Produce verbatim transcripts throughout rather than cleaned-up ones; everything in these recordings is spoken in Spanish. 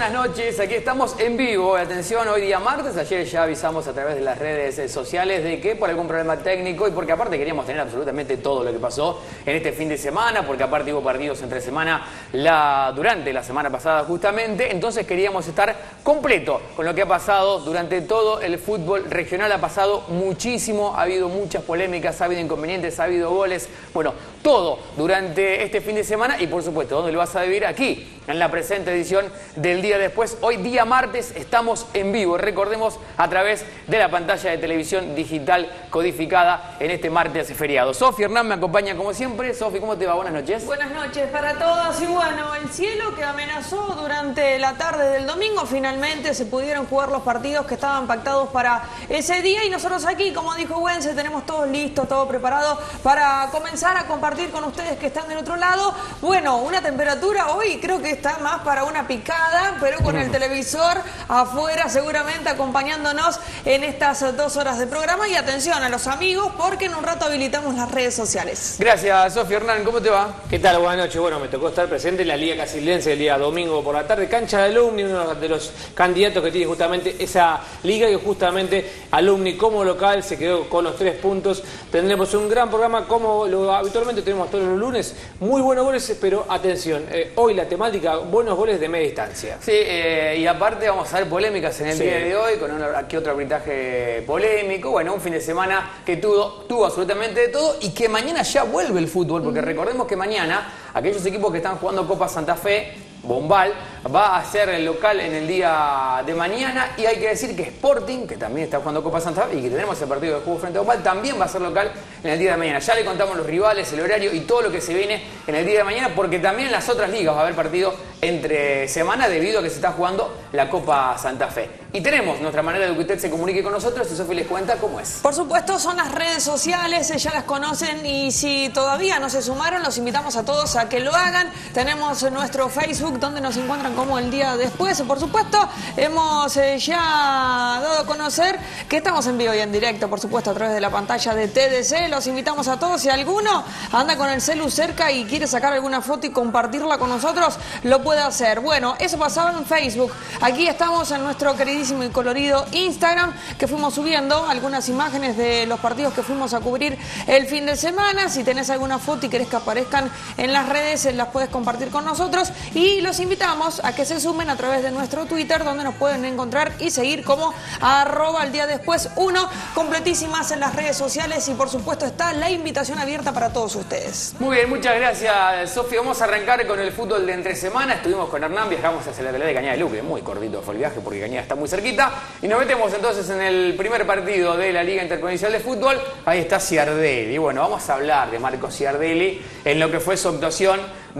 buenas noches. Aquí estamos en vivo. Atención, hoy día martes. Ayer ya avisamos a través de las redes sociales de que por algún problema técnico y porque aparte queríamos tener absolutamente todo lo que pasó en este fin de semana, porque aparte hubo partidos entre semana la, durante la semana pasada justamente. Entonces queríamos estar completo con lo que ha pasado durante todo el fútbol regional. Ha pasado muchísimo, ha habido muchas polémicas, ha habido inconvenientes, ha habido goles. Bueno, todo durante este fin de semana y por supuesto, ¿dónde lo vas a vivir? Aquí, en la presente edición del día después. Hoy día martes estamos en vivo, recordemos, a través de la pantalla de televisión digital codificada en este martes feriado. Sofi Hernán me acompaña como siempre. Sofi, ¿cómo te va? Buenas noches. Buenas noches para todos. Y bueno, el cielo que amenazó durante la tarde del domingo, finalmente se pudieron jugar los partidos que estaban pactados para ese día y nosotros aquí, como dijo Wences, tenemos todo listo, todo preparado para comenzar a compartir con ustedes que están del otro lado. Bueno, una temperatura hoy creo que está más para una picada, pero con el televisor afuera seguramente acompañándonos en estas dos horas de programa. Y atención a los amigos porque en un rato habilitamos las redes sociales. Gracias, Sofi Hernán. ¿Cómo te va? ¿Qué tal? Buenas noches. Bueno, me tocó estar presente en la Liga Casildense el día domingo por la tarde. Cancha de Alumni, uno de los candidatos que tiene justamente esa liga y justamente Alumni como local se quedó con los tres puntos. Tendremos un gran programa como lo habitualmente tenemos todos los lunes. Muy buenos goles, pero atención, eh, hoy la temática, buenos goles de media distancia. Sí, eh, y aparte vamos a ver polémicas en el Sí. día de hoy, con una, aquí otro arbitraje polémico. Bueno, un fin de semana que tuvo, tuvo absolutamente de todo y que mañana ya vuelve el fútbol, porque recordemos que mañana aquellos equipos que están jugando Copa Santa Fe, Bombal, va a ser el local en el día de mañana y hay que decir que Sporting, que también está jugando Copa Santa Fe y que tenemos el partido de juego frente a Bombal, también va a ser local en el día de mañana. Ya le contamos los rivales, el horario y todo lo que se viene en el día de mañana, porque también en las otras ligas va a haber partido entre semana debido a que se está jugando la Copa Santa Fe. Y tenemos nuestra manera de que usted se comunique con nosotros y Sofi les cuenta cómo es. Por supuesto, son las redes sociales, ya las conocen y si todavía no se sumaron, los invitamos a todos a que lo hagan. Tenemos nuestro Facebook donde nos encuentran como el día después. Por supuesto, hemos eh, ya dado a conocer que estamos en vivo y en directo, por supuesto, a través de la pantalla de T D C. Los invitamos a todos. Si alguno anda con el celu cerca y quiere sacar alguna foto y compartirla con nosotros, lo puede hacer. Bueno, eso pasaba en Facebook. Aquí estamos en nuestro queridísimo y colorido Instagram, que fuimos subiendo algunas imágenes de los partidos que fuimos a cubrir el fin de semana. Si tenés alguna foto y querés que aparezcan en las redes, las puedes compartir con nosotros y los invitamos a que se sumen a través de nuestro Twitter, donde nos pueden encontrar y seguir como arroba el día después uno, completísimas en las redes sociales y por supuesto está la invitación abierta para todos ustedes. Muy bien, muchas gracias, Sofi. Vamos a arrancar con el fútbol de entre semana. Estuvimos con Hernán, viajamos hacia la localidad de Cañada de Luque, muy cortito fue el viaje porque Cañada está muy cerquita. Y nos metemos entonces en el primer partido de la Liga Interprovincial de Fútbol. Ahí está Ciardelli. Y bueno, vamos a hablar de Marco Ciardelli en lo que fue su actuación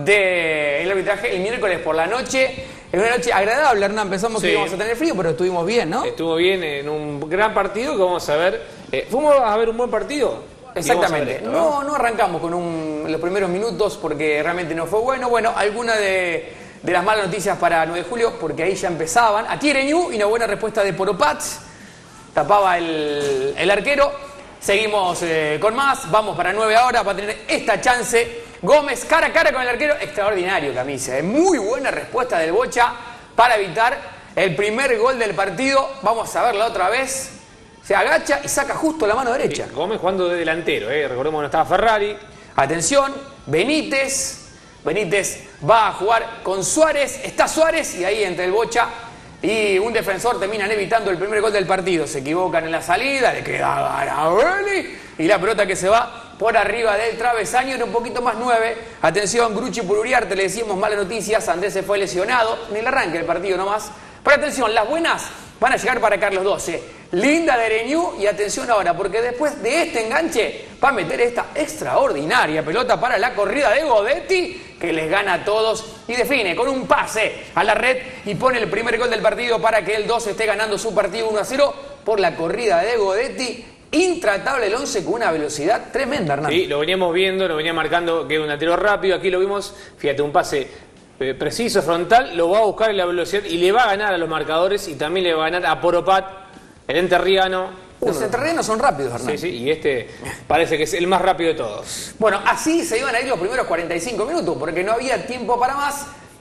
del arbitraje el miércoles por la noche. En una noche agradable, Hernán. Pensamos Sí. que íbamos a tener frío, pero estuvimos bien, ¿no? Estuvo bien en un gran partido que vamos a ver. Eh, ¿Fuimos a ver un buen partido? Exactamente. Esto, No, no arrancamos con un, los primeros minutos porque realmente no fue bueno. Bueno, alguna de, de las malas noticias para nueve de julio, porque ahí ya empezaban. A Tiereñú y una buena respuesta de Poropats. Tapaba el, el arquero. Seguimos eh, con más. Vamos para nueve ahora para tener esta chance. Gómez cara a cara con el arquero. Extraordinario, Camisa. Eh. Muy buena respuesta del Bocha para evitar el primer gol del partido. Vamos a verla otra vez. Se agacha y saca justo la mano derecha. Sí, Gómez jugando de delantero, eh. Recordemos que no estaba Ferrari. Atención, Benítez. Benítez va a jugar con Suárez. Está Suárez y ahí entre el Bocha y un defensor terminan evitando el primer gol del partido. Se equivocan en la salida, le queda Garabelli y la pelota que se va por arriba del travesaño, era un poquito más nueve. Atención, Gruchi por Uriarte, le decimos malas noticias. Andrés se fue lesionado en el arranque del partido nomás. Pero atención, las buenas van a llegar para Carlos doce. Linda de Ereñú y atención ahora, porque después de este enganche va a meter esta extraordinaria pelota para la corrida de Godetti, que les gana a todos y define con un pase a la red y pone el primer gol del partido para que el doce esté ganando su partido uno a cero por la corrida de Godetti. Intratable el once con una velocidad tremenda, Hernán. Sí, lo veníamos viendo, lo venía marcando que era un delantero rápido. Aquí lo vimos, fíjate, un pase eh, preciso, frontal, lo va a buscar en la velocidad y le va a ganar a los marcadores y también le va a ganar a Poropat, el enterriano. Los entrerrianos son rápidos, Hernán. Sí, sí, y este parece que es el más rápido de todos. Bueno, así se iban a ir los primeros cuarenta y cinco minutos, porque no había tiempo para más.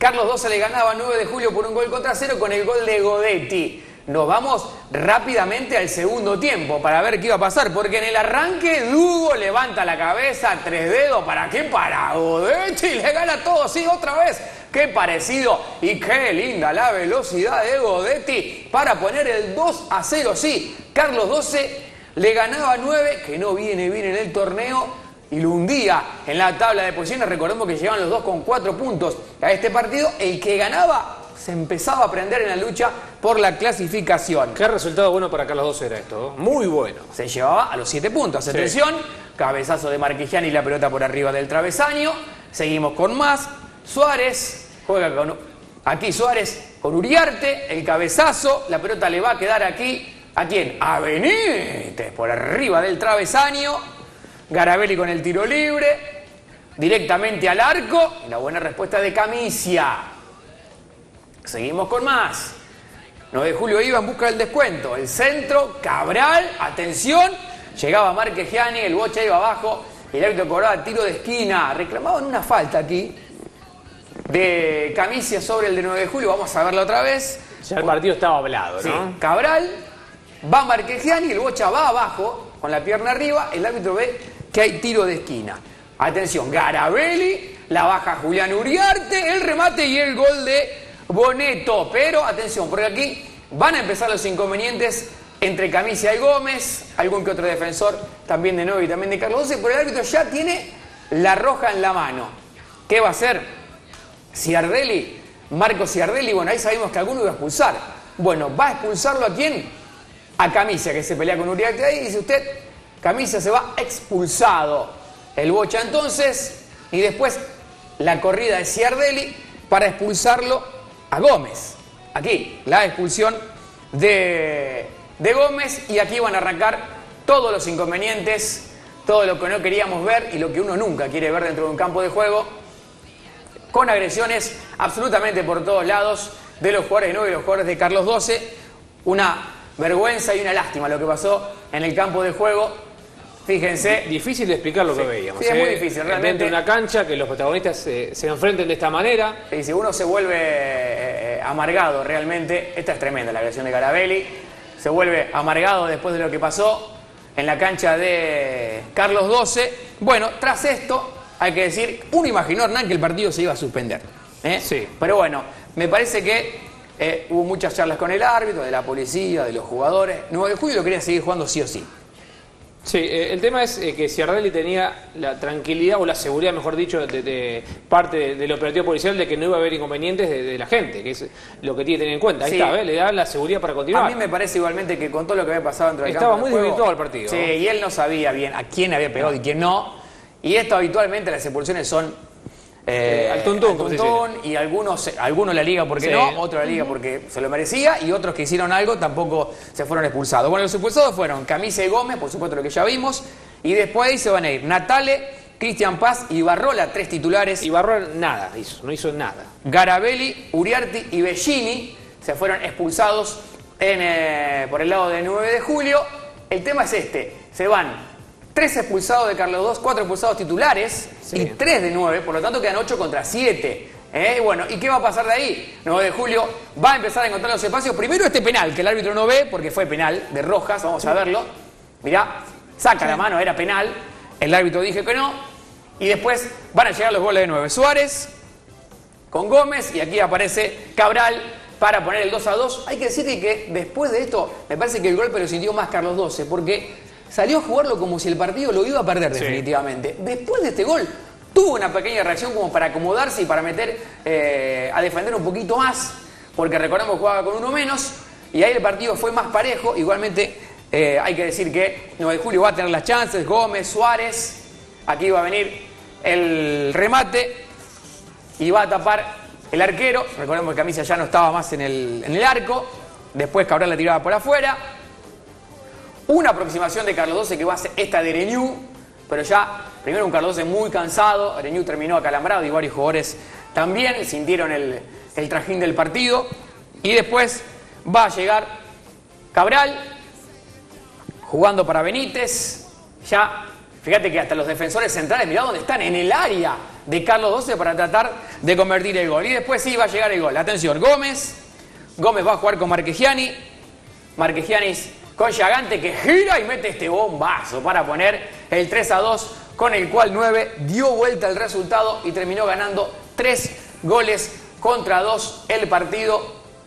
Carlos doce le ganaba a nueve de julio por un gol contra cero con el gol de Godetti. Nos vamos rápidamente al segundo tiempo para ver qué iba a pasar, porque en el arranque Dugo levanta la cabeza, tres dedos, ¿para qué? Para Godetti, le gana todo, sí, otra vez. Qué parecido y qué linda la velocidad de Godetti para poner el dos a cero, sí. Carlos doce le ganaba a nueve, que no viene bien en el torneo, y lo hundía en la tabla de posiciones. Recordemos que llegaban los dos con cuatro puntos a este partido. El que ganaba se empezaba a prender en la lucha por la clasificación. Qué resultado bueno para Carlos doce era esto, ¿eh? Muy bueno. Se llevaba a los siete puntos. Atención, sí. Cabezazo de Marquigiani y la pelota por arriba del travesaño. Seguimos con más. Suárez juega con... Aquí Suárez con Uriarte, el cabezazo. La pelota le va a quedar aquí. ¿A quién? A Benítez, por arriba del travesaño. Garabelli con el tiro libre. Directamente al arco. Y la buena respuesta de Camicia. Seguimos con más. nueve de julio iba en busca del descuento. El centro, Cabral, atención. Llegaba Marquigiani, el Bocha iba abajo. El árbitro cobraba tiro de esquina. Reclamaban una falta aquí de Camicia sobre el de nueve de julio. Vamos a verlo otra vez. Ya el partido estaba hablado, ¿no? Sí. Cabral, va Marquigiani, el Bocha va abajo, con la pierna arriba. El árbitro ve que hay tiro de esquina. Atención, Garabelli, la baja Julián Uriarte, el remate y el gol de Boneto. Pero atención, porque aquí van a empezar los inconvenientes entre Camicia y Gómez, algún que otro defensor también de nueve y también de Carlos doce, pero el árbitro ya tiene la roja en la mano. ¿Qué va a hacer? Ciardelli, Marco Ciardelli, bueno, ahí sabemos que alguno iba a expulsar. Bueno, ¿va a expulsarlo a quién? A Camicia, que se pelea con Uriarte ahí, dice usted, Camicia se va expulsado. El Bocha entonces, y después la corrida de Ciardelli para expulsarlo a Gómez. Aquí, la expulsión de, de Gómez, y aquí van a arrancar todos los inconvenientes, todo lo que no queríamos ver y lo que uno nunca quiere ver dentro de un campo de juego, con agresiones absolutamente por todos lados de los jugadores de nueve y los jugadores de Carlos doce. Una vergüenza y una lástima lo que pasó en el campo de juego. Fíjense. Difícil de explicar lo sí, que veíamos. Sí, es ¿eh? muy difícil, realmente. Dentro de una cancha, que los protagonistas eh, se enfrenten de esta manera. Sí, si uno se vuelve eh, amargado realmente, esta es tremenda la agresión de Garabelli, se vuelve amargado después de lo que pasó en la cancha de Carlos doce. Bueno, tras esto, hay que decir, uno imaginó, Hernán, que el partido se iba a suspender. ¿eh? Sí. Pero bueno, me parece que eh, hubo muchas charlas con el árbitro, de la policía, de los jugadores. nueve de julio lo quería seguir jugando sí o sí. Sí, eh, el tema es eh, que Ciardelli tenía la tranquilidad o la seguridad, mejor dicho, de, de parte de, del operativo policial de que no iba a haber inconvenientes de, de la gente, que es lo que tiene que tener en cuenta. Ahí sí. está, ¿eh? Le da la seguridad para continuar. A mí me parece igualmente que con todo lo que había pasado dentro del Estaba campo muy de juego, desvirtuado el partido. Sí, y él no sabía bien a quién había pegado no. y quién no. Y esto habitualmente las expulsiones son eh, al tontón, al tontón y algunos, algunos la liga porque sí. no, otros la liga porque se lo merecía, y otros que hicieron algo tampoco se fueron expulsados. Bueno, los expulsados fueron Camicia y Gómez, por supuesto lo que ya vimos, y después ahí se van a ir Natale, Cristian Paz y Barrola, tres titulares. Y Barrola nada hizo, no hizo nada. Garabelli, Uriarte y Bellini se fueron expulsados en, eh, por el lado de nueve de julio. El tema es este, se van tres expulsados de Carlos doce, cuatro expulsados titulares sí. y tres de nueve, por lo tanto quedan ocho contra siete. ¿eh? Bueno, ¿y qué va a pasar de ahí? nueve de julio va a empezar a encontrar los espacios. Primero este penal, que el árbitro no ve, porque fue penal de Rojas, vamos a verlo. Mirá, saca sí. la mano, era penal. El árbitro dijo que no. Y después van a llegar los goles de nueve. Suárez con Gómez, y aquí aparece Cabral para poner el dos a dos. Hay que decir que después de esto, me parece que el golpe lo sintió más Carlos doce, porque salió a jugarlo como si el partido lo iba a perder sí. definitivamente. Después de este gol, tuvo una pequeña reacción como para acomodarse y para meter eh, a defender un poquito más, porque recordemos que jugaba con uno menos, y ahí el partido fue más parejo. Igualmente eh, hay que decir que nueve de julio va a tener las chances, Gómez, Suárez, aquí va a venir el remate y va a tapar el arquero. Recordemos que Camicia ya no estaba más en el, en el arco, después Cabral la tiraba por afuera. Una aproximación de Carlos doce que va a ser esta de Ereñú, pero ya primero un Carlos doce muy cansado. Ereñú terminó acalambrado y varios jugadores también sintieron el, el trajín del partido. Y después va a llegar Cabral jugando para Benítez. Ya, fíjate que hasta los defensores centrales, mirá dónde están, en el área de Carlos Doce para tratar de convertir el gol. Y después sí va a llegar el gol. Atención, Gómez. Gómez va a jugar con Marchegiani. Marchegianis con Giagante que gira y mete este bombazo para poner el tres a dos, con el cual nueve dio vuelta el resultado y terminó ganando tres goles contra dos el partido.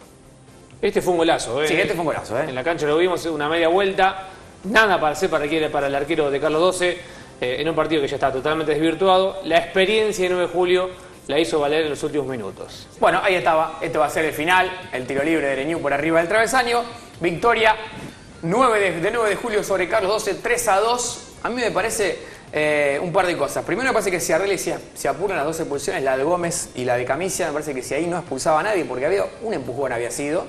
Este fue un golazo, ¿eh? Sí, este fue un golazo, ¿eh? En la cancha lo vimos, una media vuelta. Nada para hacer para, para el arquero de Carlos Doce, eh, en un partido que ya está totalmente desvirtuado. La experiencia de nueve de julio la hizo valer en los últimos minutos. Bueno, ahí estaba. Este va a ser el final. El tiro libre de Leñú por arriba del travesaño. Victoria nueve de, de nueve de julio sobre Carlos Doce, tres a dos. A mí me parece eh, un par de cosas. Primero me parece que se arregla y se, se apuran las dos expulsiones, la de Gómez y la de Camicia. Me parece que si ahí no expulsaba a nadie, porque había un empujón había sido,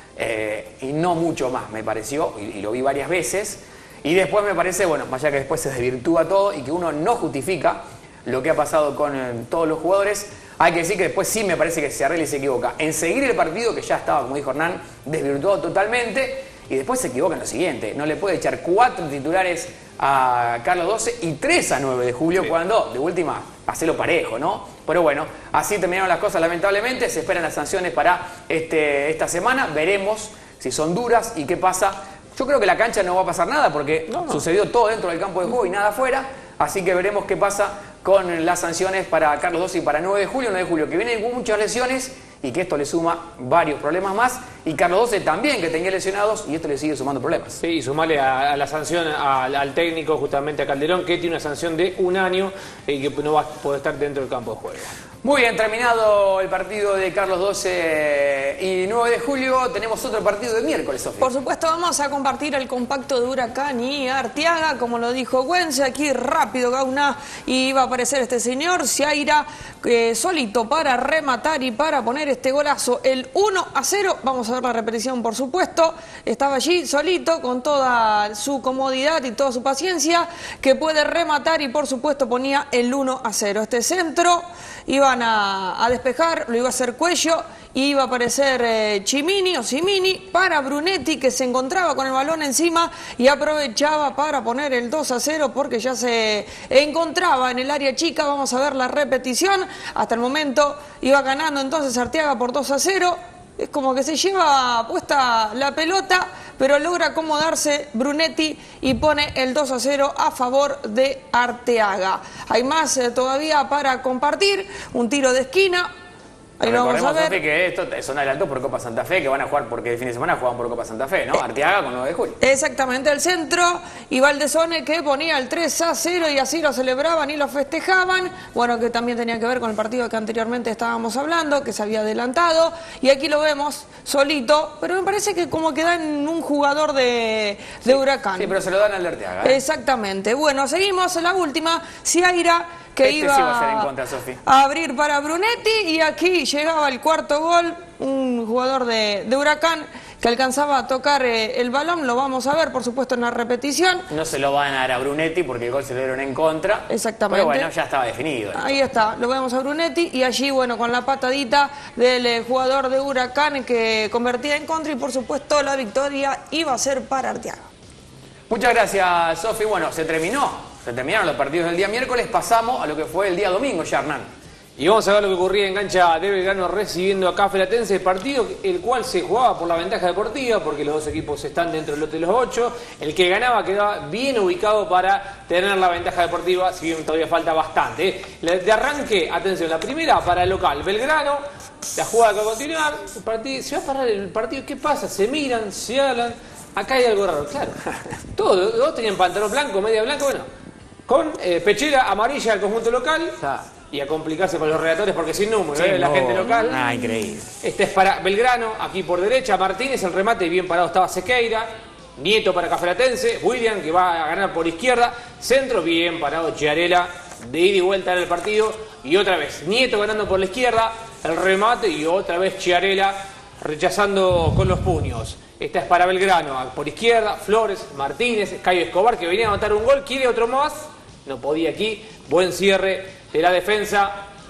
eh, y no mucho más me pareció, y, y lo vi varias veces. Y después me parece, bueno, más allá que después se desvirtúa todo y que uno no justifica lo que ha pasado con eh, todos los jugadores, hay que decir que después sí me parece que se arregla y se equivoca en seguir el partido que ya estaba, como dijo Hernán, desvirtuado totalmente, y después se equivoca en lo siguiente: no le puede echar cuatro titulares a Carlos Doce y tres a nueve de julio, sí, cuando de última hacerlo parejo, ¿no? Pero bueno, así terminaron las cosas lamentablemente. Se esperan las sanciones para este, esta semana, veremos si son duras y qué pasa. Yo creo que la cancha no va a pasar nada porque no, no. sucedió todo dentro del campo de juego y nada afuera, así que veremos qué pasa con las sanciones para Carlos Doce y para nueve de julio. nueve de julio que viene con muchas lesiones y que esto le suma varios problemas más, y Carlos Doce también, que tenía lesionados, y esto le sigue sumando problemas. Sí, y sumarle a, a la sanción al, al técnico, justamente a Calderón, que tiene una sanción de un año y que no va a poder estar dentro del campo de juego. Muy bien, terminado el partido de Carlos Doce y nueve de julio, tenemos otro partido de miércoles, Sofía. Por supuesto, vamos a compartir el compacto de Huracán y Arteaga, como lo dijo Güense, aquí rápido Gauna, y va a aparecer este señor, Ciaira, eh, solito para rematar y para poner este golazo, el uno a cero, vamos a ver la repetición por supuesto, estaba allí solito con toda su comodidad y toda su paciencia, que puede rematar y por supuesto ponía el uno a cero. Este centro iban a, a despejar, lo iba a hacer Cuello, y iba a aparecer eh, Chimini o Simini para Brunetti, que se encontraba con el balón encima y aprovechaba para poner el dos a cero porque ya se encontraba en el área chica. Vamos a ver la repetición. Hasta el momento iba ganando entonces Arteaga por dos a cero. Es como que se lleva puesta la pelota, pero logra acomodarse Brunetti y pone el dos a cero a favor de Arteaga. Hay más eh, todavía para compartir, un tiro de esquina. Ahí lo vamos a ver. Sofi, que esto son adelantos por Copa Santa Fe, que van a jugar porque el fin de semana juegan por Copa Santa Fe, ¿no? Arteaga con nueve de julio. Exactamente, el centro, y Valdesone que ponía el tres a cero y así lo celebraban y lo festejaban. Bueno, que también tenía que ver con el partido que anteriormente estábamos hablando, que se había adelantado. Y aquí lo vemos solito, pero me parece que como que dan un jugador de, de sí, Huracán. Sí, pero se lo dan al de Arteaga, ¿eh? Exactamente. Bueno, seguimos la última, Ciaira, que este iba sí va a, ser en contra, Sofi. a abrir para Brunetti, y aquí llegaba el cuarto gol, un jugador de, de Huracán que alcanzaba a tocar eh, el balón. Lo vamos a ver, por supuesto, en la repetición. No se lo van a dar a Brunetti porque el gol se lo dieron en contra. Exactamente. Pero bueno, ya estaba definido, ¿no? Ahí está, lo vemos a Brunetti, y allí, bueno, con la patadita del eh, jugador de Huracán que convertía en contra, y por supuesto la victoria iba a ser para Arteaga. Muchas gracias, Sofi. Bueno, se terminó. Se terminaron los partidos del día miércoles, pasamos a lo que fue el día domingo ya, Hernán. Y vamos a ver lo que ocurría en cancha de Belgrano recibiendo a Café Latense, partido el cual se jugaba por la ventaja deportiva porque los dos equipos están dentro del lote de los ocho. El que ganaba quedaba bien ubicado para tener la ventaja deportiva, si bien todavía falta bastante. De arranque, atención, la primera para el local Belgrano, la jugada que va a continuar, el partido, se va a parar el partido, ¿qué pasa? Se miran, se hablan, acá hay algo raro, claro. Todos, dos tenían pantalón blanco, media blanca, bueno, con eh, pechera amarilla al conjunto local. Ah. Y a complicarse con los redactores porque sin número, sí, ¿eh? La no. gente local. Ah, increíble. Este es para Belgrano, aquí por derecha, Martínez, el remate, bien parado estaba Sequeira. Nieto para Cafelatense, William que va a ganar por izquierda, centro, bien parado Chiarela, de ida y vuelta en el partido. Y otra vez, Nieto ganando por la izquierda, el remate, y otra vez Chiarela rechazando con los puños. Esta es para Belgrano, por izquierda, Flores, Martínez, Caio Escobar que venía a anotar un gol, quiere otro más, no podía aquí, buen cierre de la defensa,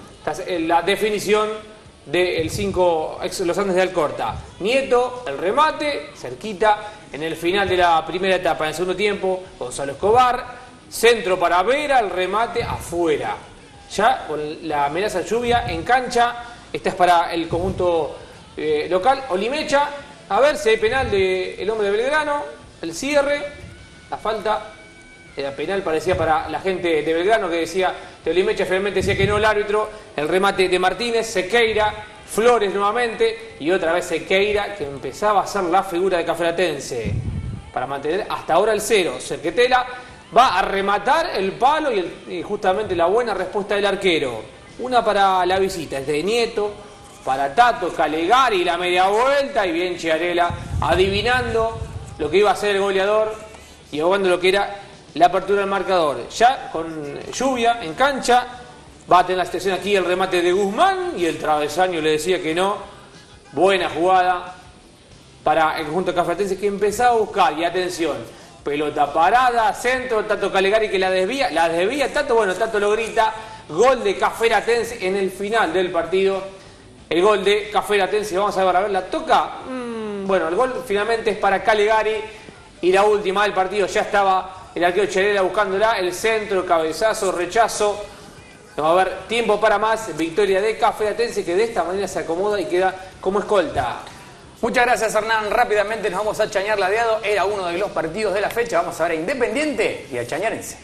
la definición del cinco Los Andes de Alcorta. Nieto, el remate, cerquita, en el final de la primera etapa, en el segundo tiempo, Gonzalo Escobar, centro para Vera, el remate afuera. ya con la amenaza de lluvia en cancha. Esta es para el conjunto eh, local. Olimecha, a ver si hay penal del hombre de Belgrano, el cierre, la falta. Era penal, parecía para la gente de Belgrano, que decía, de Olimecha finalmente decía que no el árbitro. El remate de Martínez, Sequeira, Flores nuevamente, y otra vez Sequeira, que empezaba a ser la figura de Caferatense para mantener hasta ahora el cero. Cerquetela va a rematar el palo y, el, y justamente la buena respuesta del arquero. Una para la visita, es de Nieto, para Tato, Calegari, la media vuelta, y bien Chiarella adivinando lo que iba a hacer el goleador y ahogando lo que era la apertura del marcador. Ya con lluvia en cancha, va a tener la situación aquí el remate de Guzmán y el travesaño le decía que no. Buena jugada para el conjunto cafetense, que empezaba a buscar, y atención, pelota parada, centro, Tato Calegari que la desvía, la desvía Tato, bueno, Tato lo grita, gol de Caferatense en el final del partido. El gol de Caferatense, vamos a ver, a ver, la toca, mm, bueno, el gol finalmente es para Calegari, y la última del partido ya estaba el arquero Chiarella buscándola, el centro, cabezazo, rechazo. Vamos a ver, tiempo para más, victoria de Caferatense, que de esta manera se acomoda y queda como escolta. Muchas gracias, Hernán. Rápidamente nos vamos a Chañar Ladeado. Era uno de los partidos de la fecha. Vamos a ver a Independiente y a Chañarense.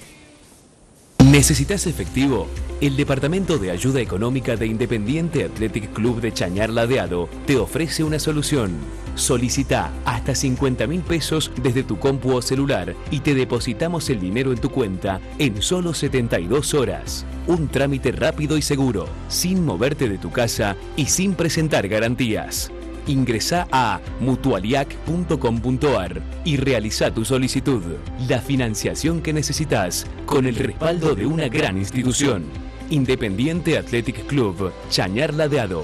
¿Necesitas efectivo? El Departamento de Ayuda Económica de Independiente Athletic Club de Chañar Ladeado te ofrece una solución. Solicita hasta cincuenta mil pesos desde tu compu o celular y te depositamos el dinero en tu cuenta en solo setenta y dos horas. Un trámite rápido y seguro, sin moverte de tu casa y sin presentar garantías. Ingresá a mutualiac punto com punto ar y realiza tu solicitud. La financiación que necesitas con el respaldo de una gran institución. Independiente Athletic Club, Chañar Ladeado.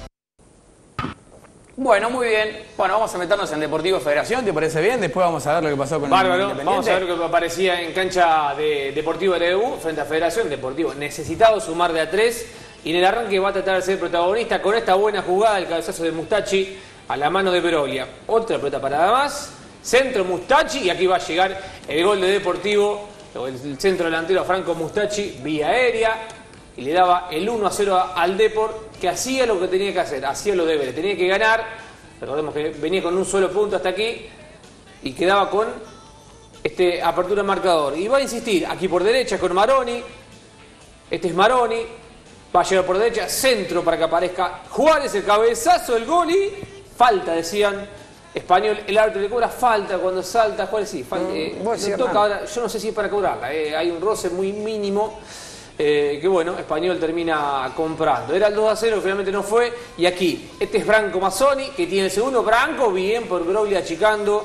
Bueno, muy bien. Bueno, vamos a meternos en Deportivo Federación, ¿te parece bien? Después vamos a ver lo que pasó con Bárbaro, Independiente. vamos a ver lo que aparecía en cancha de Deportivo L D U frente a Federación. Deportivo necesitado sumar de a tres. Y en el arranque va a tratar de ser protagonista con esta buena jugada, el cabezazo de Mustachi a la mano de Broglia. Otra pelota parada más, centro Mustachi, y aquí va a llegar el gol de Deportivo, el centro delantero Franco Mustachi, vía aérea, y le daba el uno a cero al Depor, que hacía lo que tenía que hacer, hacía lo debe, tenía que ganar. Recordemos que venía con un solo punto hasta aquí, y quedaba con este apertura marcador. Y va a insistir aquí por derecha con Maroni, este es Maroni. Va a llegar por derecha, centro para que aparezca Juárez, el cabezazo, el gol y falta, decían. Español, el árbitro le cobra falta cuando salta. Juárez sí, falta, eh, bueno, sí, toca ahora, yo no sé si es para cobrarla, eh, hay un roce muy mínimo eh, que bueno, Español termina comprando. Era el dos a cero, finalmente no fue. Y aquí, este es Branco Mazzoni, que tiene el segundo. Branco, bien por Broglia achicando.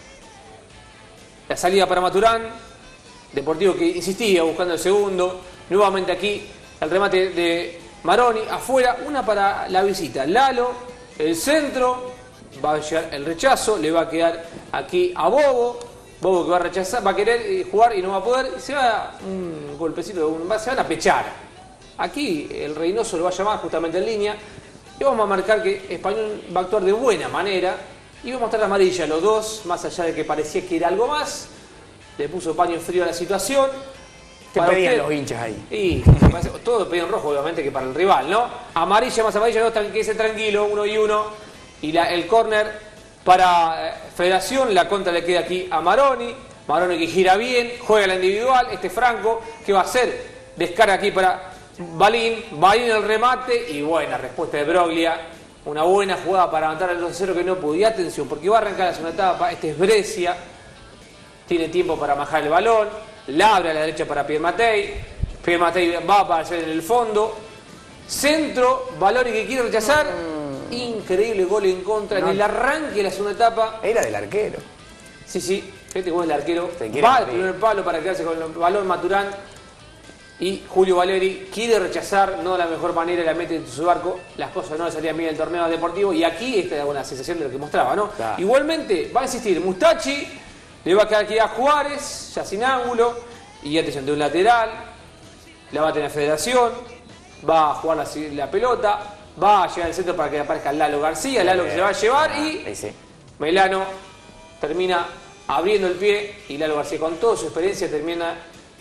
La salida para Maturán. Deportivo que insistía buscando el segundo. Nuevamente aquí. El remate de Maroni, afuera, una para la visita. Lalo, el centro, va a llegar el rechazo, le va a quedar aquí a Bobo. Bobo que va a rechazar, va a querer jugar y no va a poder. Se va un golpecito, un, se van a pechar. Aquí el Reynoso lo va a llamar justamente en línea. Y vamos a marcar que Español va a actuar de buena manera. Y va a mostrar amarilla a los dos, más allá de que parecía que era algo más. Le puso paño frío a la situación. ¿Qué pedían usted? Los hinchas ahí? Y todos pedían rojo, obviamente, que para el rival, ¿no? Amarilla más amarilla, dos, que ese tranquilo, uno y uno. Y la, el córner para eh, Federación, la contra le queda aquí a Maroni. Maroni que gira bien, juega la individual. Este Franco, ¿qué va a hacer? Descarga aquí para Balín. Balín el remate y buena respuesta de Broglia. Una buena jugada para levantar el dos a cero que no pudo. Y atención, porque va a arrancar la segunda etapa. Este es Brescia. Tiene tiempo para majar el balón. La abre a la derecha para Pierre Matei. Pierre Matei va a aparecer en el fondo. Centro, Valori que quiere rechazar. Mm. Increíble gol en contra. No. En el arranque de la segunda etapa. Era del arquero. Sí, sí. Fíjate cómo es el arquero. Va al primer palo para quedarse con el balón Maturán. Y Julio Valeri quiere rechazar, no de la mejor manera, la mete en su arco. Las cosas no le salían bien en el torneo deportivo. Y aquí esta es una sensación de lo que mostraba, ¿no? Claro. Igualmente va a insistir Mustachi. Le va a quedar aquí a Juárez, ya sin ángulo, y atención de un lateral, la va a tener Federación, va a jugar la, la pelota, va a llegar al centro para que aparezca Lalo García, Lalo que se va a llevar y Melano termina abriendo el pie y Lalo García con toda su experiencia termina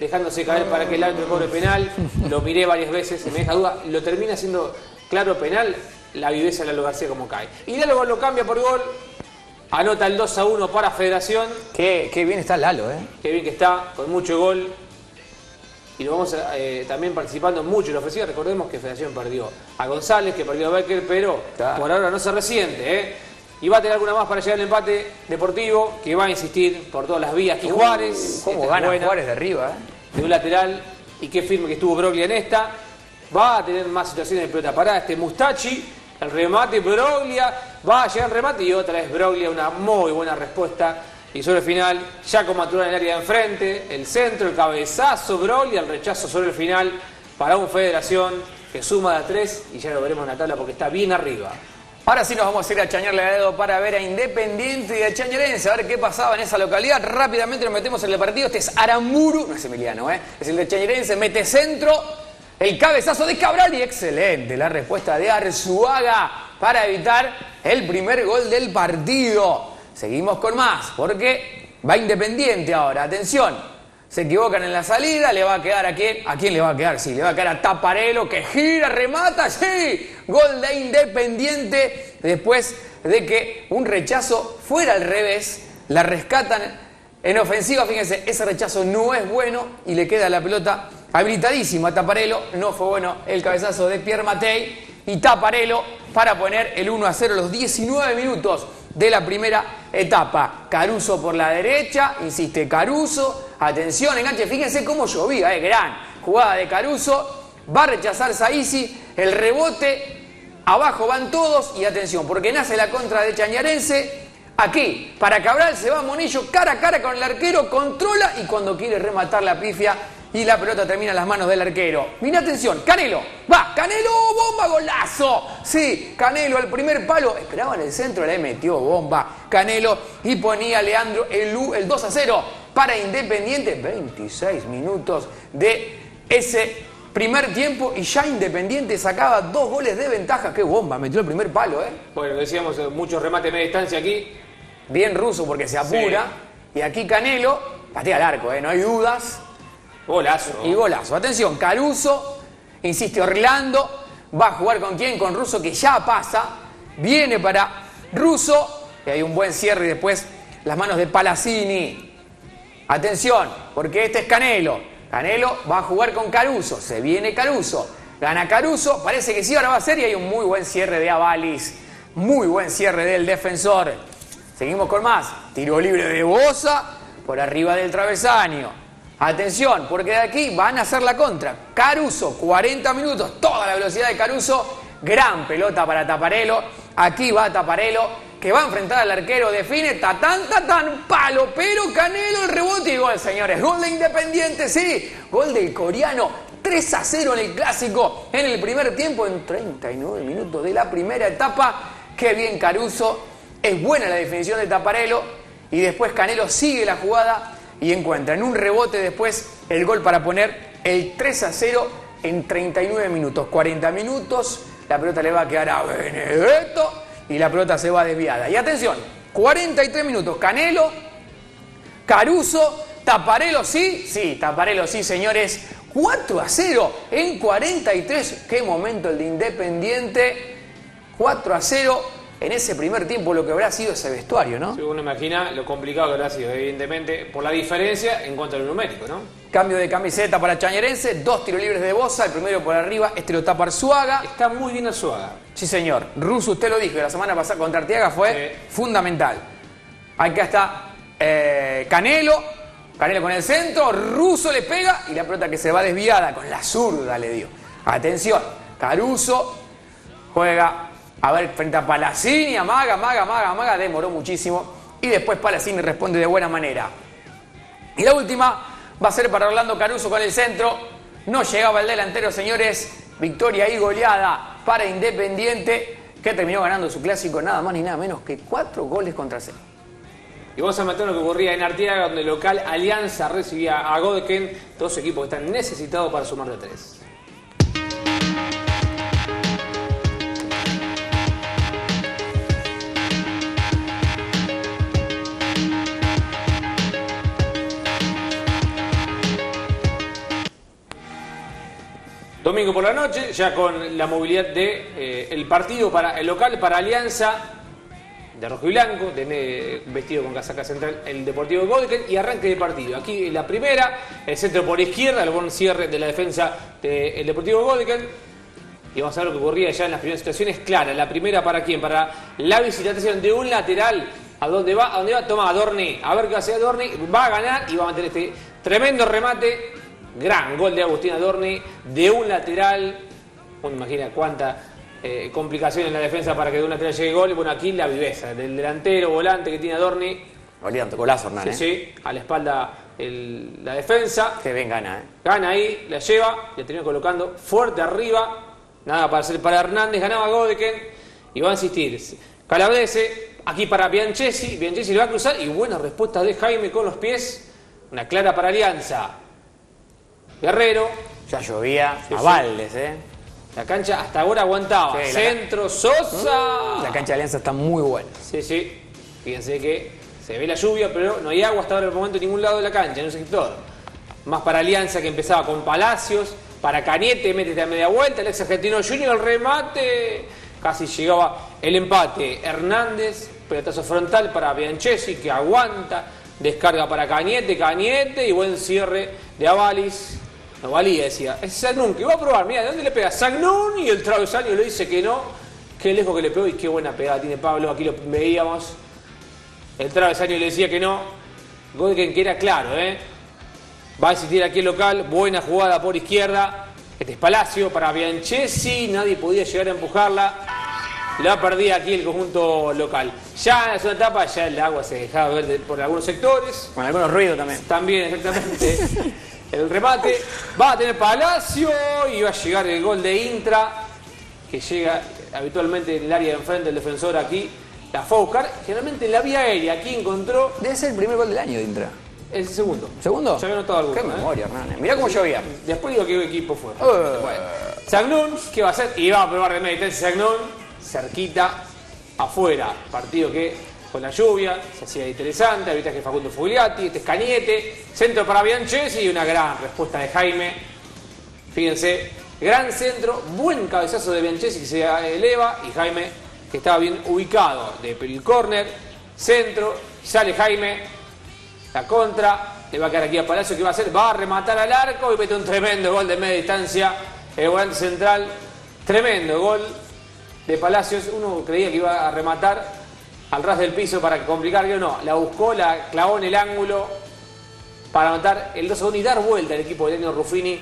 dejándose caer para que el árbitro cobre penal. Lo miré varias veces, se me deja duda. Lo termina siendo claro penal, la viveza de Lalo García como cae. Y Lalo lo cambia por gol, anota el dos a uno para Federación. Qué, qué bien está Lalo, ¿eh? Qué bien que está, con mucho gol. Y lo vamos a, eh, también participando mucho en la ofensiva. Recordemos que Federación perdió a González, que perdió a Becker, pero claro, por ahora no se resiente, ¿eh? Y va a tener alguna más para llegar al empate Deportivo, que va a insistir por todas las vías. Y Juárez, ¿cómo gana buena, Juárez de arriba, eh? De un lateral, y qué firme que estuvo Broglia en esta. Va a tener más situaciones de pelota parada. Este Mustachi, el remate, Broglia, va a llegar al remate y otra vez Broglia, una muy buena respuesta. Y sobre el final, Jaco Maturana en el área de enfrente, el centro, el cabezazo, Broglia, el rechazo sobre el final para un Federación que suma de a tres y ya lo veremos en la tabla porque está bien arriba. Ahora sí nos vamos a ir a Chañarle a dedo para ver a Independiente y a Chañarense, a ver qué pasaba en esa localidad. Rápidamente nos metemos en el partido. Este es Aramburu, no es Emiliano, ¿eh? Es el de Chañarense, mete centro, el cabezazo de Cabral y excelente la respuesta de Arzuaga para evitar el primer gol del partido. Seguimos con más, porque va Independiente ahora. Atención, se equivocan en la salida, le va a quedar a quién, ¿a quién le va a quedar? Sí, le va a quedar a Taparello, que gira, remata, sí, gol de Independiente, después de que un rechazo fuera al revés, la rescatan en ofensiva, fíjense, ese rechazo no es bueno y le queda la pelota habilitadísima a Taparello, no fue bueno el cabezazo de Pierre Matei y Taparello para poner el uno a cero a los diecinueve minutos de la primera etapa. Caruso por la derecha, insiste Caruso, atención, enganche, fíjense cómo llovía, eh, gran jugada de Caruso, va a rechazar Saisi, el rebote, abajo van todos y atención, porque nace la contra de Chañarense, aquí, para Cabral se va Monillo cara a cara con el arquero, controla y cuando quiere rematar la pifia y la pelota termina en las manos del arquero. Mira atención, Canelo, va, Canelo, bomba, golazo. Sí, Canelo al primer palo, esperaba en el centro, le metió bomba Canelo y ponía Leandro el, el dos a cero para Independiente. veintiséis minutos de ese primer tiempo y ya Independiente sacaba dos goles de ventaja. Qué bomba, metió el primer palo, ¿eh? Bueno, decíamos, muchos remates de media distancia aquí. Bien Russo porque se apura. Sí. Y aquí Canelo, patea al arco, ¿eh? No hay dudas. Golazo. Y golazo. Atención, Caruso, insiste Orlando, va a jugar con quién, con Russo que ya pasa, viene para Russo, y hay un buen cierre y después las manos de Palacini. Atención, porque este es Canelo. Canelo va a jugar con Caruso, se viene Caruso, gana Caruso, parece que sí, ahora va a ser y hay un muy buen cierre de Avalis, muy buen cierre del defensor. Seguimos con más, tiro libre de Boza por arriba del travesaño. Atención, porque de aquí van a hacer la contra. Caruso, cuarenta minutos, toda la velocidad de Caruso. Gran pelota para Taparello. Aquí va Taparello, que va a enfrentar al arquero. Define, tatán, tatán, palo. Pero Canelo, el rebote y gol, señores. Gol de Independiente, sí. Gol del coreano. tres a cero en el Clásico. En el primer tiempo, en treinta y nueve minutos de la primera etapa. Qué bien Caruso. Es buena la definición de Taparello. Y después Canelo sigue la jugada y encuentra en un rebote después el gol para poner el tres a cero en treinta y nueve minutos. cuarenta minutos, la pelota le va a quedar a Benedetto y la pelota se va desviada. Y atención, cuarenta y tres minutos, Canelo, Caruso, Taparello, sí, sí, Taparello, sí, señores. cuatro a cero en cuarenta y tres, qué momento el de Independiente. cuatro a cero. En ese primer tiempo lo que habrá sido ese vestuario, ¿no? Sí, uno imagina lo complicado que habrá sido, evidentemente, por la diferencia en cuanto al numérico, ¿no? Cambio de camiseta para Chañarense, dos tiros libres de Boza, el primero por arriba, este lo tapa Arzuaga. Está muy bien Arzuaga. Sí, señor. Russo, usted lo dijo, la semana pasada contra Arteaga fue sí. fundamental. Acá está eh, Canelo, Canelo con el centro, Russo le pega y la pelota que se va desviada, con la zurda le dio. Atención, Caruso juega... A ver, frente a Palacini, amaga, amaga, amaga, amaga, demoró muchísimo. Y después Palacini responde de buena manera. Y la última va a ser para Orlando Caruso con el centro. No llegaba el delantero, señores. Victoria y goleada para Independiente, que terminó ganando su clásico nada más ni nada menos que cuatro goles contra cero. Y vamos a meter lo que ocurría en Arteaga, donde el local Alianza recibía a Godeken. Dos equipos que están necesitados para sumar de tres. Domingo por la noche, ya con la movilidad de eh, el partido para el local, para Alianza de rojo y blanco, tiene vestido con casaca central el Deportivo Godeken y arranque de partido. Aquí en la primera, el centro por izquierda, el buen cierre de la defensa del Deportivo Godeken. Y vamos a ver lo que ocurría ya en las primeras situaciones claras. La primera para quién, para la visitación de un lateral. ¿A dónde va? ¿A dónde va? Toma Adorni. A ver qué hace Adorni. Va a ganar y va a mantener este tremendo remate. Gran gol de Agustín Adorni de un lateral. Uno imagina cuánta eh, complicación en la defensa para que de un lateral llegue gol. Y bueno, aquí la viveza del delantero volante que tiene Adorni. Valiente, golazo, Hernán. Sí, ¿eh? sí, a la espalda el, la defensa. Que bien gana, ¿eh? Gana ahí, la lleva, la termina colocando fuerte arriba. Nada para hacer para Hernández, ganaba Godeken. Y va a insistir. Calabrese, aquí para Bianchesi. Bianchesi le va a cruzar. Y buena respuesta de Jaime con los pies. Una clara para Alianza. Guerrero. Ya llovía Sí, a sí. baldes, ¿eh? La cancha hasta ahora aguantaba. Sí, la Centro, Sosa. La cancha de Alianza está muy buena. Sí, sí. Fíjense que se ve la lluvia, pero no hay agua hasta ahora en el momento en ningún lado de la cancha, en un sector. Más para Alianza, que empezaba con Palacios. Para Cañete, métete a media vuelta. El ex argentino Junior, el remate. Casi llegaba el empate. Hernández, pelotazo frontal para Bianchesi, que aguanta. Descarga para Cañete, Cañete. Y buen cierre de Avalis. No valía, decía. Es Sagnún, que va a probar. Mira, ¿de dónde le pega? Sagnún, y el travesaño le dice que no. Qué lejos que le pegó y qué buena pegada tiene Pablo. Aquí lo veíamos. El travesaño le decía que no. Godeken que era claro, ¿eh? Va a existir aquí el local. Buena jugada por izquierda. Este es Palacio para Bianchesi. Nadie podía llegar a empujarla. La perdía aquí el conjunto local. Ya en la segunda etapa, ya el agua se dejaba ver de- por algunos sectores. Con algunos ruidos también. También, exactamente. El remate. Va a tener Palacio. Y va a llegar el gol de Intra. Que llega habitualmente en el área de enfrente del defensor aquí. La fue a buscar. Generalmente en la vía aérea. Aquí encontró Debe ser el primer gol del año de Intra. el segundo. ¿Segundo? Ya había notado alguno. Qué ¿eh? memoria, Hernán. Mirá cómo llovía. Después digo qué equipo fue. Uh. Bueno. Sagnún, ¿qué va a hacer? Y va a probar de media Sagnún. Cerquita, afuera. Partido que con la lluvia se hacía interesante. Arbitraje Facundo Fugliati. Este es Cañete. Centro para Bianchesi y una gran respuesta de Jaime. Fíjense, gran centro. Buen cabezazo de Bianchesi que se eleva. Y Jaime, que estaba bien ubicado. De el córner. Centro. Sale Jaime. La contra. Le va a quedar aquí a Palacio. ¿Qué va a hacer? Va a rematar al arco y mete un tremendo gol de media distancia. El volante central. Tremendo gol de Palacios. Uno creía que iba a rematar al ras del piso para complicar, que no. La buscó, la clavó en el ángulo para anotar el dos a uno y dar vuelta al equipo de Lenio Ruffini.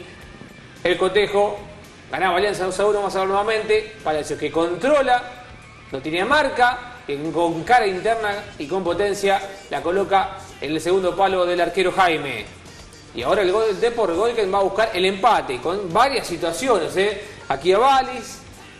El cotejo. Ganaba Alianza dos a uno. Vamos a ver nuevamente. Palacios que controla. No tenía marca. Que con cara interna y con potencia la coloca en el segundo palo del arquero Jaime. Y ahora el gol del Depor, Godeken va a buscar el empate con varias situaciones. ¿eh? Aquí Avalis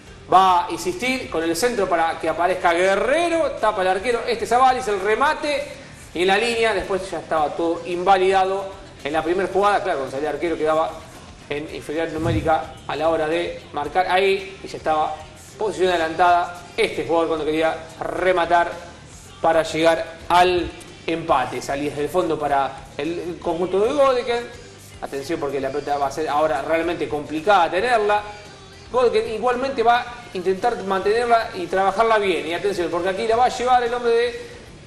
va a insistir con el centro para que aparezca Guerrero, tapa el arquero, este es Avalis, el remate y en la línea, después ya estaba todo invalidado en la primera jugada, claro, cuando salía el arquero quedaba en inferioridad numérica a la hora de marcar ahí y ya estaba posición adelantada este jugador cuando quería rematar para llegar al empate. Salí desde el fondo para el conjunto de Godeken. Atención porque la pelota va a ser ahora realmente complicada tenerla. Godeken igualmente va a intentar mantenerla y trabajarla bien. Y atención porque aquí la va a llevar el hombre de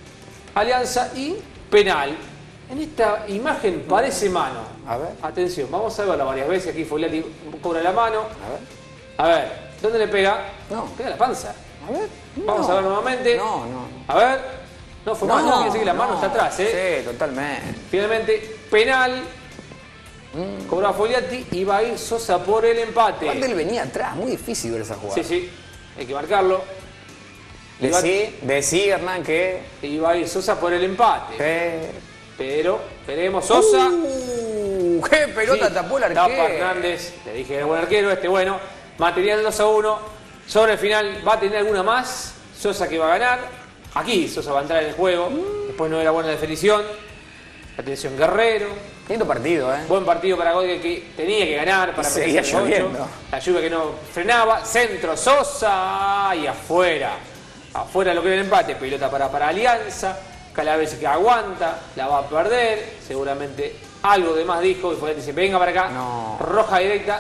Alianza y penal. En esta imagen parece mano. A ver. Atención, vamos a verla varias veces. Aquí Fogliati cobra la mano. A ver. A ver, ¿dónde le pega? No. Pega la panza. A ver. Vamos No. a ver nuevamente. No, no. A ver. No, fue mano. Quiere decir que la mano no. está atrás, ¿eh? Sí, totalmente. Finalmente, penal. Mm. Cobra Fogliati y va a ir Sosa por el empate. Aparte él venía atrás, muy difícil ver esa jugada. Sí, sí. Hay que marcarlo. Y va, Decí, decí, Hernán, que... y va a ir Sosa por el empate. que- Pero, veremos, Sosa. Uh, ¡Qué pelota Sí, tapó el tapa arquero! Hernández. Le dije que era buen arquero, este bueno. Material dos a uno. Sobre el final, ¿va a tener alguna más? Sosa que va a ganar. Aquí Sosa va a entrar en el juego. Después no era buena definición. Atención, Guerrero. Lindo partido, ¿eh? Buen partido para Godeken que tenía que ganar para Y seguía meterse en el ocho. lloviendo. La lluvia que no frenaba. Centro, Sosa y afuera. Afuera lo que era el empate. Pelota para, para Alianza. Calabrese que aguanta. La va a perder. Seguramente algo de más dijo. Y Fogliati dice, venga para acá. No. Roja directa.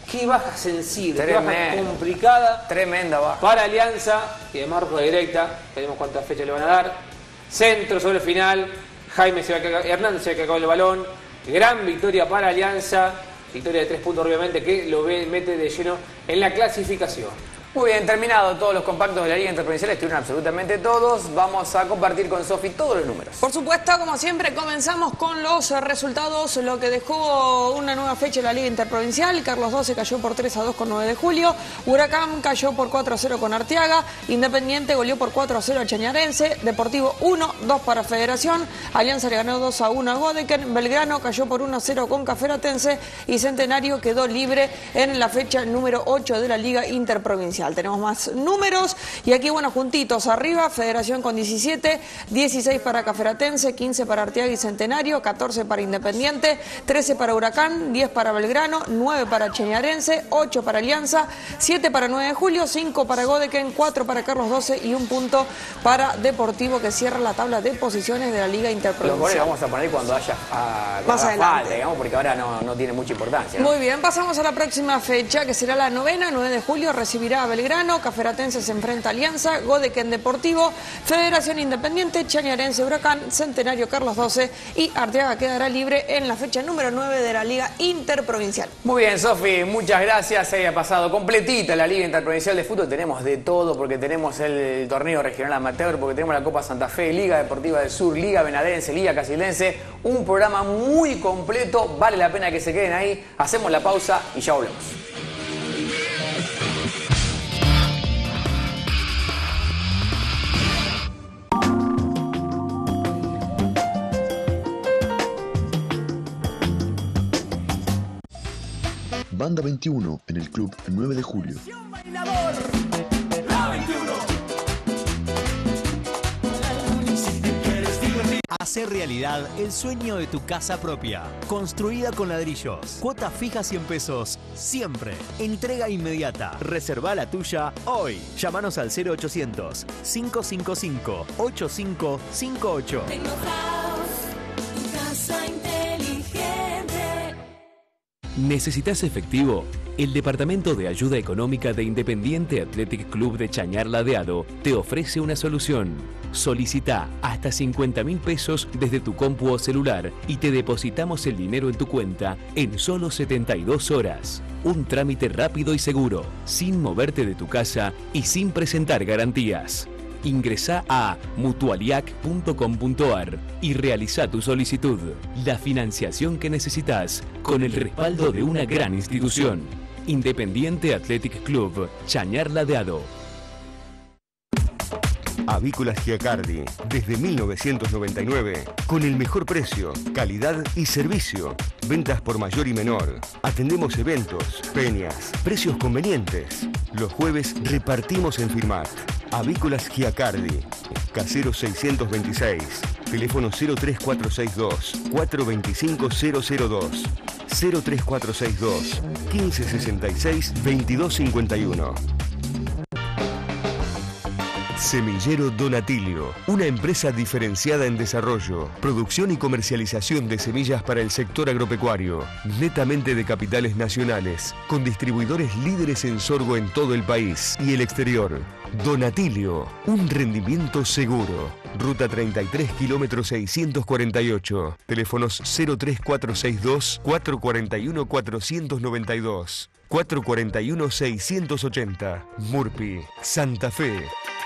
Qué baja sensible, qué Tremendo. baja complicada. Tremenda baja. Para Alianza y de marco directa, veremos cuántas fechas le van a dar. Centro sobre el final, Jaime se va a cagar, Hernández se va a cagar el balón. Gran victoria para Alianza, victoria de tres puntos obviamente que lo ve, mete de lleno en la clasificación. Muy bien, terminado todos los compactos de la Liga Interprovincial, estuvieron absolutamente todos. Vamos a compartir con Sofi todos los números. Por supuesto, como siempre, comenzamos con los resultados, lo que dejó una nueva fecha en la Liga Interprovincial. Carlos doce cayó por tres a dos con nueve de julio, Huracán cayó por cuatro a cero con Arteaga, Independiente goleó por cuatro a cero a Chañarense, Deportivo uno a dos para Federación, Alianza le ganó dos a uno a Godeken, Belgrano cayó por uno a cero con Caferatense y Centenario quedó libre en la fecha número ocho de la Liga Interprovincial. Tenemos más números y aquí, bueno, juntitos arriba, Federación con diecisiete, dieciséis para Caferatense, quince para Arteaga y Centenario, catorce para Independiente, trece para Huracán, diez para Belgrano, nueve para Chañarense, ocho para Alianza, siete para nueve de julio, cinco para Godeken, cuatro para Carlos doce y un punto para Deportivo, que cierra la tabla de posiciones de la Liga Interprovincial. Los goles los vamos a poner cuando haya a, Más haga adelante. falta, digamos, porque ahora no, no tiene mucha importancia, ¿no? Muy bien, pasamos a la próxima fecha, que será la novena, nueve de julio, recibirá a Belgrano, Caferatense se enfrenta a Alianza, Godeken Deportivo, Federación Independiente, Chañarense Huracán, Centenario Carlos doce y Arteaga quedará libre en la fecha número nueve de la Liga Interprovincial. Muy bien, Sofi, muchas gracias. Se haya pasado completita la Liga Interprovincial de Fútbol. Tenemos de todo, porque tenemos el torneo regional amateur, porque tenemos la Copa Santa Fe, Liga Deportiva del Sur, Liga Venadense, Liga Casildense. Un programa muy completo, vale la pena que se queden ahí. Hacemos la pausa y ya volvemos. Banda veintiuno en el Club nueve de julio. Hacer realidad el sueño de tu casa propia, construida con ladrillos. Cuota fija cien pesos, siempre. Entrega inmediata. Reserva la tuya hoy. Llámanos al cero ochocientos, cinco cinco cinco, ocho cinco cinco ocho. Tu casa inteligente. ¿Necesitas efectivo? El Departamento de Ayuda Económica de Independiente Athletic Club de Chañar Ladeado te ofrece una solución. Solicita hasta cincuenta mil pesos desde tu compu o celular y te depositamos el dinero en tu cuenta en solo setenta y dos horas. Un trámite rápido y seguro, sin moverte de tu casa y sin presentar garantías. Ingresá a mutualiac punto com punto ar y realiza tu solicitud. La financiación que necesitas con el respaldo de una gran institución. Independiente Athletic Club, Chañar Ladeado. Avícolas Giacardi, desde mil novecientos noventa y nueve, con el mejor precio, calidad y servicio. Ventas por mayor y menor. Atendemos eventos, peñas, precios convenientes. Los jueves repartimos en Firmat. Avícolas Giacardi, Casero seiscientos veintiséis, teléfono cero tres cuatro seis dos, cuatro dos cinco cero cero dos, cero tres cuatro seis dos, quince sesenta y seis, veintidós cincuenta y uno. Semillero Donatilio, una empresa diferenciada en desarrollo, producción y comercialización de semillas para el sector agropecuario, netamente de capitales nacionales, con distribuidores líderes en sorgo en todo el país y el exterior. Donatilio, un rendimiento seguro. Ruta treinta y tres, kilómetro seiscientos cuarenta y ocho. Teléfonos cero tres cuatro seis dos, cuatro cuatro uno, cuatro nueve dos, cuatro cuatro uno, seis ochenta. Murpi, Santa Fe.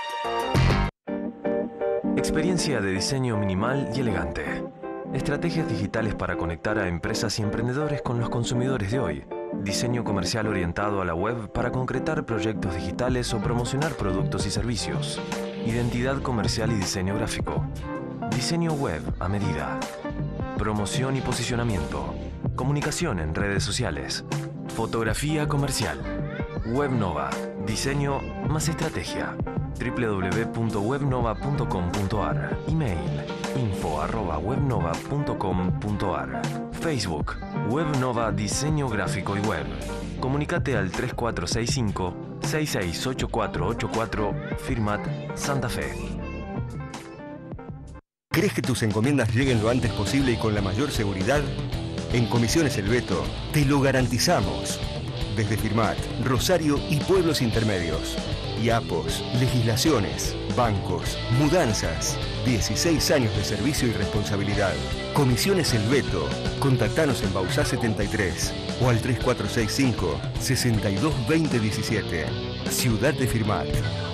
Experiencia de diseño minimal y elegante. Estrategias digitales para conectar a empresas y emprendedores con los consumidores de hoy. Diseño comercial orientado a la web para concretar proyectos digitales o promocionar productos y servicios. Identidad comercial y diseño gráfico. Diseño web a medida. Promoción y posicionamiento. Comunicación en redes sociales. Fotografía comercial. Webnova. Diseño más estrategia. doble u doble u doble u punto webnova punto com punto ar. Email info arroba webnova punto com punto ar. Facebook Webnova Diseño Gráfico y Web. Comunicate al tres cuatro seis cinco, seis seis ocho cuatro ocho cuatro. Firmat Santa Fe. ¿Crees que tus encomiendas lleguen lo antes posible y con la mayor seguridad? En Comisiones El Beto te lo garantizamos. desde Firmat, Rosario y pueblos intermedios. I A P Os, legislaciones, bancos, mudanzas. dieciséis años de servicio y responsabilidad. Comisiones El Veto. Contactanos en Bauzá setenta y tres o al tres cuatro seis cinco, seis dos dos cero uno siete. Ciudad de Firmat.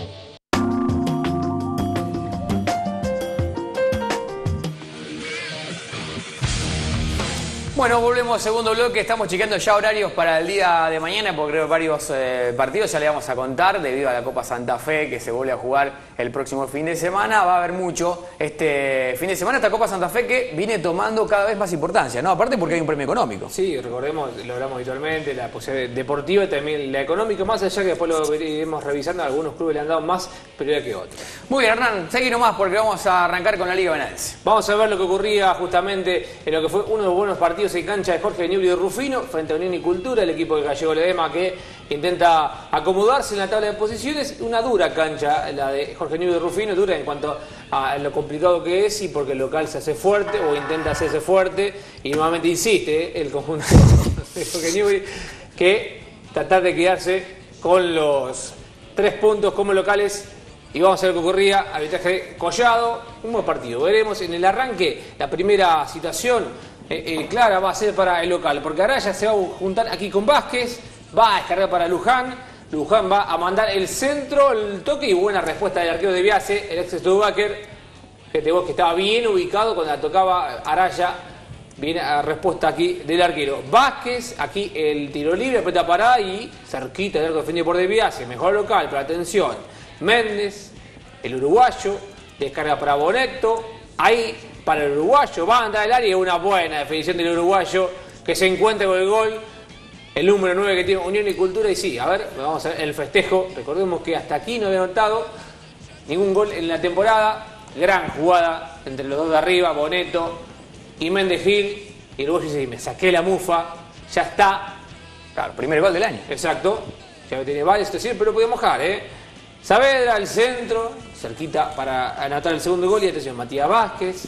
Bueno, volvemos al segundo bloque. Estamos chequeando ya horarios para el día de mañana, porque creo que varios eh, partidos ya le vamos a contar debido a la Copa Santa Fe que se vuelve a jugar el próximo fin de semana. Va a haber mucho este fin de semana esta Copa Santa Fe que viene tomando cada vez más importancia, ¿no? Aparte porque hay un premio económico. Sí, recordemos, lo hablamos habitualmente, la posibilidad deportiva y también la económica, más allá que después lo iremos revisando, algunos clubes le han dado más prioridad que otros. Muy bien, Hernán, seguí nomás porque vamos a arrancar con la Liga Benadense. Vamos a ver lo que ocurría justamente en lo que fue uno de los buenos partidos en cancha de Jorge Newbery de Rufino frente a Unión y Cultura, el equipo de Gallego Ledesma que intenta acomodarse en la tabla de posiciones. Una dura cancha la de Jorge Newbery de Rufino, dura en cuanto a lo complicado que es y porque el local se hace fuerte o intenta hacerse fuerte y nuevamente insiste ¿eh? el conjunto de Jorge Newbery que tratar de quedarse con los tres puntos como locales. Y vamos a ver lo que ocurría. Arbitraje Collado, un buen partido. Veremos en el arranque la primera situación Eh, eh, clara va a ser para el local, porque Araya se va a juntar aquí con Vázquez, va a descargar para Luján, Luján va a mandar el centro, el toque y buena respuesta del arquero de Biase, el ex Stubaker, que te vos que estaba bien ubicado cuando la tocaba Araya, viene a respuesta aquí del arquero. Vázquez, aquí el tiro libre, pelota parada y cerquita del arco defendido por de Biase, mejor local, pero atención, Méndez, el uruguayo, descarga para Bonetto, ahí para el uruguayo, va a andar el área y una buena definición del uruguayo que se encuentra con el gol, el número nueve que tiene Unión y Cultura. Y sí, a ver, vamos a ver el festejo. Recordemos que hasta aquí no había notado ningún gol en la temporada. Gran jugada entre los dos de arriba, Bonetto y Méndez Gil. Y el uruguayo dice, me saqué la mufa, ya está. Claro, primer gol del año. Exacto, ya tiene varios, pero podía mojar, ¿eh? Saavedra al centro, cerquita para anotar el segundo gol. Y atención, Matías Vázquez.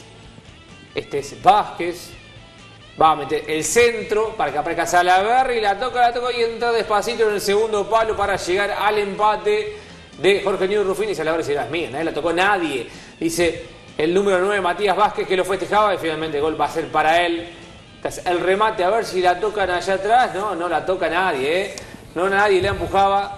Este es Vázquez, va a meter el centro para que aparezca Salaverry, la toca, la toca y entra despacito en el segundo palo para llegar al empate de Jorge Newbery Rufino. Y Salaverry se la es mía, nadie la tocó nadie, dice el número nueve Matías Vázquez, que lo festejaba y finalmente el gol va a ser para él. Entonces, el remate, a ver si la tocan allá atrás, no, no la toca nadie, ¿eh? No, nadie la empujaba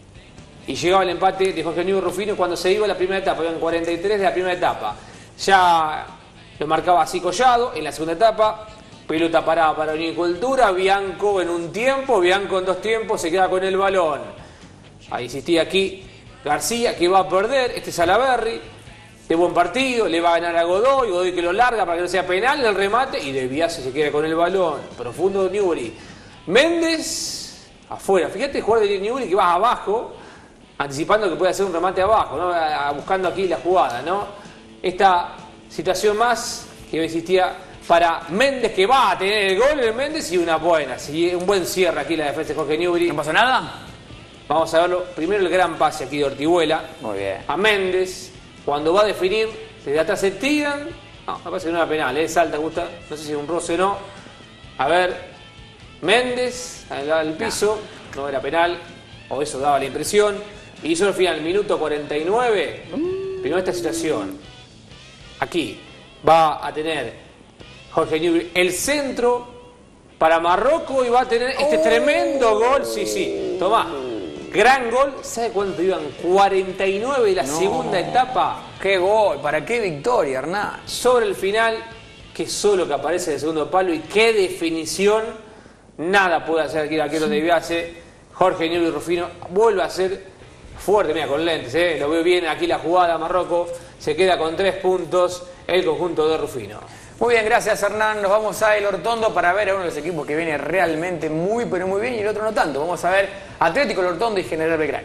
y llegaba el empate de Jorge Newbery Rufino cuando se iba a la primera etapa, iban cuarenta y tres de la primera etapa. Ya lo marcaba así Collado en la segunda etapa, pelota parada para Unión y Cultura, Bianco en un tiempo, Bianco en dos tiempos, se queda con el balón. Ahí insistía aquí García, que va a perder, este es Salaverry, de buen partido, le va a ganar a Godoy, Godoy que lo larga para que no sea penal, el remate, y de Biase se queda con el balón, profundo Newbery. Méndez, afuera, fíjate el jugador de Newbery que va abajo, anticipando que puede hacer un remate abajo, ¿no? Buscando aquí la jugada, ¿no? Esta situación más que existía para Méndez, que va a tener el gol de Méndez y una buena, sí, un buen cierre aquí la defensa de Jorge Newbery. ¿No pasó nada? Vamos a verlo. Primero el gran pase aquí de Ortihuela. Muy bien. A Méndez, cuando va a definir, desde atrás se tiran. No, me parece que no era penal, ¿eh? Salta, gusta. No sé si es un roce o no. A ver, Méndez, al, al piso, no era penal, o eso daba la impresión. Y hizo el final, minuto cuarenta y nueve. Primero esta situación. Aquí va a tener Jorge Newbery el centro para Marrocos y va a tener este oh. tremendo gol. Sí, sí, tomá, gran gol. ¿Sabe cuánto iban? cuarenta y nueve de la no. segunda etapa. ¡Qué gol! ¿Para qué victoria, Hernán? Sobre el final, que solo que aparece en el segundo palo y qué definición. Nada puede hacer aquí el arquero de Biase. Jorge Newbery Rufino vuelve a ser fuerte, mira, con lentes, ¿eh? Lo veo bien aquí la jugada, Marrocos se queda con tres puntos el conjunto de Rufino. Muy bien, gracias Hernán. Nos vamos a El Hortondo para ver a uno de los equipos que viene realmente muy, pero muy bien y el otro no tanto. Vamos a ver Atlético El Hortondo y General Belgrano.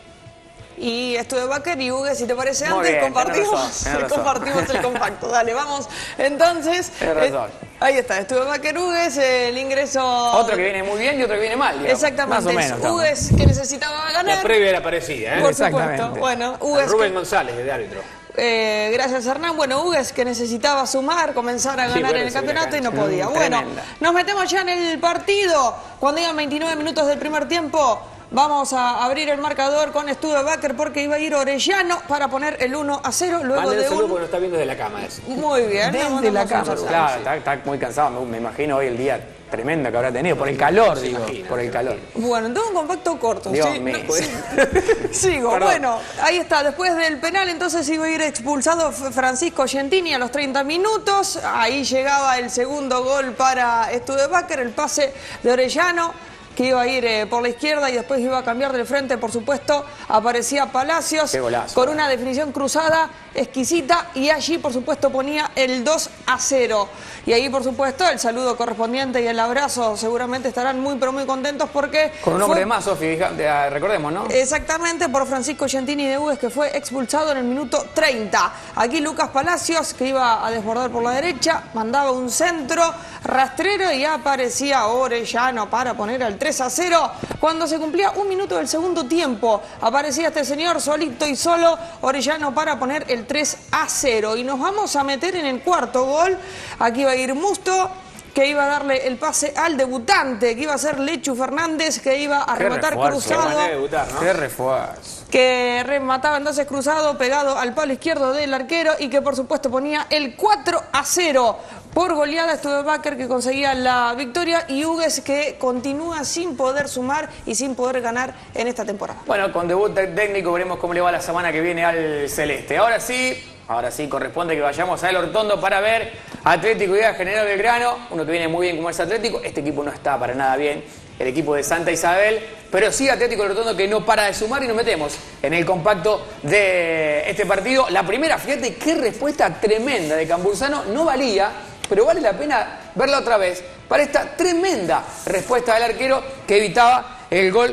Y Studebaker y Hugues, si te parece, Muy antes bien, compartimos, tenés razón, tenés razón. compartimos el compacto. Dale, vamos. Entonces, eh, ahí está, Studebaker Hugues, el ingreso... Otro que viene muy bien y otro que viene mal, digamos. Exactamente, más o menos, Hugues que necesitaba ganar. La previa era parecida, ¿eh? Por supuesto. Bueno, Hugues Rubén que... González, de árbitro. Eh, gracias, Hernán. Bueno, Hugues, que necesitaba sumar, comenzar a ganar Sí, bueno, en el se viene campeonato y no acá. podía. Mm, Bueno, tremenda. nos metemos ya en el partido. Cuando iban veintinueve minutos del primer tiempo, vamos a abrir el marcador con Studebaker porque iba a ir Orellano para poner el uno a cero. Luego Manden de saludo un... porque nos está viendo desde la cama eso. Muy bien. le Desde mandamos la un cama, saludo. claro, está, está muy cansado, me, me imagino hoy el día tremendo que habrá tenido, por el calor, Se digo, imagina, por el se calor. Bueno, tengo un compacto corto. Dios ¿sí? mío. No, sí. Sigo. Perdón. Bueno, ahí está. Después del penal, entonces iba a ir expulsado Francisco Gentini a los treinta minutos. Ahí llegaba el segundo gol para Studebaker, el pase de Orellano, que iba a ir eh, por la izquierda y después iba a cambiar del frente, por supuesto, aparecía Palacios Qué golazo. con una definición cruzada exquisita y allí, por supuesto, ponía el dos a cero. Y ahí, por supuesto, el saludo correspondiente y el abrazo seguramente estarán muy, pero muy contentos porque... Con un fue- hombre de más, Sofi, fija- de- recordemos, ¿no? Exactamente, por Francisco Gentini de Hugues, que fue expulsado en el minuto treinta. Aquí Lucas Palacios, que iba a desbordar por la derecha, mandaba un centro rastrero y aparecía Orellano para poner al tres a cero. Cuando se cumplía un minuto del segundo tiempo, aparecía este señor solito y solo, Orellano, para poner el tres a cero. Y nos vamos a meter en el cuarto gol. Aquí va a ir Musto, que iba a darle el pase al debutante, que iba a ser Lechu Fernández, que iba a Qué rematar refuerzo, cruzado. Van a debutar, ¿no? Qué refuerzo. Que remataba entonces cruzado, pegado al palo izquierdo del arquero y que por supuesto ponía el cuatro a cero. Por goleada Studebaker, que conseguía la victoria, y Hugues, que continúa sin poder sumar y sin poder ganar en esta temporada. Bueno, con debut técnico veremos cómo le va la semana que viene al Celeste. Ahora sí, ahora sí corresponde que vayamos a El Hortondo para ver Atlético Idea General Belgrano, uno que viene muy bien como es Atlético. Este equipo no está para nada bien, el equipo de Santa Isabel, pero sí Atlético El Hortondo, que no para de sumar, y nos metemos en el compacto de este partido. La primera, fíjate qué respuesta tremenda de Cambursano, no valía, pero vale la pena verla otra vez para esta tremenda respuesta del arquero que evitaba el gol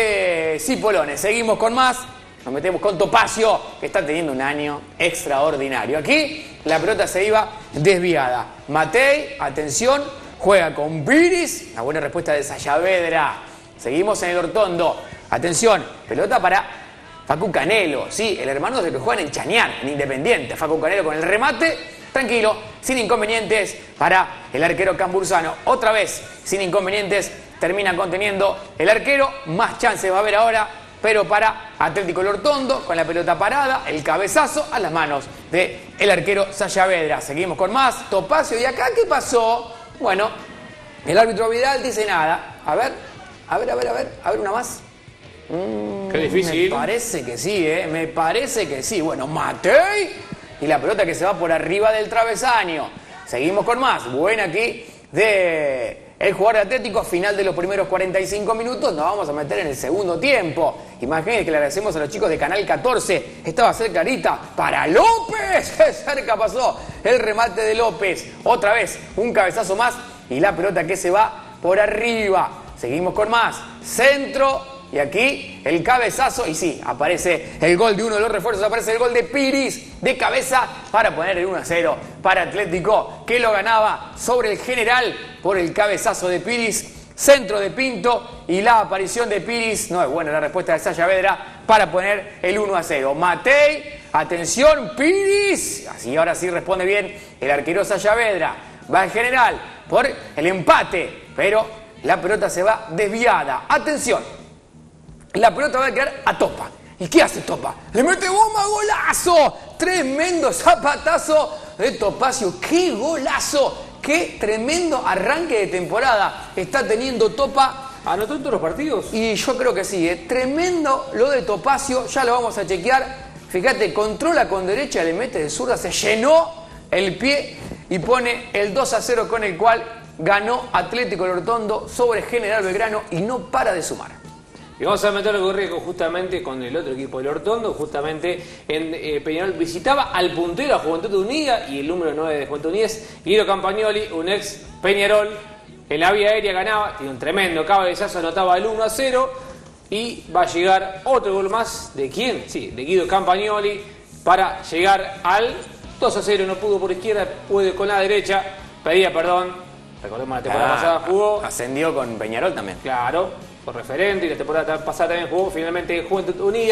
de Cipollones. Seguimos con más. Nos metemos con Topacio, que está teniendo un año extraordinario. Aquí la pelota se iba desviada. Matei, atención, juega con Piris. La buena respuesta de Sayavedra. Seguimos en El Hortondo. Atención, pelota para Facu Canelo. Sí, el hermano de que juega en Chañar, en Independiente. Facu Canelo con el remate. Tranquilo, sin inconvenientes para el arquero cambursano. Otra vez, sin inconvenientes, termina conteniendo el arquero. Más chances va a haber ahora, pero para Atlético El Hortondo, con la pelota parada, el cabezazo a las manos del arquero Sayavedra. Seguimos con más, Topacio. ¿Y acá qué pasó? Bueno, el árbitro Vidal dice nada. A ver, a ver, a ver, a ver, a ver una más. Mm, Qué difícil. Me parece que sí, ¿eh? Me parece que sí. Bueno, Matei. Y la pelota que se va por arriba del travesaño. Seguimos con más. Buena aquí de el jugador de Atlético. Final de los primeros cuarenta y cinco minutos. Nos vamos a meter en el segundo tiempo. Imagínense que le agradecemos a los chicos de Canal catorce. Estaba cerca ahorita para López. ¡Qué cerca pasó el remate de López! Otra vez, un cabezazo más. Y la pelota que se va por arriba. Seguimos con más. Centro. Y aquí el cabezazo, y sí, aparece el gol de uno de los refuerzos, aparece el gol de Piris de cabeza para poner el uno a cero para Atlético, que lo ganaba sobre el General por el cabezazo de Piris, centro de Pinto y la aparición de Piris. No es buena la respuesta de Sayavedra para poner el uno a cero. Matei, atención, Piris. Así ahora sí responde bien el arquero Sayavedra. Va el General por el empate, pero la pelota se va desviada. Atención. La pelota va a quedar a Topa. ¿Y qué hace Topa? ¡Le mete bomba! ¡Golazo! Tremendo zapatazo de Topacio. ¡Qué golazo! ¡Qué tremendo arranque de temporada está teniendo Topa! ¿Anotó en todos los partidos? Y yo creo que sí, ¿eh? Tremendo lo de Topacio. Ya lo vamos a chequear. Fíjate, controla con derecha, le mete de zurda, se llenó el pie y pone el dos a cero con el cual ganó Atlético El Hortondo sobre General Belgrano y no para de sumar. Y vamos a meter lo que ocurre justamente con el otro equipo del Hortondo, justamente en eh, Peñarol visitaba al puntero a Juventud Unida y el número nueve de Juventud Unida es Guido Campagnoli, un ex Peñarol. En la vía aérea ganaba, tiene un tremendo cabezazo, anotaba el uno a cero y va a llegar otro gol más. ¿De quién? Sí, de Guido Campagnoli para llegar al dos a cero. No pudo por izquierda, puede con la derecha, pedía perdón. Recordemos la temporada Ah, pasada jugó. Ascendió con Peñarol también. Claro, por referente, y la temporada pasada también jugó finalmente Juventud Unida.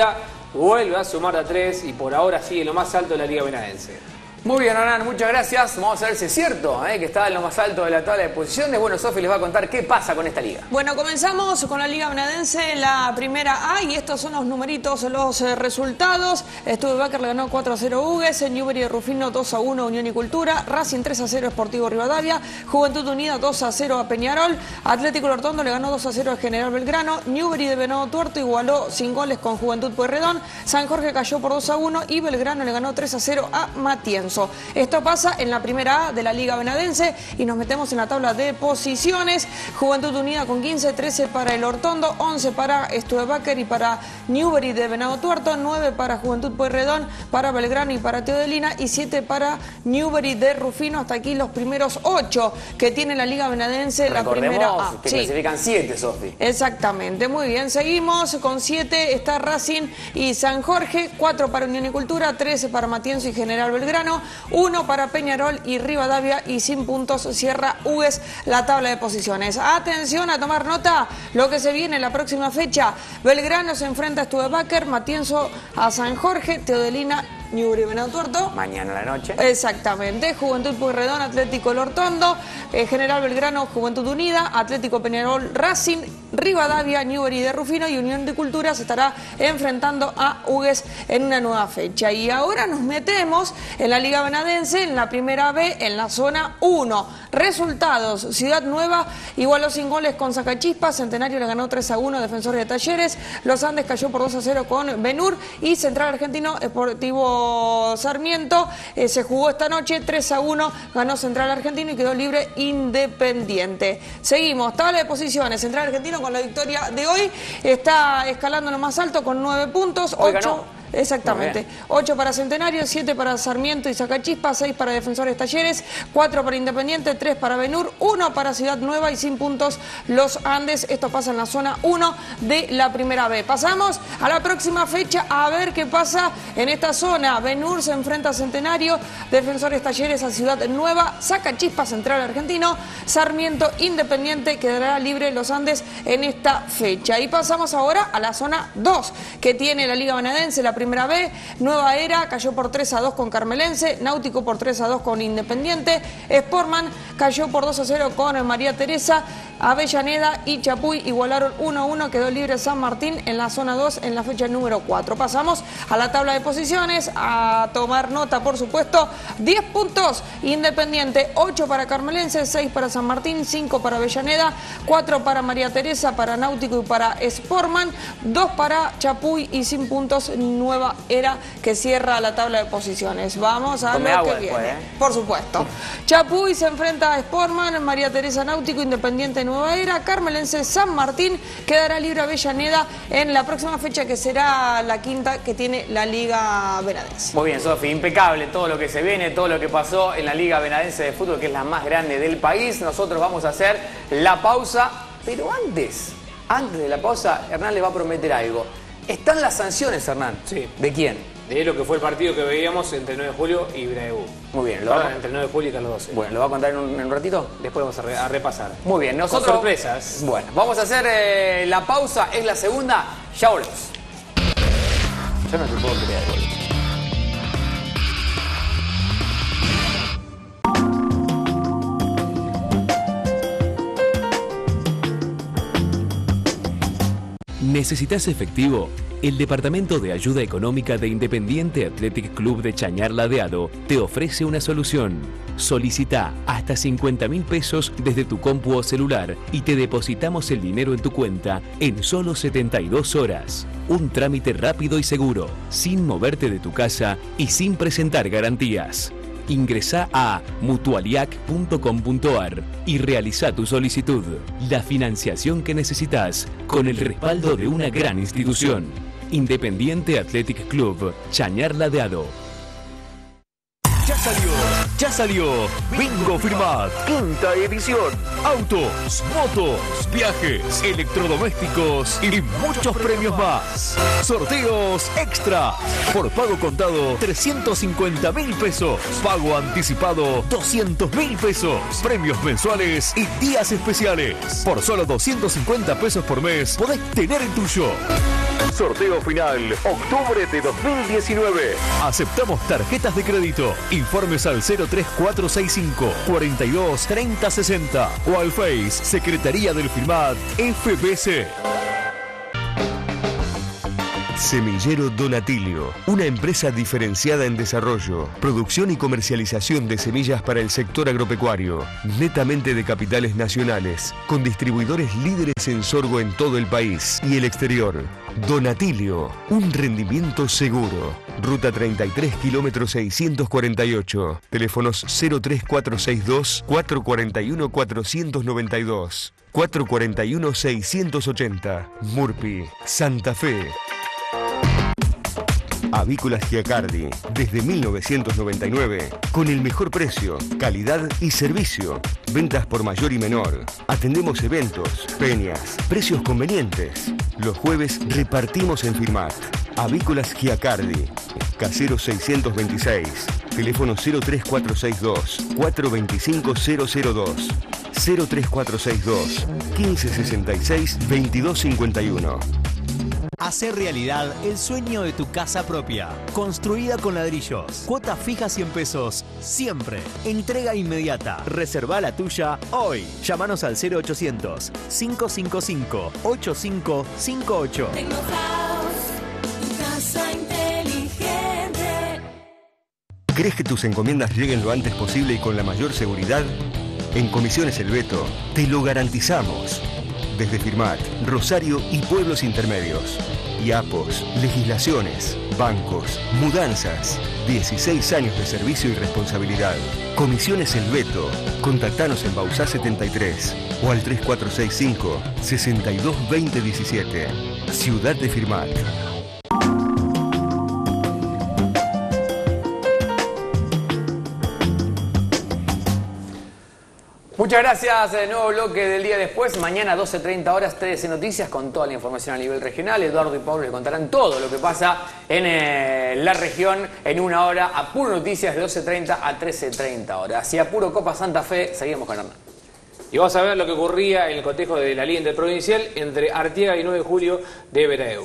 vuelve a sumar a tres y por ahora sigue lo más alto de la Liga Benadense. Muy bien, Hernán, muchas gracias. Vamos a ver si es cierto ¿eh? que está en lo más alto de la tabla de posiciones. Bueno, Sofi les va a contar qué pasa con esta liga. Bueno, comenzamos con la Liga Benadense, la primera A, y estos son los numeritos, los eh, resultados. Studebaker le ganó cuatro a cero a Hugues, Newbery de Rufino dos a uno a Unión y Cultura, Racing tres a cero a Sportivo Rivadavia, Juventud Unida dos a cero a Peñarol, Atlético Lortondo le ganó dos a cero a General Belgrano, Newbery de Venado Tuerto igualó sin goles con Juventud Pueyrredón, San Jorge cayó por dos a uno y Belgrano le ganó tres a cero a Matienzo. Esto pasa en la primera A de la Liga Benadense y nos metemos en la tabla de posiciones. Juventud Unida con quince, trece para el Hortondo, once para Studebaker y para Newbery de Venado Tuerto, nueve para Juventud Pueyrredón, para Belgrano y para Teodelina y siete para Newbery de Rufino. Hasta aquí los primeros ocho que tiene la Liga Benadense, la primera A. que sí. clasifican siete, Sofi. Exactamente, muy bien. Seguimos con siete, está Racing y San Jorge, cuatro para Unión y Cultura, trece para Matienzo y General Belgrano, uno para Peñarol y Rivadavia y sin puntos cierra Hugues la tabla de posiciones. Atención a tomar nota lo que se viene la próxima fecha. Belgrano se enfrenta a Studebaker, Matienzo a San Jorge, Teodelina, Newbery Venado Tuerto. Mañana a la noche. Exactamente. Juventud Pueyrredón, Atlético Lortondo, eh, General Belgrano, Juventud Unida, Atlético Peñarol, Racing, Rivadavia, Newbery de Rufino y Unión de Cultura se estará enfrentando a Hugues en una nueva fecha. Y ahora nos metemos en la Liga Benadense, en la primera B, en la zona uno. Resultados: Ciudad Nueva igualó sin goles con Sacachispas, Centenario le ganó tres a uno a Defensores de Talleres, Los Andes cayó por dos a cero con Benur y Central Argentino Sportivo Sarmiento eh, se jugó esta noche, tres a uno ganó Central Argentino y quedó libre Independiente. Seguimos, tabla de posiciones. Central Argentino con la victoria de hoy está escalando lo más alto con nueve puntos. Hoy ocho ganó. Exactamente. ocho para Centenario, siete para Sarmiento y Sacachispas, seis para Defensores Talleres, cuatro para Independiente, tres para Benur, uno para Ciudad Nueva y sin puntos Los Andes. Esto pasa en la zona uno de la primera B. Pasamos a la próxima fecha a ver qué pasa en esta zona. Benur se enfrenta a Centenario, Defensores Talleres a Ciudad Nueva, Sacachispas Central Argentino, Sarmiento Independiente, quedará libre Los Andes en esta fecha. Y pasamos ahora a la zona dos que tiene la Liga Benadense, la primera B. Nueva Era cayó por tres a dos con Carmelense, Náutico por tres a dos con Independiente, Sportman cayó por dos a cero con María Teresa, Avellaneda y Chapuy igualaron uno a uno, quedó libre San Martín en la zona dos en la fecha número cuatro. Pasamos a la tabla de posiciones, a tomar nota por supuesto. diez puntos Independiente, ocho para Carmelense, seis para San Martín, cinco para Avellaneda, cuatro para María Teresa, para Náutico y para Sportman, dos para Chapuy y sin puntos Nueva Era que cierra la tabla de posiciones. Vamos a Tome lo agua que después, viene. ¿eh? Por supuesto. Chapuy se enfrenta a Sportman, María Teresa Náutico, Independiente Nueva Era, Carmelense San Martín, quedará libre Avellaneda en la próxima fecha que será la quinta que tiene la Liga Benadense. Muy bien, Sofi, impecable todo lo que se viene, todo lo que pasó en la Liga Benadense de Fútbol, que es la más grande del país. Nosotros vamos a hacer la pausa, pero antes, antes de la pausa, Hernán le va a prometer algo. ¿Están las sanciones, Hernán? Sí. ¿De quién? De lo que fue el partido que veíamos entre el nueve de julio y Braebu. Muy bien. Lo Perdón, va... entre el nueve de julio y Carlos doce. Bueno, ¿lo va a contar en un, en un ratito? Después vamos a, re, a repasar. Muy bien. Nosotros... Con sorpresas. Bueno, vamos a hacer eh, la pausa. Es la segunda. Ya volvemos. Yo no te puedo creer, boludo. ¿Necesitas efectivo? El Departamento de Ayuda Económica de Independiente Athletic Club de Chañar Ladeado te ofrece una solución. Solicita hasta cincuenta mil pesos desde tu compu o celular y te depositamos el dinero en tu cuenta en solo setenta y dos horas. Un trámite rápido y seguro, sin moverte de tu casa y sin presentar garantías. Ingresá a mutualiac punto com punto ar y realiza tu solicitud. La financiación que necesitas con el respaldo de una gran institución. Independiente Athletic Club, Chañar Ladeado. Ya salió, ya salió. Bingo Firmat, quinta edición. Autos, motos, viajes, electrodomésticos y muchos premios más. Sorteos extra. Por pago contado, trescientos cincuenta mil pesos. Pago anticipado, doscientos mil pesos. Premios mensuales y días especiales. Por solo doscientos cincuenta pesos por mes, podés tener el tuyo. Sorteo final, octubre de dos mil diecinueve. Aceptamos tarjetas de crédito. Informes al cero tres cuatro seis cinco, cuatro dos, treinta sesenta o al Face Secretaría del Firmat F B C. Semillero Donatilio, una empresa diferenciada en desarrollo, producción y comercialización de semillas para el sector agropecuario, netamente de capitales nacionales, con distribuidores líderes en sorgo en todo el país y el exterior. Donatilio, un rendimiento seguro. Ruta treinta y tres, kilómetro seiscientos cuarenta y ocho. Teléfonos cero tres cuatro seis dos, cuatro cuatro uno, cuatro nueve dos, cuatro cuatro uno, seis ocho cero. Murpi, Santa Fe. Avícolas Giacardi, desde mil novecientos noventa y nueve, con el mejor precio, calidad y servicio. Ventas por mayor y menor. Atendemos eventos, peñas, precios convenientes. Los jueves repartimos en Firmat. Avícolas Giacardi, Casero seiscientos veintiséis, teléfono cero tres cuatro seis dos, cuatro dos cinco cero cero dos, cero tres cuatro seis dos, quince sesenta y seis, veintidós cincuenta y uno. Hacer realidad el sueño de tu casa propia. Construida con ladrillos. Cuotas fijas cien pesos. Siempre. Entrega inmediata. Reserva la tuya hoy. Llámanos al cero ochocientos, cinco cinco cinco, ocho cinco cinco ocho. Tecnohouse, tu casa inteligente. ¿Crees que tus encomiendas lleguen lo antes posible y con la mayor seguridad? En Comisiones El Beto te lo garantizamos. Desde Firmat, Rosario y pueblos intermedios. I A P O S, legislaciones, bancos, mudanzas. dieciséis años de servicio y responsabilidad. Comisiones El Beto. Contactanos en Bauzá setenta y tres o al tres cuatro seis cinco, sesenta y dos veinte diecisiete. Ciudad de Firmat. Muchas gracias. El nuevo bloque del día después. Mañana doce treinta horas, T D C Noticias con toda la información a nivel regional. Eduardo y Pablo le contarán todo lo que pasa en eh, la región en una hora. A Puro Noticias de doce treinta a trece treinta horas. Y a Puro Copa Santa Fe seguimos con Hernán. Y vamos a ver lo que ocurría en el cotejo de la Liga Interprovincial entre Artiaga y nueve de julio de Beraeu.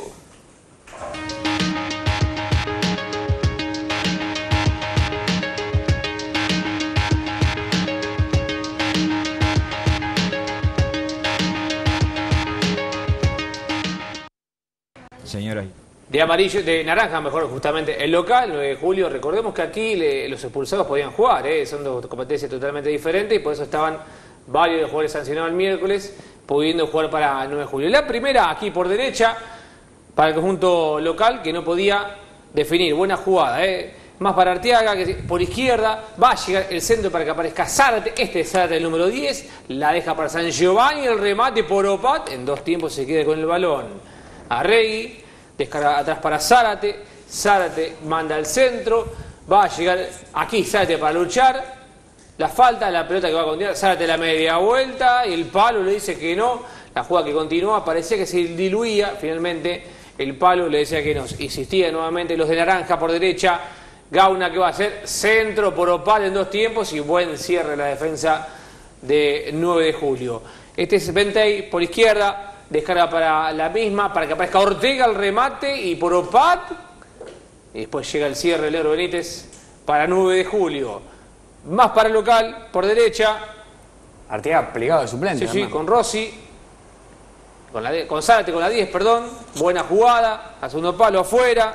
Señora. De amarillo, de naranja mejor justamente el local, nueve de julio. Recordemos que aquí le, los expulsados podían jugar, ¿eh? Son dos competencias totalmente diferentes y por eso estaban varios de jugadores sancionados el miércoles pudiendo jugar para nueve de julio. La primera aquí por derecha para el conjunto local que no podía definir, buena jugada, ¿eh? Más para Artiaga, que por izquierda va a llegar el centro para que aparezca Zárate. Este es Zárate el número diez, la deja para San Giovanni, el remate por Opat, en dos tiempos se queda con el balón. Arregui, descarga atrás para Zárate, Zárate manda al centro, va a llegar aquí Zárate para luchar, la falta, la pelota que va a continuar, Zárate la media vuelta y el palo le dice que no, la jugada que continúa parecía que se diluía, finalmente el palo le decía que no, insistía nuevamente los de naranja por derecha, Gauna que va a hacer centro por Opal en dos tiempos y buen cierre la defensa de nueve de julio. Este es Ventey por izquierda, descarga para la misma, para que aparezca Ortega el remate y por Opat. Y después llega el cierre del Negro Benítez para nueve de julio. Más para el local, por derecha. Artiaga plegado de suplente. Sí, sí, con Rossi. Con, la de, con Zárate con la diez, perdón. Buena jugada. A segundo palo afuera.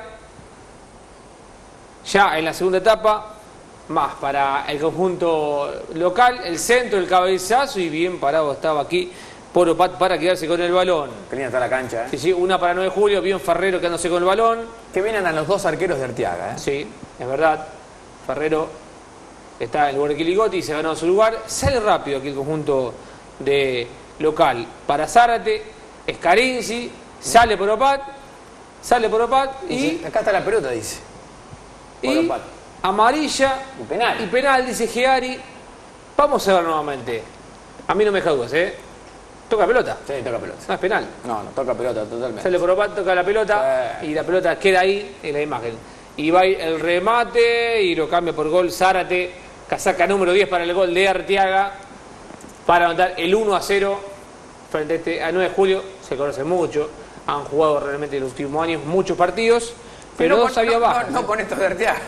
Ya en la segunda etapa. Más para el conjunto local. El centro, el cabezazo. Y bien parado estaba aquí por Opat para quedarse con el balón. Qué linda está la cancha, ¿eh? Sí, sí, una para nueve de julio, bien Ferrero quedándose con el balón. Que vienen a los dos arqueros de Artiaga, ¿eh? Sí, es verdad. Ferrero está en el lugar de Quiligotti y se ha ganado su lugar. Sale rápido aquí el conjunto de local. Para Zárate, Escarinzi, sale por Opat, sale por Opat y... Dice, acá está la pelota, dice. Por y Opat. amarilla y penal. Y penal, dice Giari. Vamos a ver nuevamente. A mí no me deja dudas, ¿eh? Toca pelota. Sí, toca pelota. No es penal. No, no, toca pelota totalmente. Sale por Opat, toca la pelota sí. Y la pelota queda ahí en la imagen. Y va el remate y lo cambia por gol Zárate. Casaca número diez para el gol de Arteaga. Para anotar el uno a cero frente a, este, a nueve de julio. Se conoce mucho. Han jugado realmente en los últimos años muchos partidos. Pero no, dos no, había no, bajas. No, no con estos de Arteaga.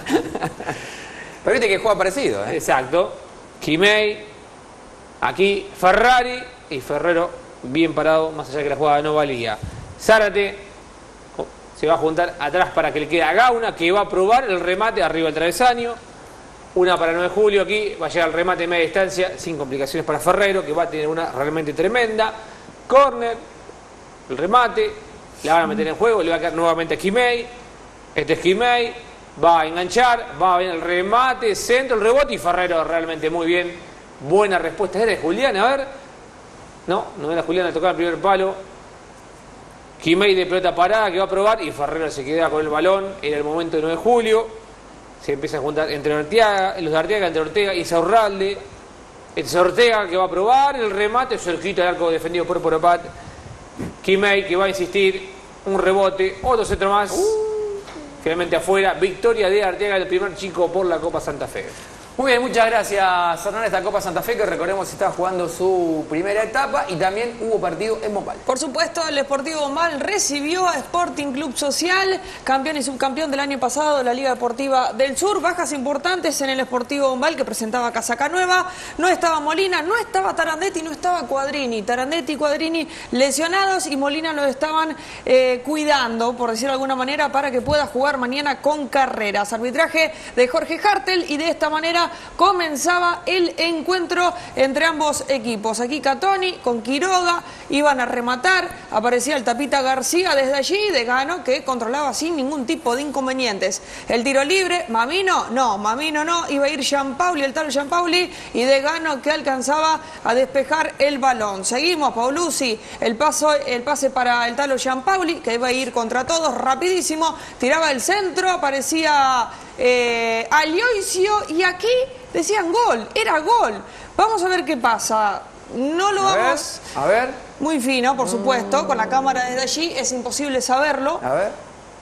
Pero viste que juega parecido, ¿eh? Exacto. Quimei. Aquí Ferrari. Y Ferrero bien parado, más allá que la jugada no valía. Zárate se va a juntar atrás para que le quede a Gauna, que va a probar el remate arriba del travesaño. Una para nueve de julio aquí, va a llegar el remate de media distancia, sin complicaciones para Ferrero, que va a tener una realmente tremenda. Corner, el remate, la van a meter en juego, le va a quedar nuevamente a Quimei. Este es Quimei, va a enganchar, va a venir el remate, centro, el rebote y Ferrero realmente muy bien. Buena respuesta. Era de Julián, a ver. No, no era Julián a tocar el primer palo. Quimei de pelota parada que va a probar y Ferrero se queda con el balón. Era el momento de nueve de julio. Se empieza a juntar entre Arteaga, los de Arteaga, entre Ortega y Saurralde. Este es Ortega que va a probar el remate, cerquita del arco defendido por Poropat. Quimei que va a insistir, un rebote, otro centro más. Uh. Finalmente afuera, victoria de Arteaga, el primer chico por la Copa Santa Fe. Muy bien, muchas gracias, Hernán. Esta Copa Santa Fe, que recordemos estaba jugando su primera etapa y también hubo partido en Bombal. Por supuesto, el Sportivo Bombal recibió a Sporting Club Social, campeón y subcampeón del año pasado de la Liga Deportiva del Sur. Bajas importantes en el Sportivo Bombal, que presentaba casaca nueva. No estaba Molina, no estaba Tarandetti, no estaba Cuadrini. Tarandetti y Cuadrini lesionados y Molina los estaban eh, cuidando, por decirlo de alguna manera, para que pueda jugar mañana con Carreras. Arbitraje de Jorge Hartel y de esta manera comenzaba el encuentro entre ambos equipos. Aquí Catoni con Quiroga iban a rematar, aparecía el Tapita García desde allí, de Gano, que controlaba sin ningún tipo de inconvenientes. El tiro libre, Mamino, no, Mamino no, iba a ir Gianpauli, el Talo Gianpauli, y de Gano que alcanzaba a despejar el balón. Seguimos, Paulucci, el, paso, el pase para el Talo Gianpauli, que iba a ir contra todos, rapidísimo, tiraba el centro, aparecía eh, Alioisio, y aquí decían gol, era gol. Vamos a ver qué pasa. No lo a vamos... Ver, a ver. Muy fino, por supuesto, con la cámara desde allí, es imposible saberlo. A ver.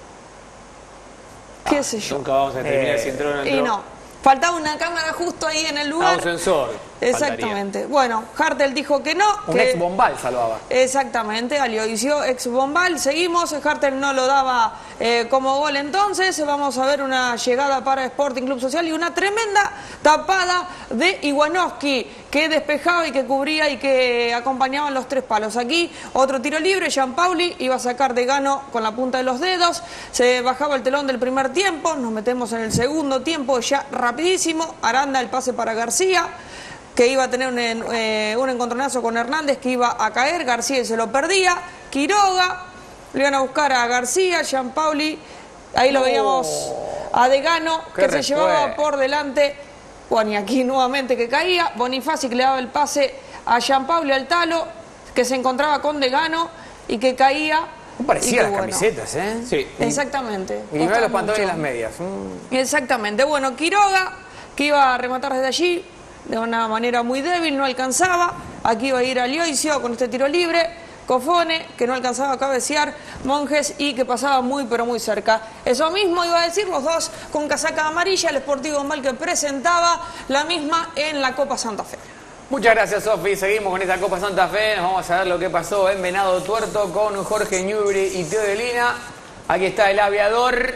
¿Qué ah, sé yo? Nunca vamos a determinar eh, si entró o no entró. Y no. Faltaba una cámara justo ahí en el lugar. Ah, un sensor. Exactamente. Faltaría. Bueno, Hartel dijo que no. Un que... ex Bombal salvaba. Exactamente, Alioisio, ex Bombal. Seguimos, Hartel no lo daba eh, como gol entonces. Vamos a ver una llegada para Sporting Club Social y una tremenda tapada de Iwanowski, que despejaba y que cubría y que acompañaban los tres palos. Aquí otro tiro libre, Gianpauli iba a sacar de Gano con la punta de los dedos. Se bajaba el telón del primer tiempo, nos metemos en el segundo tiempo ya rapidísimo. Aranda, el pase para García, que iba a tener un, eh, un encontronazo con Hernández, que iba a caer, García se lo perdía. Quiroga, le iban a buscar a García, Gianpauli, ahí lo oh, veíamos a Degano, que se llevaba por delante. Bueno, y aquí nuevamente que caía, Bonifaci que le daba el pase a Gianpauli, al Talo, que se encontraba con Degano y que caía. Parecía las bueno, camisetas, ¿eh? Sí. Exactamente. Y me los pantalones y las medias. Mm. Exactamente. Bueno, Quiroga, que iba a rematar desde allí de una manera muy débil, no alcanzaba. Aquí iba a ir Alioisio con este tiro libre. Cofone, que no alcanzaba a cabecear. Monjes, y que pasaba muy pero muy cerca. Eso mismo iba a decir los dos con casaca amarilla, el Sportivo Bombal, que presentaba la misma en la Copa Santa Fe. Muchas gracias, Sofi. Seguimos con esta Copa Santa Fe. Nos vamos a ver lo que pasó en Venado Tuerto con Jorge Ñubri y Teodolina. Aquí está el aviador,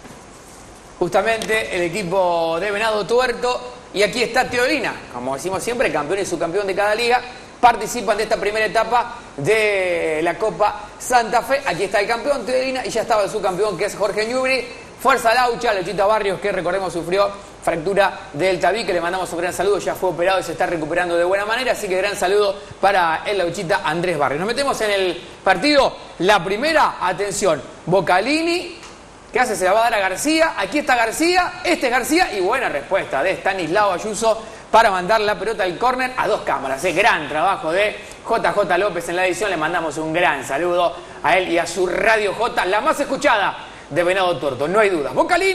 justamente el equipo de Venado Tuerto. Y aquí está Teodolina, como decimos siempre, campeón y subcampeón de cada liga. Participan de esta primera etapa de la Copa Santa Fe. Aquí está el campeón, Teodolina, y ya estaba el subcampeón, que es Jorge Ñubri. Fuerza Laucha, Lechita Barrios, que recordemos sufrió fractura del tabique. Le mandamos un gran saludo, ya fue operado y se está recuperando de buena manera. Así que gran saludo para el Lauchita Andrés Barrios. Nos metemos en el partido. La primera, atención, Bocalini, ¿qué hace? Se la va a dar a García. Aquí está García, este es García. Y buena respuesta de Stanislao Ayuso para mandar la pelota al córner a dos cámaras. Es gran trabajo de J J López en la edición. Le mandamos un gran saludo a él y a su Radio J, la más escuchada de Venado Tuerto, no hay duda. Bocalini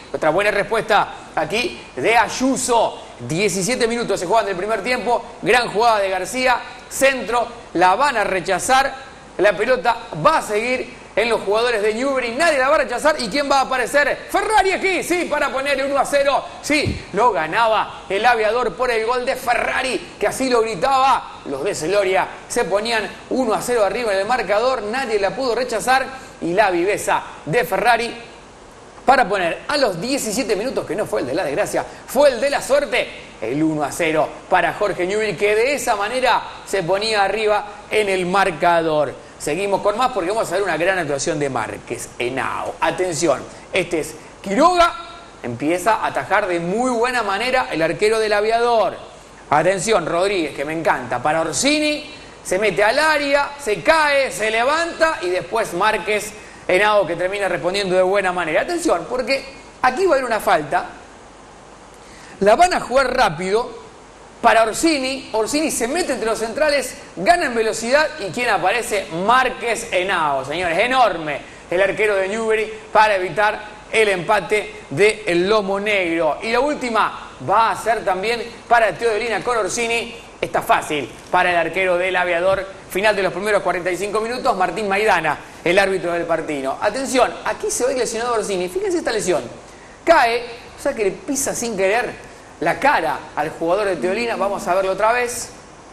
Otra buena respuesta aquí de Ayuso. diecisiete minutos se juegan del primer tiempo. Gran jugada de García. Centro, la van a rechazar. La pelota va a seguir en los jugadores de Newbery. Nadie la va a rechazar. ¿Y quién va a aparecer? Ferrari aquí, sí, para poner uno a cero. Sí, lo ganaba el Aviador por el gol de Ferrari, que así lo gritaba. Los de Celoria se ponían uno a cero arriba en el marcador. Nadie la pudo rechazar. Y la viveza de Ferrari para poner a los diecisiete minutos, que no fue el de la desgracia, fue el de la suerte, el uno a cero para Jorge Newbery, que de esa manera se ponía arriba en el marcador. Seguimos con más porque vamos a ver una gran actuación de Márquez Henao. Atención, este es Quiroga, empieza a atajar de muy buena manera el arquero del Aviador. Atención, Rodríguez, que me encanta, para Orsini, se mete al área, se cae, se levanta y después Márquez Henao, que termina respondiendo de buena manera. Atención, porque aquí va a haber una falta, la van a jugar rápido para Orsini. Orsini se mete entre los centrales, gana en velocidad y ¿quién aparece? Márquez Henao, señores, enorme el arquero de Newbery para evitar el empate del Lomo Negro. Y la última va a ser también para Teodolina con Orsini. Está fácil para el arquero del Aviador. Final de los primeros cuarenta y cinco minutos, Martín Maidana, el árbitro del partido. Atención, aquí se ve lesionado Orsini. Fíjense esta lesión. Cae, o sea que le pisa sin querer la cara al jugador de Teodolina. Vamos a verlo otra vez.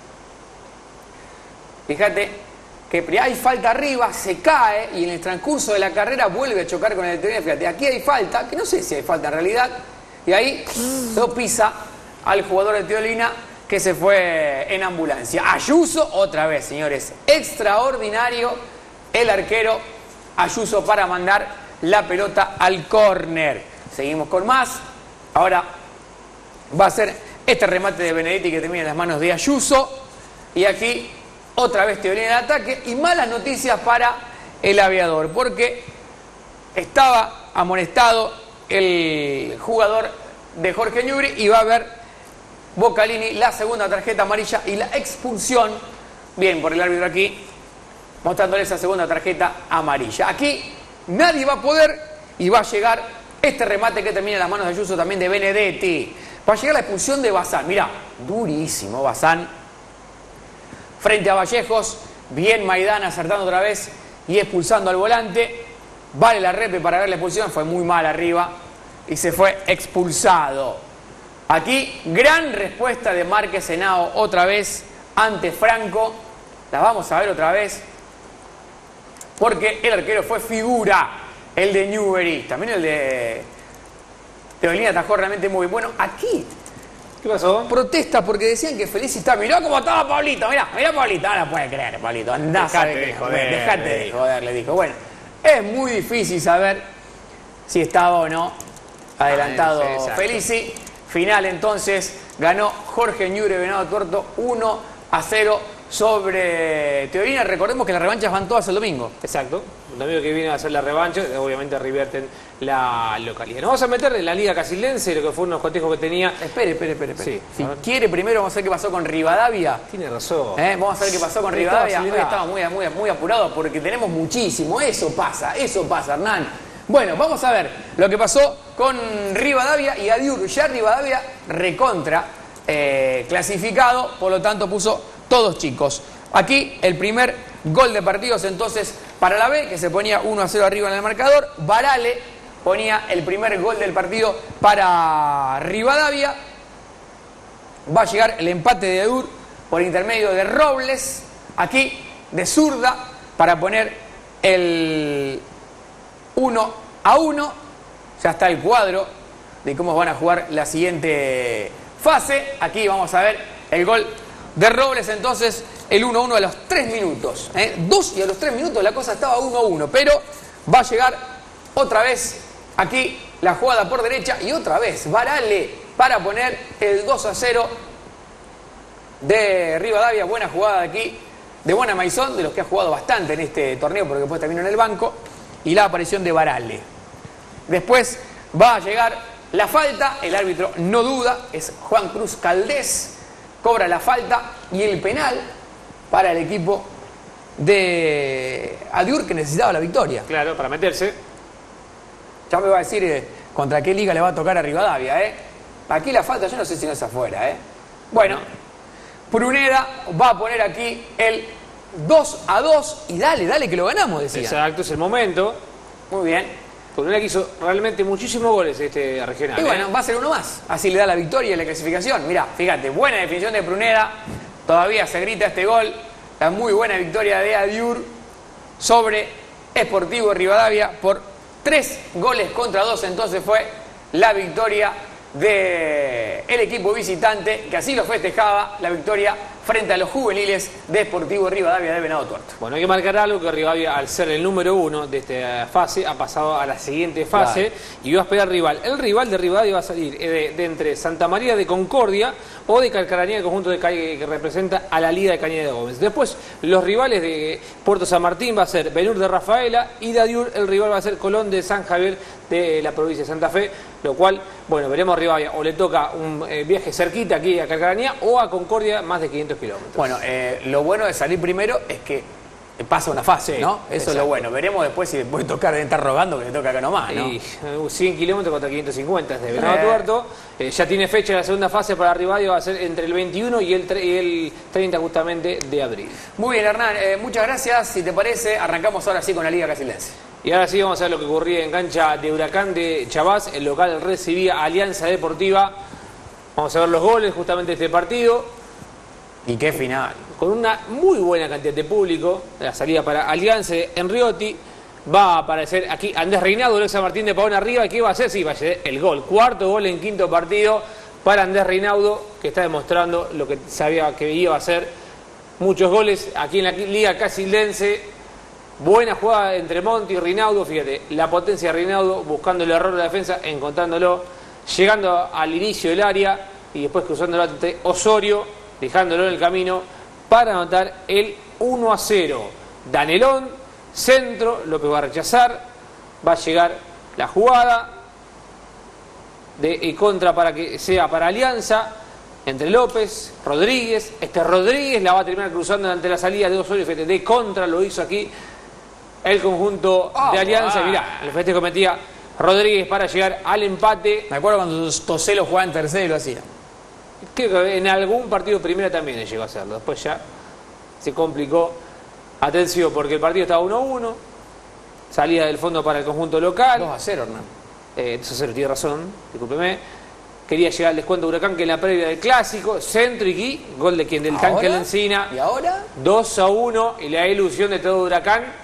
Fíjate que hay falta arriba, se cae y en el transcurso de la carrera vuelve a chocar con el Teodolina. Fíjate, aquí hay falta, que no sé si hay falta en realidad. Y ahí lo pisa al jugador de Teodolina, que se fue en ambulancia. Ayuso otra vez, señores. Extraordinario el arquero Ayuso para mandar la pelota al córner. Seguimos con más. Ahora va a ser este remate de Benedetti que termina en las manos de Ayuso. Y aquí otra vez Teodolina en ataque. Y malas noticias para el Aviador, porque estaba amonestado el jugador de Jorge Newbery y va a haber Bocalini la segunda tarjeta amarilla y la expulsión. Bien por el árbitro aquí, mostrándole esa segunda tarjeta amarilla. Aquí nadie va a poder y va a llegar este remate que termina en las manos de Ayuso, también de Benedetti. Va a llegar la expulsión de Bazán. Mirá, durísimo Bazán. Frente a Vallejos, bien Maidana acertando otra vez y expulsando al volante. Vale la repe para ver la expulsión, fue muy mal arriba y se fue expulsado. Aquí, gran respuesta de Márquez Henao otra vez ante Franco. La vamos a ver otra vez. Porque el arquero fue figura, el de Newbery. También el de Teodolina atajó realmente muy bien. Bueno, aquí, ¿qué pasó? Protesta porque decían que Felici está. Mirá cómo estaba Pablito, mirá, mirá Pablito. No la puede creer, Pablito. Andá, dejate de joder. Dejate de joder, le dijo. Bueno, es muy difícil saber si estaba o no adelantado Ah, sí, Felici. Final entonces, ganó Jorge Newbery Venado Tuerto uno a cero sobre Teodolina. Recordemos que las revanchas van todas el domingo. Exacto. Un amigo que viene a hacer la revancha, obviamente revierten la localidad. Nos vamos a meter en la Liga Casildense, lo que fue unos cotejos que tenía. Espere, espere, espere. espere. Sí, si quiere, primero vamos a ver qué pasó con Rivadavia. Tiene razón. ¿Eh? Vamos a ver qué pasó con Hoy Rivadavia. estaba Hoy estamos muy, muy, muy apurados porque tenemos muchísimo. Eso pasa, eso pasa, Hernán. Bueno, vamos a ver lo que pasó con Rivadavia y Adiur. Ya Rivadavia recontra eh, clasificado, por lo tanto puso todos chicos. Aquí el primer gol de partidos entonces para la B, que se ponía uno a cero arriba en el marcador. Varale ponía el primer gol del partido para Rivadavia. Va a llegar el empate de Adiur por intermedio de Robles. Aquí de zurda para poner el uno a uno. Ya está el cuadro de cómo van a jugar la siguiente fase. Aquí vamos a ver el gol de Robles, entonces el uno a uno a los tres minutos. ¿eh? Dos y a los tres minutos la cosa estaba uno a uno, pero va a llegar otra vez aquí la jugada por derecha y otra vez Varale para poner el dos a cero de Rivadavia. Buena jugada de aquí de Buena Maizón, de los que ha jugado bastante en este torneo porque después terminó en el banco, y la aparición de Varale. Después va a llegar la falta, el árbitro no duda, es Juan Cruz Caldés, cobra la falta y el penal para el equipo de Adiur, que necesitaba la victoria. Claro, para meterse. Ya me va a decir eh, contra qué liga le va a tocar a Rivadavia, ¿eh? Aquí la falta, yo no sé si no es afuera, ¿eh? Bueno, Pruneda va a poner aquí el dos a dos y dale, dale que lo ganamos, decía. Exacto, es el momento. Muy bien. Pruneda que hizo realmente muchísimos goles este regional. Y bueno, ¿eh? va a ser uno más. Así le da la victoria y la clasificación. Mirá, fíjate, buena definición de Pruneda. Todavía se grita este gol. La muy buena victoria de Adiur sobre Sportivo Rivadavia por tres goles contra dos. Entonces fue la victoria del equipo visitante, que así lo festejaba, la victoria frente a los juveniles de Sportivo Rivadavia de Venado Tuerto. Bueno, hay que marcar algo, que Rivadavia, al ser el número uno de esta fase, ha pasado a la siguiente fase, claro, y va a esperar rival. El rival de Rivadavia va a salir de, de entre Santa María de Concordia o de Calcaranía, el conjunto de Calle que representa a la Liga de Cañada de Gómez. Después, los rivales de Puerto San Martín va a ser Benur de Rafaela, y de Adiur el rival va a ser Colón de San Javier de la provincia de Santa Fe, lo cual, bueno, veremos a Rivadavia, o le toca un eh, viaje cerquita aquí a Calcaranía o a Concordia más de quinientos kilómetros. Bueno, eh, lo bueno de salir primero es que pasa una fase, sí, ¿no? Eso exacto, es lo bueno. Veremos después si le puede tocar, debe estar rogando que le toca acá nomás, ¿no? Y cien kilómetros contra quinientos cincuenta desde Venado eh. Tuerto. Eh, ya tiene fecha la segunda fase para Rivadavia, va a ser entre el veintiuno y el, y el treinta justamente de abril. Muy bien, Hernán, eh, muchas gracias. Si te parece, arrancamos ahora sí con la Liga Casildense. Y ahora sí vamos a ver lo que ocurría en cancha de Huracán de Chabás. El local recibía Alianza Deportiva. Vamos a ver los goles justamente de este partido. Y qué final. Con una muy buena cantidad de público. La salida para Alianza en Riotti. Va a aparecer aquí Andrés Reinaudo, Alexa Martín de Pavón arriba. ¿Qué va a hacer? Sí, va a ser el gol. Cuarto gol en quinto partido para Andrés Reinaudo, que está demostrando lo que sabía que iba a hacer. Muchos goles aquí en la Liga Casildense. Buena jugada entre Monti y Reinaudo, fíjate, la potencia de Reinaudo buscando el error de la defensa, encontrándolo, llegando al inicio del área y después cruzándolo ante Osorio, dejándolo en el camino para anotar el uno a cero. Danelón, centro, López va a rechazar, va a llegar la jugada de contra para que sea para Alianza, entre López, Rodríguez, este Rodríguez la va a terminar cruzando ante la salida de Osorio, fíjate, de contra lo hizo aquí el conjunto oh, de Alianza. Wow. Mirá, el festejo cometía Rodríguez para llegar al empate. Me acuerdo cuando Toselo jugaba en tercero y lo hacía. Creo que en algún partido primera también llegó a hacerlo. Después ya se complicó. Atención, porque el partido estaba uno a uno. Salida del fondo para el conjunto local. dos a cero, Hernán. Eh, dos a cero, tiene razón, discúlpeme. Quería llegar al descuento de Huracán, que en la previa del clásico. Centro y aquí, gol de quien, del ¿Ahora? Tanque Lencina. ¿Y ahora? dos a uno y la ilusión de todo Huracán.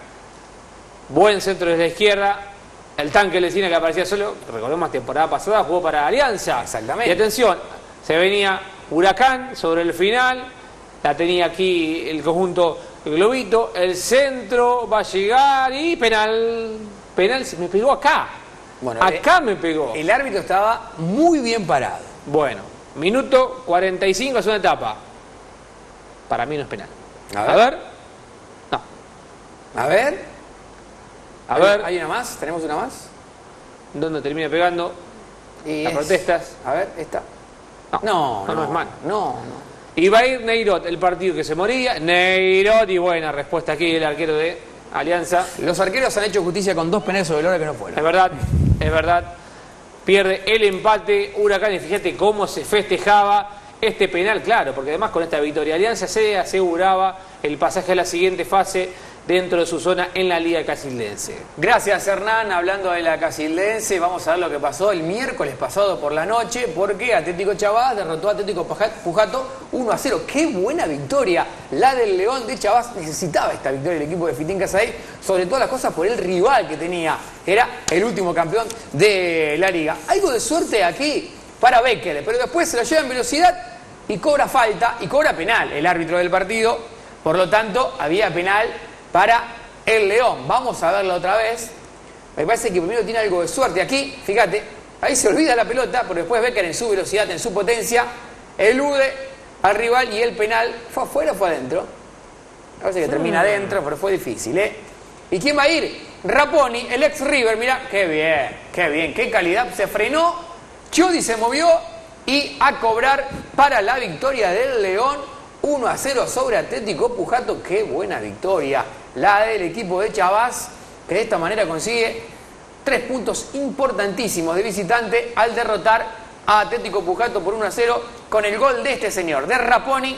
Buen centro desde la izquierda. El Tanque Lencina, que aparecía solo, recordemos, temporada pasada jugó para Alianza. Exactamente. Y atención, se venía Huracán sobre el final. La tenía aquí el conjunto Globito. El centro va a llegar y penal. Penal, se me pegó acá. Bueno, acá eh, me pegó. El árbitro estaba muy bien parado. Bueno, minuto cuarenta y cinco, es una etapa. Para mí no es penal. A ver. A ver. No. A ver. A ¿Hay, ver. ¿Hay una más? ¿Tenemos una más? ¿Dónde termina pegando? Y las es... protestas. A ver, esta. No, no, no, no, no es mal. No, no. Y va a ir Neirot, el partido que se moría. Neirot, y buena respuesta aquí el arquero de Alianza. Los arqueros han hecho justicia con dos penales sobre el hora que no fueron. Es verdad, es verdad. Pierde el empate Huracán y fíjate cómo se festejaba este penal, claro, porque además con esta victoria Alianza se aseguraba el pasaje a la siguiente fase dentro de su zona en la Liga Casildense. Gracias, Hernán. Hablando de la Casildense, vamos a ver lo que pasó el miércoles pasado por la noche, porque Atlético Chabás derrotó a Atlético Pujato uno a cero. ¡Qué buena victoria! La del León de Chabás. Necesitaba esta victoria el equipo de Fitín Casaí, sobre todas las cosas por el rival que tenía. Era el último campeón de la Liga. Algo de suerte aquí para Becker, pero después se lo lleva en velocidad y cobra falta y cobra penal el árbitro del partido. Por lo tanto, había penal para el León. Vamos a verlo otra vez. Me parece que primero tiene algo de suerte aquí. Fíjate, ahí se olvida la pelota, pero después Becker en su velocidad, en su potencia, elude al rival y el penal fue afuera o fue adentro. Me parece que termina adentro, pero fue difícil, ¿eh? ¿Y quién va a ir? Raponi, el ex River. Mirá, qué bien, qué bien, qué calidad. Se frenó, Chiodi se movió y a cobrar para la victoria del León. uno a cero sobre Atlético Pujato. Qué buena victoria la del equipo de Chabás, que de esta manera consigue Tres puntos importantísimos de visitante al derrotar a Atlético Pujato por uno a cero con el gol de este señor, de Raponi.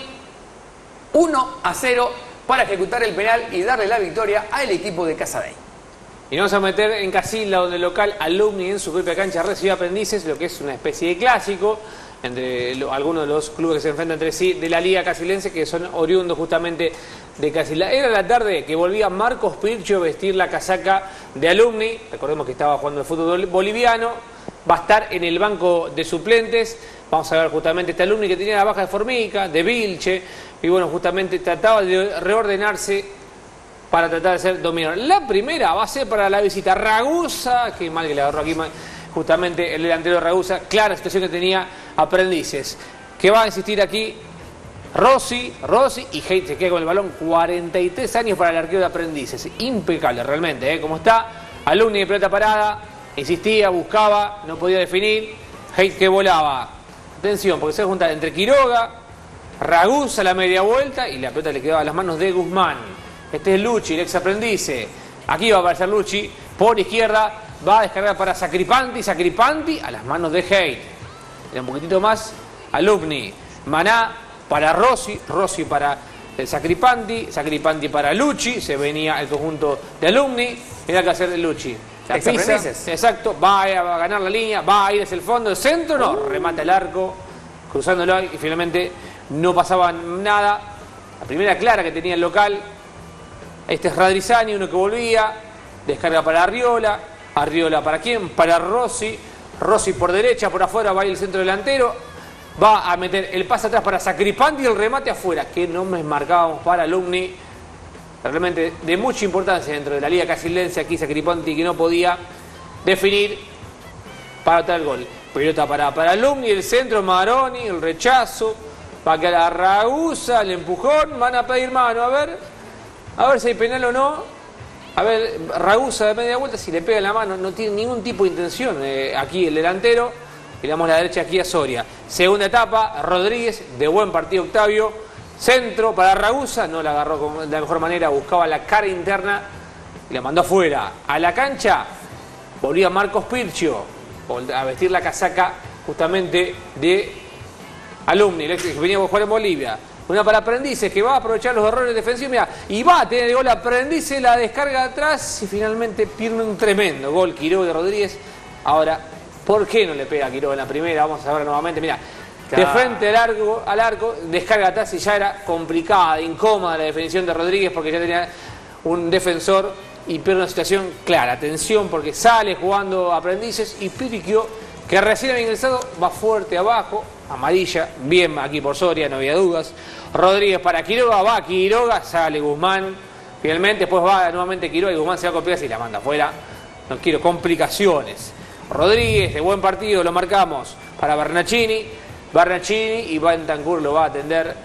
uno a cero para ejecutar el penal y darle la victoria al equipo de Casadei. Y nos vamos a meter en Casilda, donde el local Alumni en su propia cancha recibe a Aprendices, lo que es una especie de clásico entre lo, algunos de los clubes que se enfrentan entre sí de la Liga Casilense, que son oriundos justamente de Casilda. Era la tarde que volvía Marcos Pircho a vestir la casaca de Alumni. Recordemos que estaba jugando el fútbol boliviano. Va a estar en el banco de suplentes. Vamos a ver justamente este Alumni que tenía la baja de Formica, de Vilche, y bueno, justamente trataba de reordenarse para tratar de ser dominador. La primera va a ser para la visita Ragusa, que mal que le agarró aquí justamente el delantero Ragusa, clara situación que tenía Aprendices, que va a insistir aquí Rossi, Rossi y Haidt se queda con el balón. Cuarenta y tres años para el arquero de Aprendices, impecable realmente, ¿eh? Como está, Alumni de pelota parada, insistía, buscaba, no podía definir, Haidt que volaba, atención, porque se junta entre Quiroga, Ragusa la media vuelta y la pelota le quedaba a las manos de Guzmán. Este es Lucci, el ex Aprendice, aquí va a aparecer Lucci, por izquierda, va a descargar para Sacripanti, Sacripanti a las manos de Haidt. Era un poquitito más Alumni. Maná para Rossi, Rossi para el Sacripanti, Sacripanti para Lucci, se venía el conjunto de Alumni. Mirá que hacer de Lucci. La pisa, exacto, va a ganar la línea, va a ir hacia el fondo, el centro, no, remata el arco, cruzándolo y finalmente no pasaba nada. La primera clara que tenía el local. Este es Radrizzani, uno que volvía, descarga para Arriola, Arriola para quién, para Rossi, Rossi por derecha, por afuera va a ir el centro delantero, va a meter el pase atrás para Sacripanti y el remate afuera. Qué nombres marcábamos para Alumni, realmente de mucha importancia dentro de la Liga Casilense. Aquí Sacripanti que no podía definir para anotar el gol. Pelota para, para Alumni, el centro Maroni, el rechazo, va a quedar a Ragusa, el empujón, van a pedir mano, a ver, a ver si hay penal o no. A ver, Ragusa de media vuelta, si le pega en la mano, no tiene ningún tipo de intención. Eh, aquí el delantero, y le damos la derecha aquí a Soria. Segunda etapa, Rodríguez, de buen partido Octavio. Centro para Ragusa, no la agarró de la mejor manera, buscaba la cara interna y la mandó afuera. A la cancha, volvía Marcos Pircio a vestir la casaca justamente de Alumni, el que venía a jugar en Bolivia. Una para Aprendices, que va a aprovechar los errores defensivos, mira, y va a tener el gol Aprendices, la descarga atrás y finalmente pierde un tremendo gol Quiroga de Rodríguez. Ahora, ¿por qué no le pega a Quiroga en la primera? Vamos a ver nuevamente, mira, claro, de frente al arco, al arco, descarga atrás y ya era complicada, incómoda la definición de Rodríguez porque ya tenía un defensor y pierde una situación clara. Atención porque sale jugando Aprendices y Piricchio, que recién había ingresado, va fuerte abajo. Amarilla, bien aquí por Soria, no había dudas. Rodríguez para Quiroga, va Quiroga, sale Guzmán, finalmente, después va nuevamente Quiroga y Guzmán se va a copiar y la manda afuera. No quiero complicaciones. Rodríguez, de buen partido, lo marcamos para Bernacchini, Bernacchini y Bentancur lo va a atender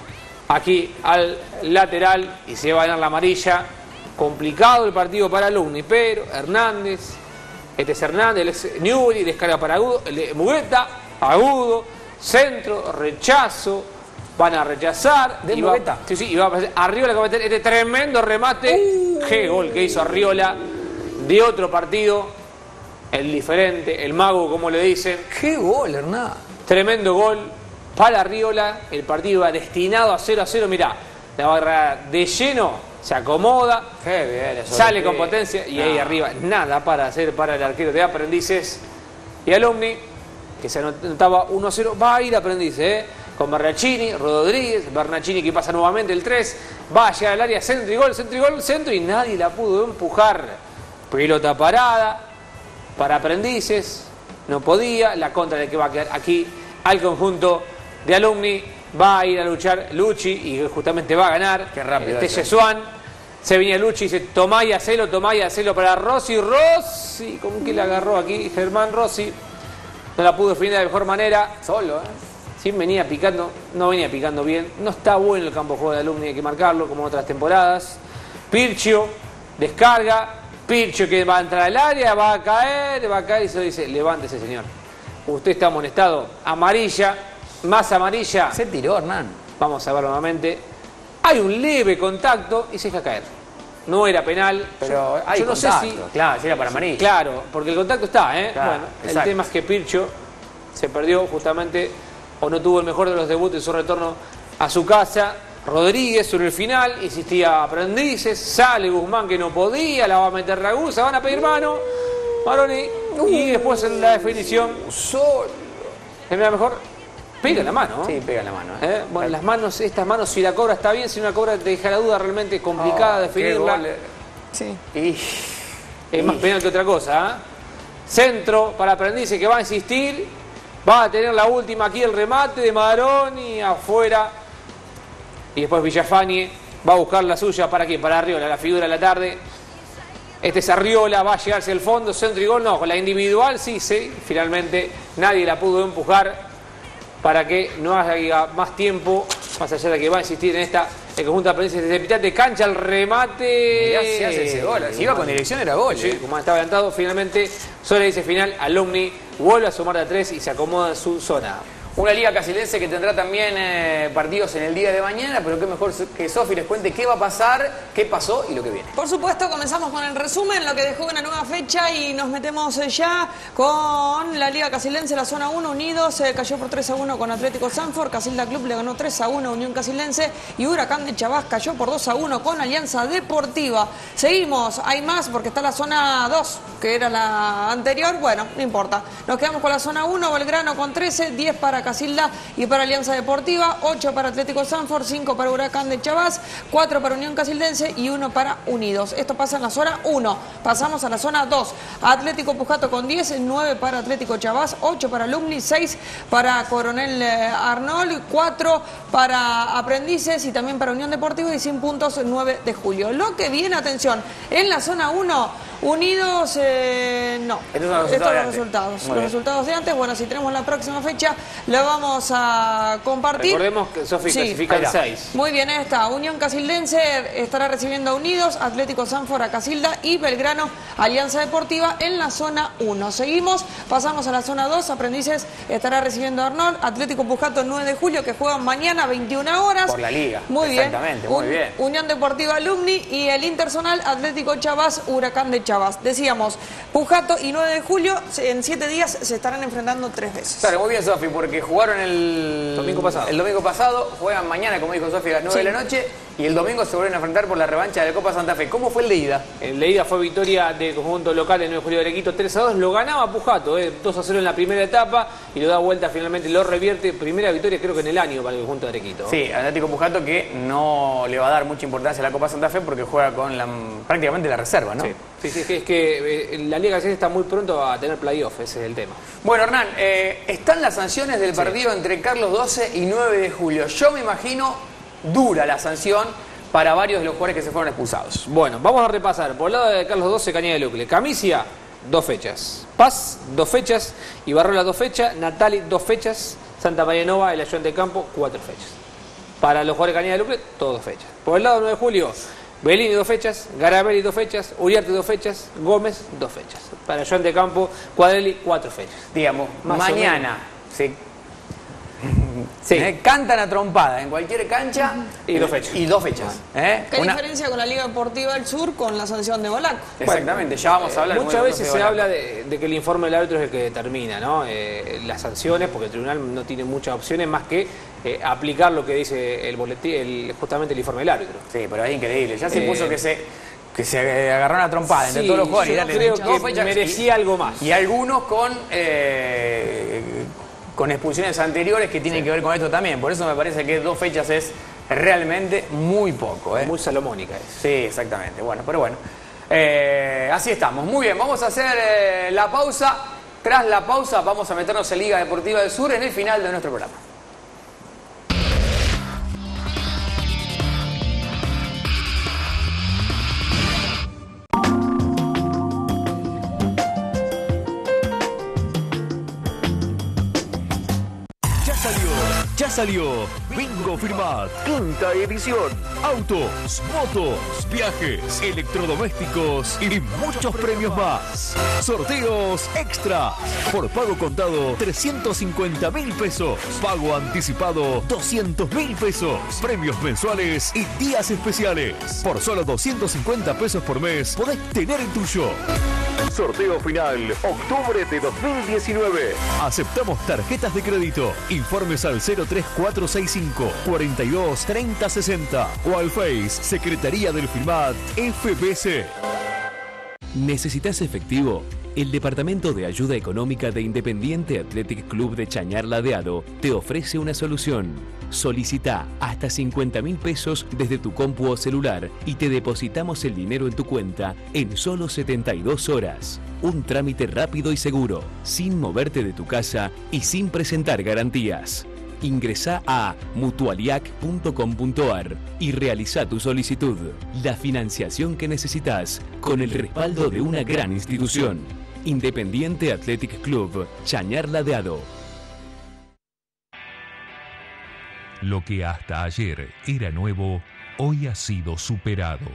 aquí al lateral y se va a ganar la amarilla. Complicado el partido para Alumni, pero Hernández, este es Hernández, el ex Newbery, descarga para Agudo, Mugueta, Agudo, centro, rechazo, van a rechazar. ¿De y Mugueta? Va, sí, sí, y va a pasar Arriola que va a meter este tremendo remate. Uh. Qué gol que hizo Arriola de otro partido, el diferente, el mago como le dicen. Qué gol, Hernán. Tremendo gol para Arriola, el partido va destinado a cero a cero, mirá, la va a agarrar de lleno, se acomoda, Qué bien, sale que... con potencia y no. ahí arriba nada para hacer para el arquero de Aprendices. Y Alumni, que se anotaba uno a cero, va a ir Aprendices, ¿eh? Con Bernacchini, Rodríguez, Bernacchini que pasa nuevamente el tres, va a llegar al área, centro y gol, centro y gol, centro y nadie la pudo empujar. Pelota parada para Aprendices, no podía, la contra de que va a quedar aquí al conjunto de Alumni, va a ir a luchar Lucci y justamente va a ganar. Qué rápido. Este Yesuán, se venía Lucci y dice, tomá y hacelo, tomá y hacelo para Rossi, Rossi, ¿con qué le agarró aquí Germán Rossi? No la pudo definir de la mejor manera. Solo, ¿eh? Sí, venía picando, no venía picando bien. No está bueno el campo de juego de Alumni, hay que marcarlo, como en otras temporadas. Pircio, descarga. Pircio que va a entrar al área, va a caer, va a caer y se lo dice, levántese señor. Usted está amonestado. Amarilla, más amarilla. Se tiró, Hernán. Vamos a ver nuevamente. Hay un leve contacto y se deja caer. no era penal. Pero hay yo no contacto, sé si, claro, si era para amarilla. Claro, porque el contacto está, ¿eh? Claro, bueno, exacto. el tema es que Pircho se perdió justamente, o no tuvo el mejor de los debuts en su retorno a su casa. Rodríguez sobre el final, insistía Aprendices, sale Guzmán que no podía, la va a meter Ragusa, van a pedir mano, Maroni, y después en la definición, Solo. ¿es la mejor? Pega la mano, ¿no? Sí, pega la mano. ¿eh? ¿Eh? Bueno, las manos, estas manos, si la cobra está bien, si no la cobra te deja la duda, realmente complicada Oh, definirla. qué gol, eh. Sí. Y... Es más penal que otra cosa, ¿eh? Centro para Aprendices que va a insistir, va a tener la última aquí el remate de Maroni afuera. Y después Villafañe va a buscar la suya. ¿Para quién? Para Arriola, la figura de la tarde. Este es Arriola, va a llegarse al fondo, centro y gol. No, con la individual sí, sí. Finalmente nadie la pudo empujar para que no haya más tiempo. Más allá de que va a insistir en esta, el conjunto de Aprendices desde mitad de cancha, el remate. Mirá si hace ese gol. Si iba con dirección era gol. Sí, eh. como estaba adelantado, finalmente Sola dice final, Alumni vuelve a sumar de a tres y se acomoda en su zona. Una liga casilense que tendrá también eh, partidos en el día de mañana, pero qué mejor que Sofi les cuente qué va a pasar, qué pasó y lo que viene. Por supuesto, comenzamos con el resumen, lo que dejó una nueva fecha y nos metemos ya con la Liga Casilense, la zona uno. Unidos eh, cayó por tres a uno con Atlético Sanford, Casilda Club le ganó tres a uno a Unión Casilense y Huracán de Chabás cayó por dos a uno con Alianza Deportiva. Seguimos, hay más porque está la zona dos, que era la anterior, bueno, no importa. Nos quedamos con la zona uno, Belgrano con trece, diez para Casilda y para Alianza Deportiva, ocho para Atlético Sanford, cinco para Huracán de Chabás, cuatro para Unión Casildense y uno para Unidos. Esto pasa en la zona uno. Pasamos a la zona dos. Atlético Pujato con diez, nueve para Atlético Chabás, ocho para Alumni, seis para Coronel Arnold, cuatro para Aprendices y también para Unión Deportiva y sin puntos nueve de julio. Lo que viene, atención, en la zona uno, Unidos, eh, no. Estos son los Estos son los resultados de antes. resultados. Muy Los bien. resultados de antes, bueno, si tenemos la próxima fecha, la vamos a compartir. Recordemos que Sofi Sí. clasifica en Ahí está. seis. Muy bien, ahí está. Unión Casildense estará recibiendo a Unidos, Atlético Sanford a Casilda y Belgrano Alianza Deportiva en la zona uno. Seguimos, pasamos a la zona dos. Aprendices estará recibiendo a Arnold, Atlético Pujato el nueve de julio que juegan mañana veintiuna horas. Por la liga. Muy bien. Exactamente, muy Un- bien. Unión Deportiva Alumni y el Interzonal Atlético Chabás, Huracán de Chabás. Decíamos, Pujato y nueve de julio en siete días se estarán enfrentando tres veces. Claro, muy bien, Sofi, porque jugaron el Domingo pasado. El domingo pasado, juegan mañana, como dijo Sofi, a las nueve Sí. de la noche, y el domingo se vuelven a enfrentar por la revancha de la Copa Santa Fe. ¿Cómo fue el de ida? En la ida fue victoria del conjunto local el nueve de julio de Arequito, tres a dos, lo ganaba Pujato, eh, dos a cero en la primera etapa y lo da vuelta finalmente, lo revierte, primera victoria creo que en el año para el conjunto de Arequito. Sí, Atlético Pujato que no le va a dar mucha importancia a la Copa Santa Fe porque juega con la, prácticamente la reserva, ¿no? Sí, sí, sí, es que, es que eh, la Liga Casilense está muy pronto a tener playoff, ese es el tema. Bueno, Hernán, eh, están las sanciones del partido entre Carlos doce y nueve de julio. Yo me imagino dura la sanción para varios de los jugadores que se fueron expulsados. Bueno, vamos a repasar. Por el lado de Carlos doce, Cañada de Lucle. Camicia, dos fechas. Paz, dos fechas. Ibarrola, dos fechas. Natali, dos fechas. Santa María Nova, el ayudante de campo, cuatro fechas. Para los jugadores de Cañada de Lucle, todas dos fechas. Por el lado nueve de julio, Bellini, dos fechas. Garabelli, dos fechas. Uriarte, dos fechas. Gómez, dos fechas. Para el ayudante de campo, Cuadrelli, cuatro fechas. Digamos, Más o mañana se Sí. eh, cantan a trompada en cualquier cancha Y dos fechas. Y dos fechas. ¿eh? ¿Qué Una- diferencia con la Liga Deportiva del Sur con la sanción de Bolaco? Exactamente, ya vamos a hablar. Muchas muy veces pronto se de habla Bolaco. de, de que el informe del árbitro es el que determina, ¿no? Eh, las sanciones, porque el tribunal no tiene muchas opciones más que eh, aplicar lo que dice el boletín, el, justamente el informe del árbitro. Sí, pero es increíble. Ya se Eh, puso que se, que se agarró una trompada entre Sí, todos los jugadores. yo y dale, creo dos que fechas merecía y- algo más. Y algunos con, eh, con expulsiones anteriores que tienen que ver con esto también. Por eso me parece que dos fechas es realmente muy poco. ¿eh? Muy salomónica es. Sí, exactamente. Bueno, pero bueno. Eh, así estamos. Muy bien, vamos a hacer eh, la pausa. Tras la pausa vamos a meternos en Liga Deportiva del Sur en el final de nuestro programa. Ya salió, ya salió Bingo Firmat, quinta edición. Autos, motos, viajes, electrodomésticos y muchos premios más. Sorteos extras. Por pago contado, trescientos cincuenta mil pesos. Pago anticipado, doscientos mil pesos. Premios mensuales y días especiales. Por solo doscientos cincuenta pesos por mes, podés tener el tuyo. Sorteo final, octubre de dos mil diecinueve. Aceptamos tarjetas de crédito. Informes al cero tres cuatro seis cinco, cuarenta y dos, treinta sesenta o al Face Secretaría del Firmat F B C. ¿Necesitas efectivo? El Departamento de Ayuda Económica de Independiente Athletic Club de Chañar Ladeado te ofrece una solución. Solicita hasta cincuenta mil pesos desde tu compu o celular y te depositamos el dinero en tu cuenta en solo setenta y dos horas. Un trámite rápido y seguro, sin moverte de tu casa y sin presentar garantías. Ingresá a mutualiac punto com punto ar y realiza tu solicitud. La financiación que necesitas con el respaldo de una gran institución. Independiente Athletic Club, Chañar Ladeado. Lo que hasta ayer era nuevo, hoy ha sido superado.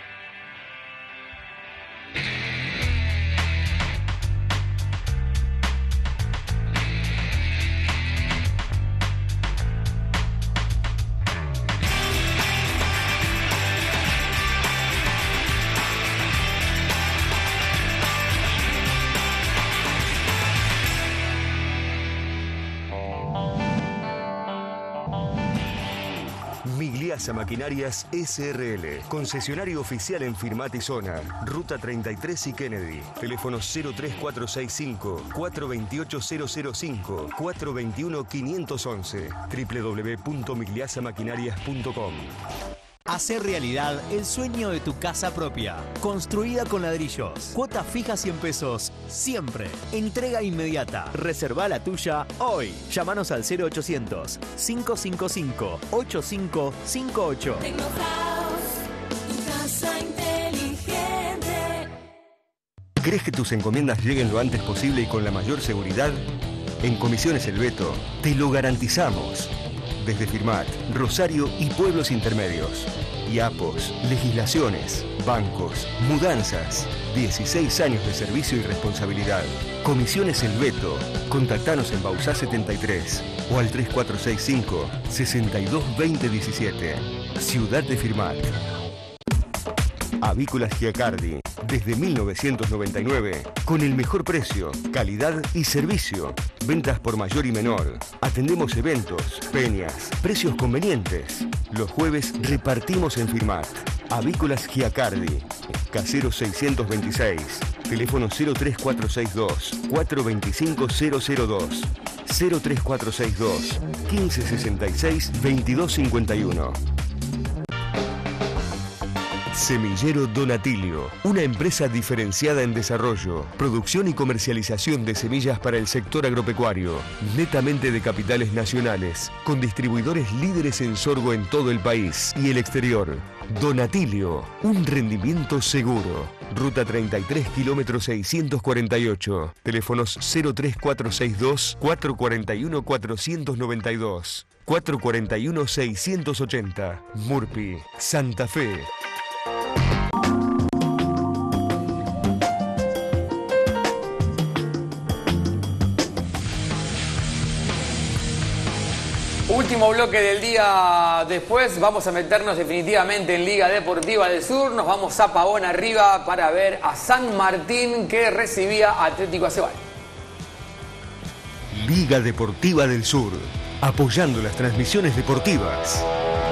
Migliasa Maquinarias S R L, concesionario oficial en Firmat y Zona, Ruta treinta y tres y Kennedy. Teléfono cero tres cuatro seis cinco, cuatro dos ocho cero cero cinco, cuatro dos uno cinco uno uno, w w w punto migliasa maquinarias punto com. Hacer realidad el sueño de tu casa propia. Construida con ladrillos. Cuota fija cien pesos. Siempre. Entrega inmediata. Reserva la tuya hoy. Llámanos al cero ochocientos, cinco cinco cinco, ocho cinco cinco ocho. Tecnohouse, tu casa inteligente. ¿Crees que tus encomiendas lleguen lo antes posible y con la mayor seguridad? En Comisiones El Beto te lo garantizamos. Desde Firmat, Rosario y pueblos intermedios. I A P Os, legislaciones, bancos, mudanzas. dieciséis años de servicio y responsabilidad. Comisiones El Beto. Contactanos en Bauzá setenta y tres o al tres cuatro seis cinco, sesenta y dos veinte diecisiete. Ciudad de Firmat. Avícolas Giacardi, desde mil novecientos noventa y nueve, con el mejor precio, calidad y servicio. Ventas por mayor y menor. Atendemos eventos, peñas, precios convenientes. Los jueves repartimos en Firmat. Avícolas Giacardi, Casero seiscientos veintiséis, teléfono cero tres cuatro seis dos, cuatro dos cinco cero cero dos, cero tres cuatro seis dos, quince sesenta y seis, veintidós cincuenta y uno. Semillero Donatilio, una empresa diferenciada en desarrollo, producción y comercialización de semillas para el sector agropecuario, netamente de capitales nacionales, con distribuidores líderes en sorgo en todo el país y el exterior. Donatilio, un rendimiento seguro. Ruta treinta y tres, kilómetro seiscientos cuarenta y ocho. Teléfonos cero tres cuatro seis dos, cuatro cuatro uno, cuatro nueve dos, cuatro cuatro uno, seis ochenta. Murpi, Santa Fe. Último bloque del día después, vamos a meternos definitivamente en Liga Deportiva del Sur, nos vamos a Pavón arriba para ver a San Martín que recibía a Atlético Acebal. Liga Deportiva del Sur, apoyando las transmisiones deportivas.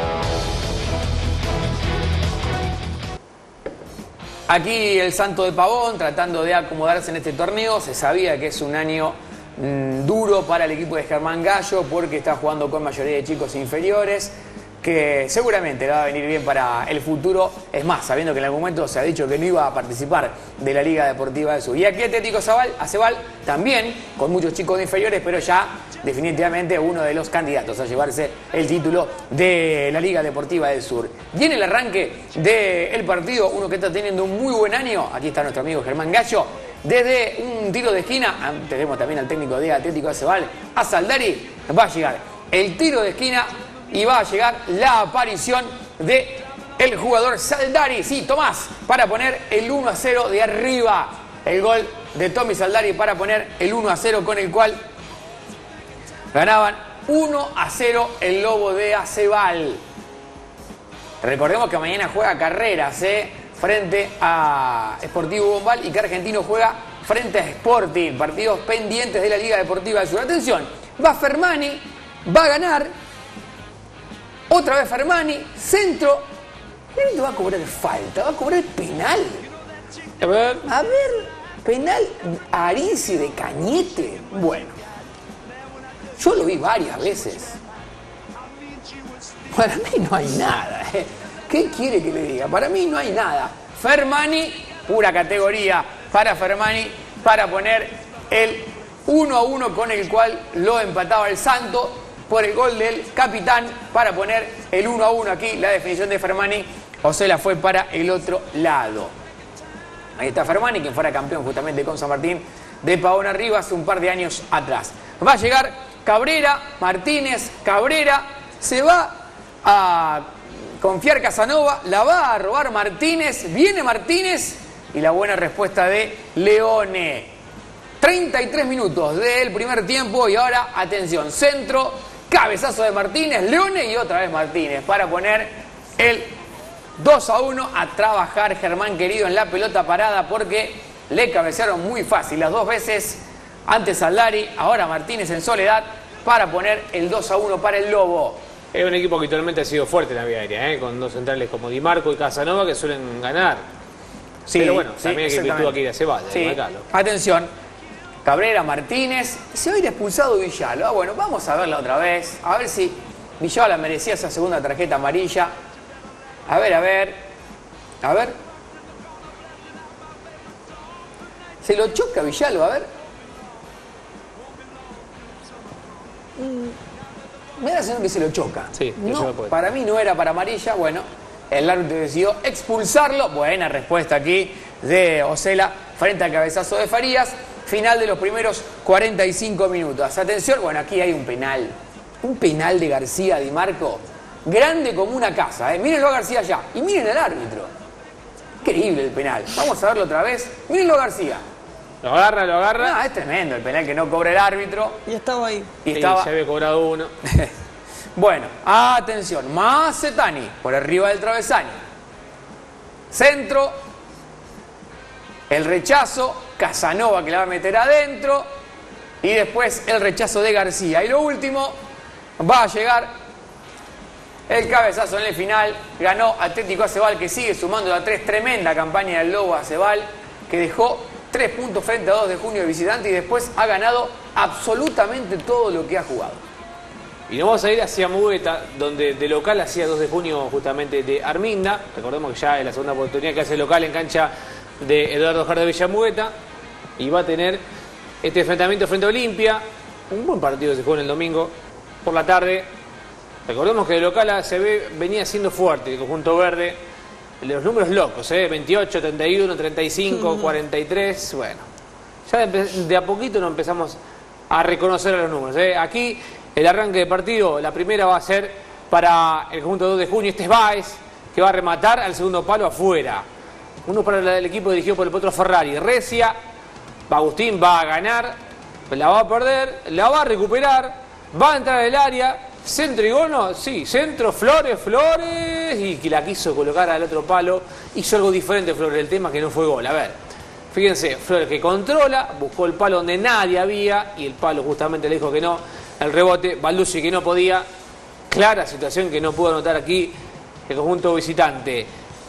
Aquí el Santo de Pavón tratando de acomodarse en este torneo, se sabía que es un año mmm, duro para el equipo de Germán Gallo porque está jugando con mayoría de chicos inferiores, que seguramente le va a venir bien para el futuro, es más, sabiendo que en algún momento se ha dicho que no iba a participar de la Liga Deportiva del Sur. Y aquí Atlético Acebal también con muchos chicos inferiores, pero ya definitivamente uno de los candidatos a llevarse el título de la Liga Deportiva del Sur. Y en el arranque del partido, uno que está teniendo un muy buen año, aquí está nuestro amigo Germán Gallo, desde un tiro de esquina, tenemos también al técnico de Atlético Acebal, a Saldari, va a llegar el tiro de esquina y va a llegar la aparición de el jugador Saldari, sí, Tomás, para poner el uno a cero de arriba. El gol de Tommy Saldari para poner el uno a cero, con el cual ganaban uno a cero el Lobo de Acebal. Recordemos que mañana juega Carreras, ¿eh? frente a Sportivo Bombal, y que Argentino juega frente a Sporting. Partidos pendientes de la Liga Deportiva del Sur. Atención, va Fermani, va a ganar. Otra vez Fermani, centro. ¿Quién va a cobrar falta? ¿Va a cobrar penal? A ver. A ver, penal a Arisi de Cañete. Bueno, yo lo vi varias veces. Para mí no hay nada. ¿eh? ¿Qué quiere que le diga? Para mí no hay nada. Fermani, pura categoría para Fermani, para poner el uno a uno, con el cual lo empataba el Santo por el gol del capitán, para poner el uno a uno aquí. La definición de Fermani, o se la fue para el otro lado. Ahí está Fermani, quien fuera campeón justamente con San Martín de Pavón Arriba hace un par de años atrás. Va a llegar Cabrera, Martínez, Cabrera, se va a confiar Casanova, la va a robar Martínez, viene Martínez y la buena respuesta de Leone. treinta y tres minutos del primer tiempo y ahora, atención, centro, cabezazo de Martínez, Leone y otra vez Martínez para poner el dos a uno. A trabajar Germán querido en la pelota parada, porque le cabecearon muy fácil las dos veces, antes Saldari, ahora Martínez en soledad, para poner el dos a uno para el Lobo. Es un equipo que actualmente ha sido fuerte en la vía aérea, ¿eh? con dos centrales como Di Marco y Casanova, que suelen ganar. Sí, pero bueno, sí, también hay que virtud aquí de Acebal. Sí. Atención, Cabrera, Martínez, se va a ir expulsado Villalba. Bueno, vamos a verla otra vez, a ver si Villalba merecía esa segunda tarjeta amarilla. A ver, a ver, a ver. Se lo choca Villalba, a ver. Mm, me da la sensación que se lo choca. Sí, no, para mí no era para amarilla. Bueno, el árbitro decidió expulsarlo. Buena respuesta aquí de Osela frente al cabezazo de Farías. Final de los primeros cuarenta y cinco minutos. Atención, bueno, aquí hay un penal. Un penal de García Di Marco. Grande como una casa, ¿eh? Mírenlo a García allá. Y miren al árbitro. Increíble el penal. Vamos a verlo otra vez. Mírenlo a García. Lo agarra, lo agarra. Ah, es tremendo el penal que no cobra el árbitro. Y estaba ahí. Y estaba... ya había cobrado uno. Bueno, atención. Macetani por arriba del travesaño. Centro. El rechazo. Casanova que la va a meter adentro. Y después el rechazo de García. Y lo último, va a llegar el cabezazo en el final. Ganó Atlético Acebal, que sigue sumando a tres. Tremenda campaña del Lobo Acebal, que dejó tres puntos frente a dos de junio de visitante y después ha ganado absolutamente todo lo que ha jugado. Y nos vamos a ir hacia Mugueta, donde de local hacía dos de junio justamente de Arminda. Recordemos que ya es la segunda oportunidad que hace local en cancha de Eduardo Jardo de Villamugueta. Y va a tener este enfrentamiento frente a Olimpia. Un buen partido que se jugó en el domingo por la tarde. Recordemos que de local A C B venía siendo fuerte el conjunto verde. Los números locos, ¿eh? veintiocho, treinta y uno, treinta y cinco, cuarenta y tres. Bueno, ya de, de a poquito nos empezamos a reconocer a los números, ¿eh? Aquí el arranque de partido, la primera va a ser para el conjunto dos de junio. Este es Báez, que va a rematar al segundo palo afuera. Uno para el equipo dirigido por el Potro Ferrari. Recia, Agustín va a ganar, la va a perder, la va a recuperar, va a entrar al área. Centro y gol, no, sí, centro, Flores, Flores, y que la quiso colocar al otro palo. Hizo algo diferente Flores, el tema que no fue gol. A ver, fíjense, Flores que controla, buscó el palo donde nadie había, y el palo justamente le dijo que no. El rebote, Balducci que no podía. Clara situación que no pudo anotar aquí el conjunto visitante.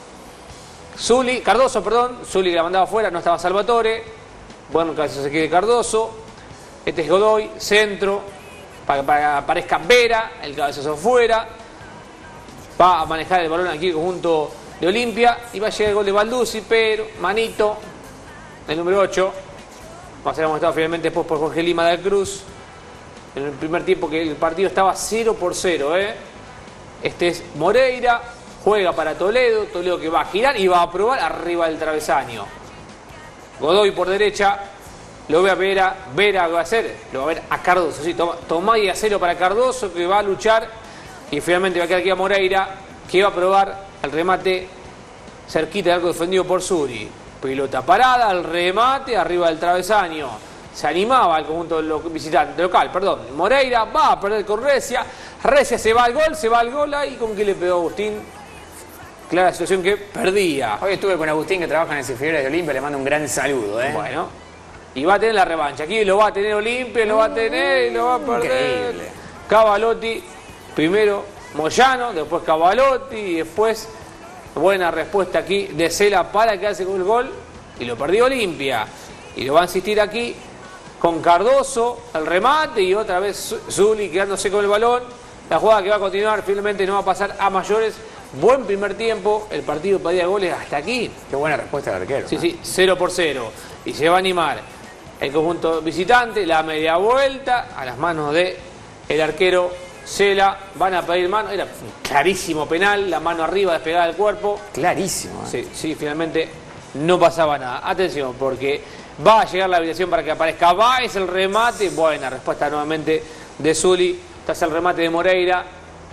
Zuli, Cardoso, perdón, Zuli que la mandaba afuera, no estaba Salvatore. Bueno, casi se quede Cardoso. Este es Godoy, centro. Para que aparezca Vera, el cabezazo fuera. Va a manejar el balón aquí el conjunto de Olimpia. Y va a llegar el gol de Balducci, pero Manito, el número ocho. Va a ser amonestado finalmente después por Jorge Lima del Cruz. En el primer tiempo que el partido estaba cero por cero. ¿eh? Este es Moreira. Juega para Toledo. Toledo que va a girar y va a probar arriba del travesaño. Godoy por derecha. lo voy a ver a Vera, va a hacer, lo va a ver a Cardoso, sí, toma, toma y acero para Cardoso, que va a luchar, y finalmente va a quedar aquí a Moreira, que va a probar el remate cerquita del arco defendido por Zuri. Pelota parada, el remate arriba del travesaño. Se animaba el conjunto lo, visitante local, perdón. Moreira va a perder con Recia. Recia se va al gol, se va al gol ahí con que le pegó Agustín. Clara situación que perdía. Hoy estuve con Agustín, que trabaja en el Inferiores de Olimpia, le mando un gran saludo. ¿eh? Bueno, y va a tener la revancha. Aquí lo va a tener Olimpia, lo va a tener y lo va a perder. Increíble. Cavalotti, primero Moyano, después Cavalotti y después buena respuesta aquí de Cela para quedarse con el gol y lo perdió Olimpia. Y lo va a insistir aquí con Cardoso, el remate y otra vez Zuli quedándose con el balón. La jugada que va a continuar finalmente no va a pasar a mayores. Buen primer tiempo, el partido pedía goles hasta aquí. Qué buena respuesta del arquero. Sí, sí, cero por cero. Y se va a animar el conjunto visitante, la media vuelta a las manos de el arquero Cela. Van a pedir mano, era un clarísimo penal, la mano arriba despegada del cuerpo. Clarísimo. ¿eh? Sí, sí, finalmente no pasaba nada. Atención, porque va a llegar la habilitación para que aparezca Báez, el remate. Buena respuesta nuevamente de Zuli. Tras el remate de Moreira.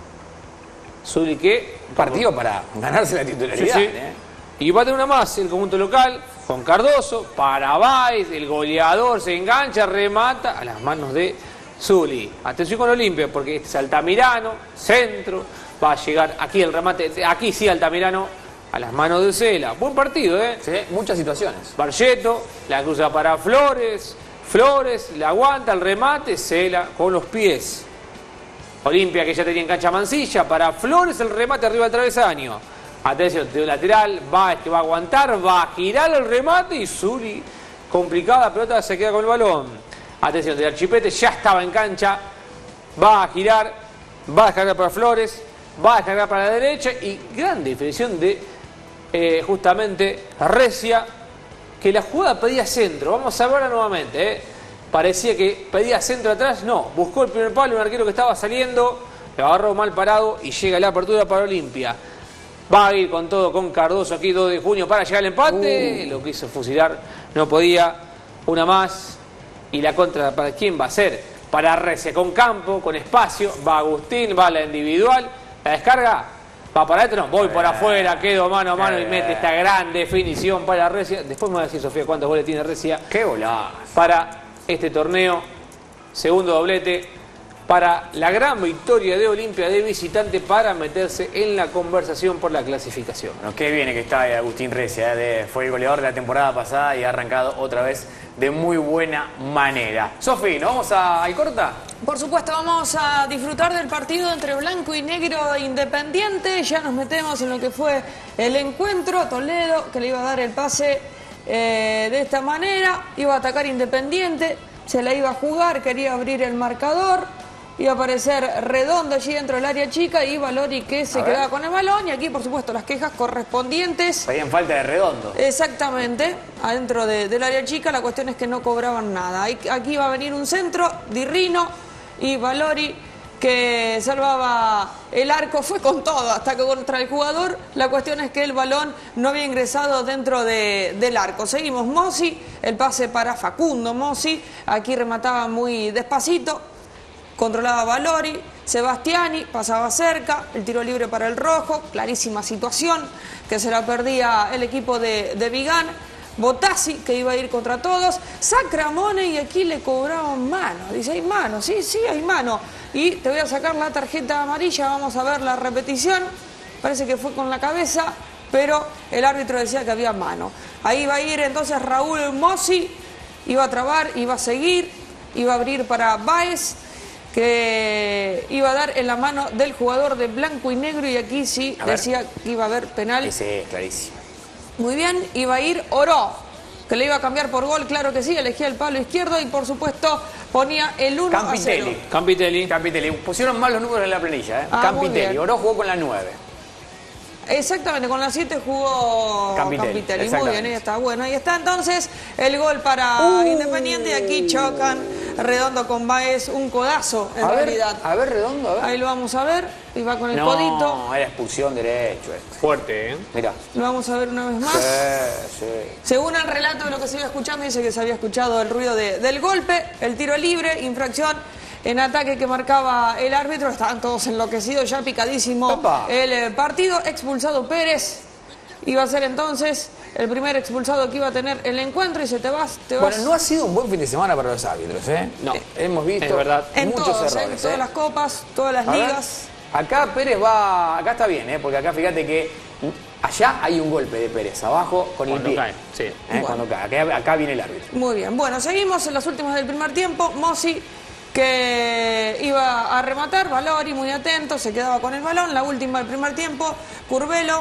Zuli que... Partido para ganarse la titularidad. Sí, sí. ¿eh? Y va a tener una más el conjunto local con Cardoso. Para Báez, el goleador se engancha, remata a las manos de Zuli. Atención con Olimpia, porque este es Altamirano, centro. Va a llegar aquí el remate. Aquí sí Altamirano a las manos de Cela. Buen partido, ¿eh? Sí, muchas situaciones. Barlletto, la cruza para Flores. Flores, la aguanta, el remate. Cela con los pies. Olimpia que ya tenía en cancha Mansilla. Para Flores el remate arriba del travesaño. Atención, de lateral. Va, este va a aguantar. Va a girar el remate. Y Zuli, complicada pelota, se queda con el balón. Atención, del Archipete ya estaba en cancha. Va a girar. Va a descargar para Flores. Va a descargar para la derecha. Y gran definición de eh, justamente Recia. Que la jugada pedía centro. Vamos a verla nuevamente, ¿eh? Parecía que pedía centro atrás, no, buscó el primer palo, un arquero que estaba saliendo, lo agarró mal parado y llega la apertura para Olimpia. Va a ir con todo con Cardoso aquí dos de junio para llegar al empate, uh. lo quiso fusilar, no podía, una más y la contra para quién va a ser, para Recia con campo, con espacio, va Agustín, va la individual, la descarga, va para adentro, no, voy por afuera, quedo mano a mano y mete esta gran definición para Recia. Después me va a decir Sofía cuántos goles tiene Recia. Qué volada. Para este torneo, segundo doblete para la gran victoria de Olimpia de visitante para meterse en la conversación por la clasificación. Bueno, qué bien que está Agustín Recia, ¿eh? De, fue el goleador de la temporada pasada y ha arrancado otra vez de muy buena manera. Sofi, ¿nos vamos a, al corta? Por supuesto, vamos a disfrutar del partido entre Blanco y Negro e Independiente. Ya nos metemos en lo que fue el encuentro. Toledo, que le iba a dar el pase Eh, de esta manera, iba a atacar Independiente, se la iba a jugar, quería abrir el marcador, iba a aparecer Redondo allí dentro del área chica y Valori que se quedaba con el balón y aquí por supuesto las quejas correspondientes. Pedían falta de Redondo. Exactamente, adentro de, del área chica, la cuestión es que no cobraban nada. Aquí va a venir un centro, Dirrino y Valori que salvaba el arco, fue con todo hasta que contra el jugador. La cuestión es que el balón no había ingresado dentro de, del arco. Seguimos, Mossi, el pase para Facundo Mossi, aquí remataba muy despacito, controlaba Valori, Sebastiani pasaba cerca, el tiro libre para el rojo, clarísima situación que se la perdía el equipo de, de Vigán. Botassi, que iba a ir contra todos, Sacramone y aquí le cobraron mano. Dice, hay mano, sí, sí, hay mano. Y te voy a sacar la tarjeta amarilla, vamos a ver la repetición. Parece que fue con la cabeza, pero el árbitro decía que había mano. Ahí va a ir entonces Raúl Mossi, iba a trabar, iba a seguir, iba a abrir para Báez, que iba a dar en la mano del jugador de Blanco y Negro y aquí sí decía que iba a haber penal. Ese es clarísimo. Muy bien, iba a ir Oró, que le iba a cambiar por gol, claro que sí, elegía el palo izquierdo y por supuesto ponía el uno a cero. Campitelli. Campitelli. Pusieron mal los números en la planilla, ¿eh? Ah, Campitelli. Oró jugó con la nueve. Exactamente, con la siete jugó Campitelli. Campitelli. Muy bien, ahí está. Bueno, ahí está entonces el gol para uh. Independiente y aquí chocan Redondo con Baez, un codazo en a realidad. Ver, a ver, Redondo, a ver. Ahí lo vamos a ver, y va con el no, codito. No, era expulsión derecho. Este. Fuerte, ¿eh? Mirá. Lo vamos a ver una vez más. Sí, sí. Según el relato de lo que se iba escuchando, dice que se había escuchado el ruido de, del golpe, el tiro libre, infracción en ataque que marcaba el árbitro. Estaban todos enloquecidos, ya picadísimo. Opa. El partido. Expulsado Pérez. Iba a ser entonces el primer expulsado que iba a tener el encuentro y se te vas, te vas. Bueno, no ha sido un buen fin de semana para los árbitros, ¿eh? No. Eh, hemos visto es verdad. En muchos todos, errores. ¿eh? En todas ¿eh? las copas, todas las A ver, ligas. acá Pérez va, acá está bien, ¿eh? Porque acá fíjate que allá hay un golpe de Pérez, abajo con Cuando el pie. cae, sí. ¿Eh? Bueno. Cuando cae. Acá, acá viene el árbitro. Muy bien. Bueno, seguimos en las últimas del primer tiempo. Mossi, que iba a rematar, Valori muy atento, se quedaba con el balón. La última del primer tiempo, Curvelo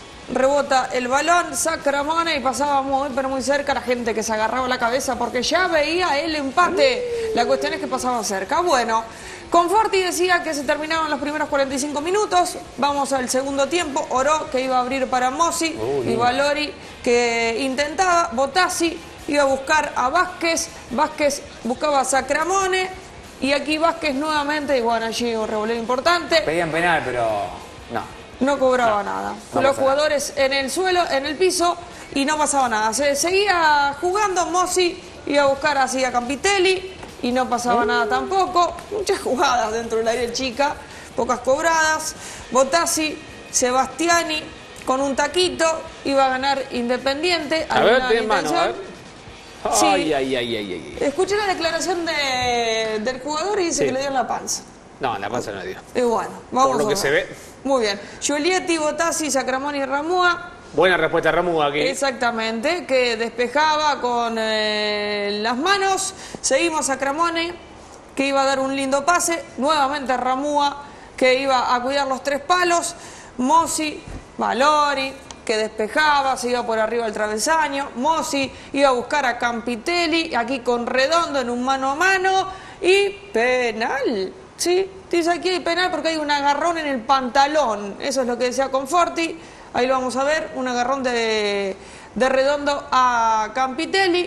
rebota el balón, Sacramone y pasaba muy, pero muy cerca. La gente que se agarraba la cabeza porque ya veía el empate. La cuestión es que pasaba cerca. Bueno, Conforti decía que se terminaron los primeros cuarenta y cinco minutos. Vamos al segundo tiempo. Oró, que iba a abrir para Mossi, Uy, y Valori, que intentaba. Botassi iba a buscar a Vázquez. Vázquez buscaba a Sacramone. Y aquí Vázquez nuevamente, y bueno, allí un revoleo importante. Pedían penal, pero no. No cobraba no, nada. No Los pasa jugadores nada. En el suelo, en el piso, y no pasaba nada. Se seguía jugando. Mossi iba a buscar así a Campitelli y no pasaba uh. nada tampoco. Muchas jugadas dentro del área chica, pocas cobradas. Botassi, Sebastiani con un taquito iba a ganar Independiente. A ver, ten mano, a ver. Sí. Ay, ay, ay, ay, ay. Escuché la declaración de, del jugador y dice sí. que le dio en la panza. No, la panza no le dio. Y bueno, vamos Por lo a que ver. se ve. Muy bien. Giulietti, Botassi, Sacramone y Ramúa. Buena respuesta Ramúa aquí. Exactamente, que despejaba con eh, las manos. Seguimos a Sacramone, que iba a dar un lindo pase. Nuevamente Ramúa, que iba a cuidar los tres palos. Mossi, Valori, que despejaba, se iba por arriba del travesaño. Mossi iba a buscar a Campitelli, aquí con Redondo en un mano a mano. Y penal. Sí, dice aquí hay penal porque hay un agarrón en el pantalón. Eso es lo que decía Conforti. Ahí lo vamos a ver, un agarrón de, de Redondo a Campitelli.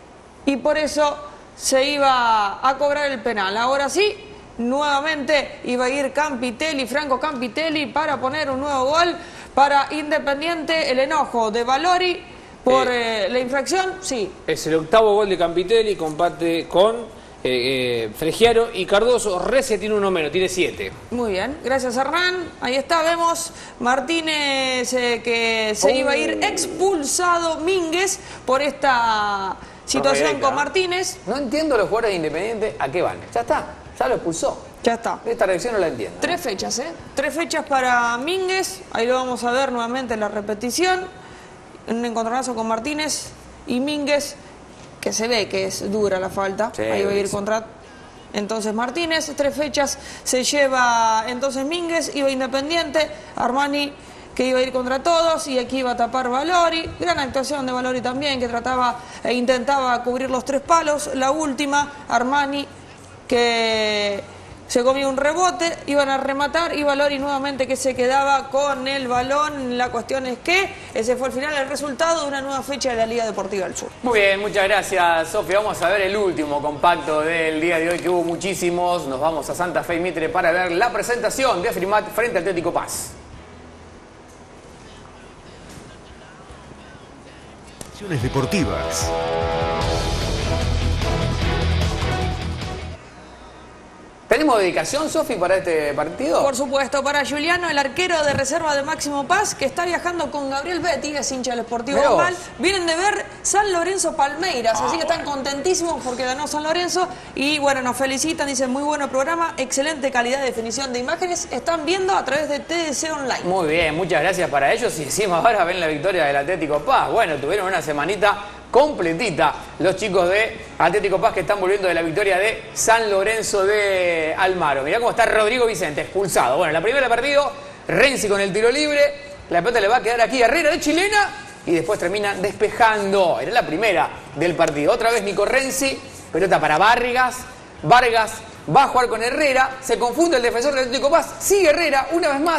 Y por eso se iba a cobrar el penal. Ahora sí, nuevamente iba a ir Campitelli, Franco Campitelli, para poner un nuevo gol para Independiente. El enojo de Valori por eh, eh, la infracción, sí. Es el octavo gol de Campitelli, comparte con... Eh, eh, Fregiaro y Cardoso. Recia tiene uno menos, tiene siete. Muy bien, gracias Hernán. Ahí está, vemos Martínez eh, que se oh. iba a ir expulsado Mínguez por esta situación con Martínez. No entiendo los jugadores de Independiente a qué van. Ya está, ya lo expulsó. Ya está. Esta reacción no la entiendo. Tres fechas, ¿eh? Tres fechas para Mínguez. Ahí lo vamos a ver nuevamente en la repetición. Un encontronazo con Martínez y Mínguez, que se ve que es dura la falta. Sí, ahí va a ir contra entonces Martínez. Tres fechas se lleva entonces Mínguez. Iba Independiente, Armani, que iba a ir contra todos, y aquí iba a tapar Valori. Gran actuación de Valori también, que trataba e intentaba cubrir los tres palos. La última, Armani, que se comió un rebote, iban a rematar, y Valori nuevamente que se quedaba con el balón. La cuestión es que ese fue al final el resultado de una nueva fecha de la Liga Deportiva del Sur. Muy bien, muchas gracias, Sofía. Vamos a ver el último compacto del día de hoy, que hubo muchísimos. Nos vamos a Santa Fe y Mitre para ver la presentación de Afrimat frente al Atlético Paz. Deportivas. ¿Tenemos dedicación, Sofi, para este partido? Por supuesto, para Juliano, el arquero de reserva de Máximo Paz, que está viajando con Gabriel Betti, es hincha del Sportivo Oval. Vienen de ver San Lorenzo Palmeiras, ah, así que bueno. Están contentísimos porque ganó San Lorenzo. Y bueno, nos felicitan, dicen muy bueno programa, excelente calidad de definición de imágenes. Están viendo a través de T D C Online. Muy bien, muchas gracias para ellos. Y encima ahora ven la victoria del Atlético Paz. Bueno, tuvieron una semanita completita los chicos de Atlético Paz, que están volviendo de la victoria de San Lorenzo de Almagro. Mirá cómo está Rodrigo Vicente, expulsado. Bueno, la primera partido, Renzi con el tiro libre, la pelota le va a quedar aquí a Herrera de chilena y después termina despejando. Era la primera del partido. Otra vez Nico Renzi, pelota para Vargas, Vargas va a jugar con Herrera, se confunde el defensor del Atlético Paz, sigue Herrera una vez más,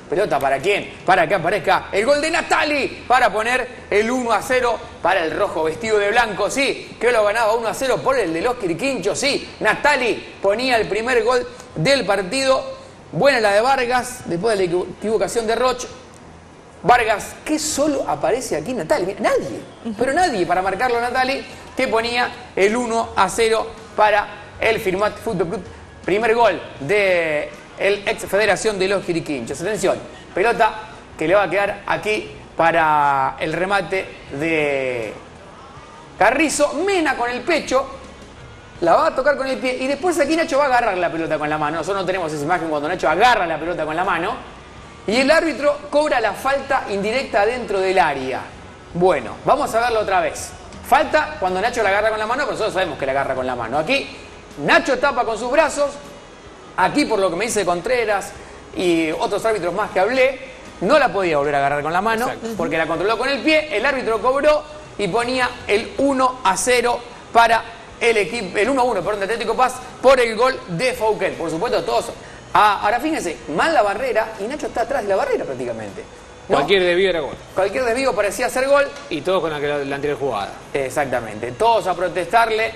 Pelota para quién, para que aparezca el gol de Natali para poner el uno a cero para el rojo vestido de blanco, sí, que lo ganaba uno a cero por el de los Quirquinchos, sí. Natali ponía el primer gol del partido. Buena la de Vargas, después de la equivocación de Roch. Vargas, que solo aparece aquí Natali, nadie, pero nadie para marcarlo a Natali, que ponía el uno a cero para el Firmat Fútbol Club. Primer gol de el ex Federación de los Quiriquinchos. Atención, pelota que le va a quedar aquí para el remate de Carrizo. Mena con el pecho, la va a tocar con el pie y después aquí Nacho va a agarrar la pelota con la mano. Nosotros no tenemos esa imagen cuando Nacho agarra la pelota con la mano. Y el árbitro cobra la falta indirecta dentro del área. Bueno, vamos a verlo otra vez. Falta cuando Nacho la agarra con la mano, pero nosotros sabemos que la agarra con la mano. Aquí Nacho tapa con sus brazos. Aquí, por lo que me dice Contreras y otros árbitros más que hablé, no la podía volver a agarrar con la mano. Exacto. Porque la controló con el pie. El árbitro cobró y ponía el uno a cero para el equipo, el uno a uno, perdón, de Atlético Paz por el gol de Fouquet. Por supuesto, todos. Ah, ahora fíjense, mal la barrera y Nacho está atrás de la barrera prácticamente. ¿No? Cualquier desvío era gol. Cualquier desvío parecía ser gol. Y todos con la, la anterior jugada. Exactamente. Todos a protestarle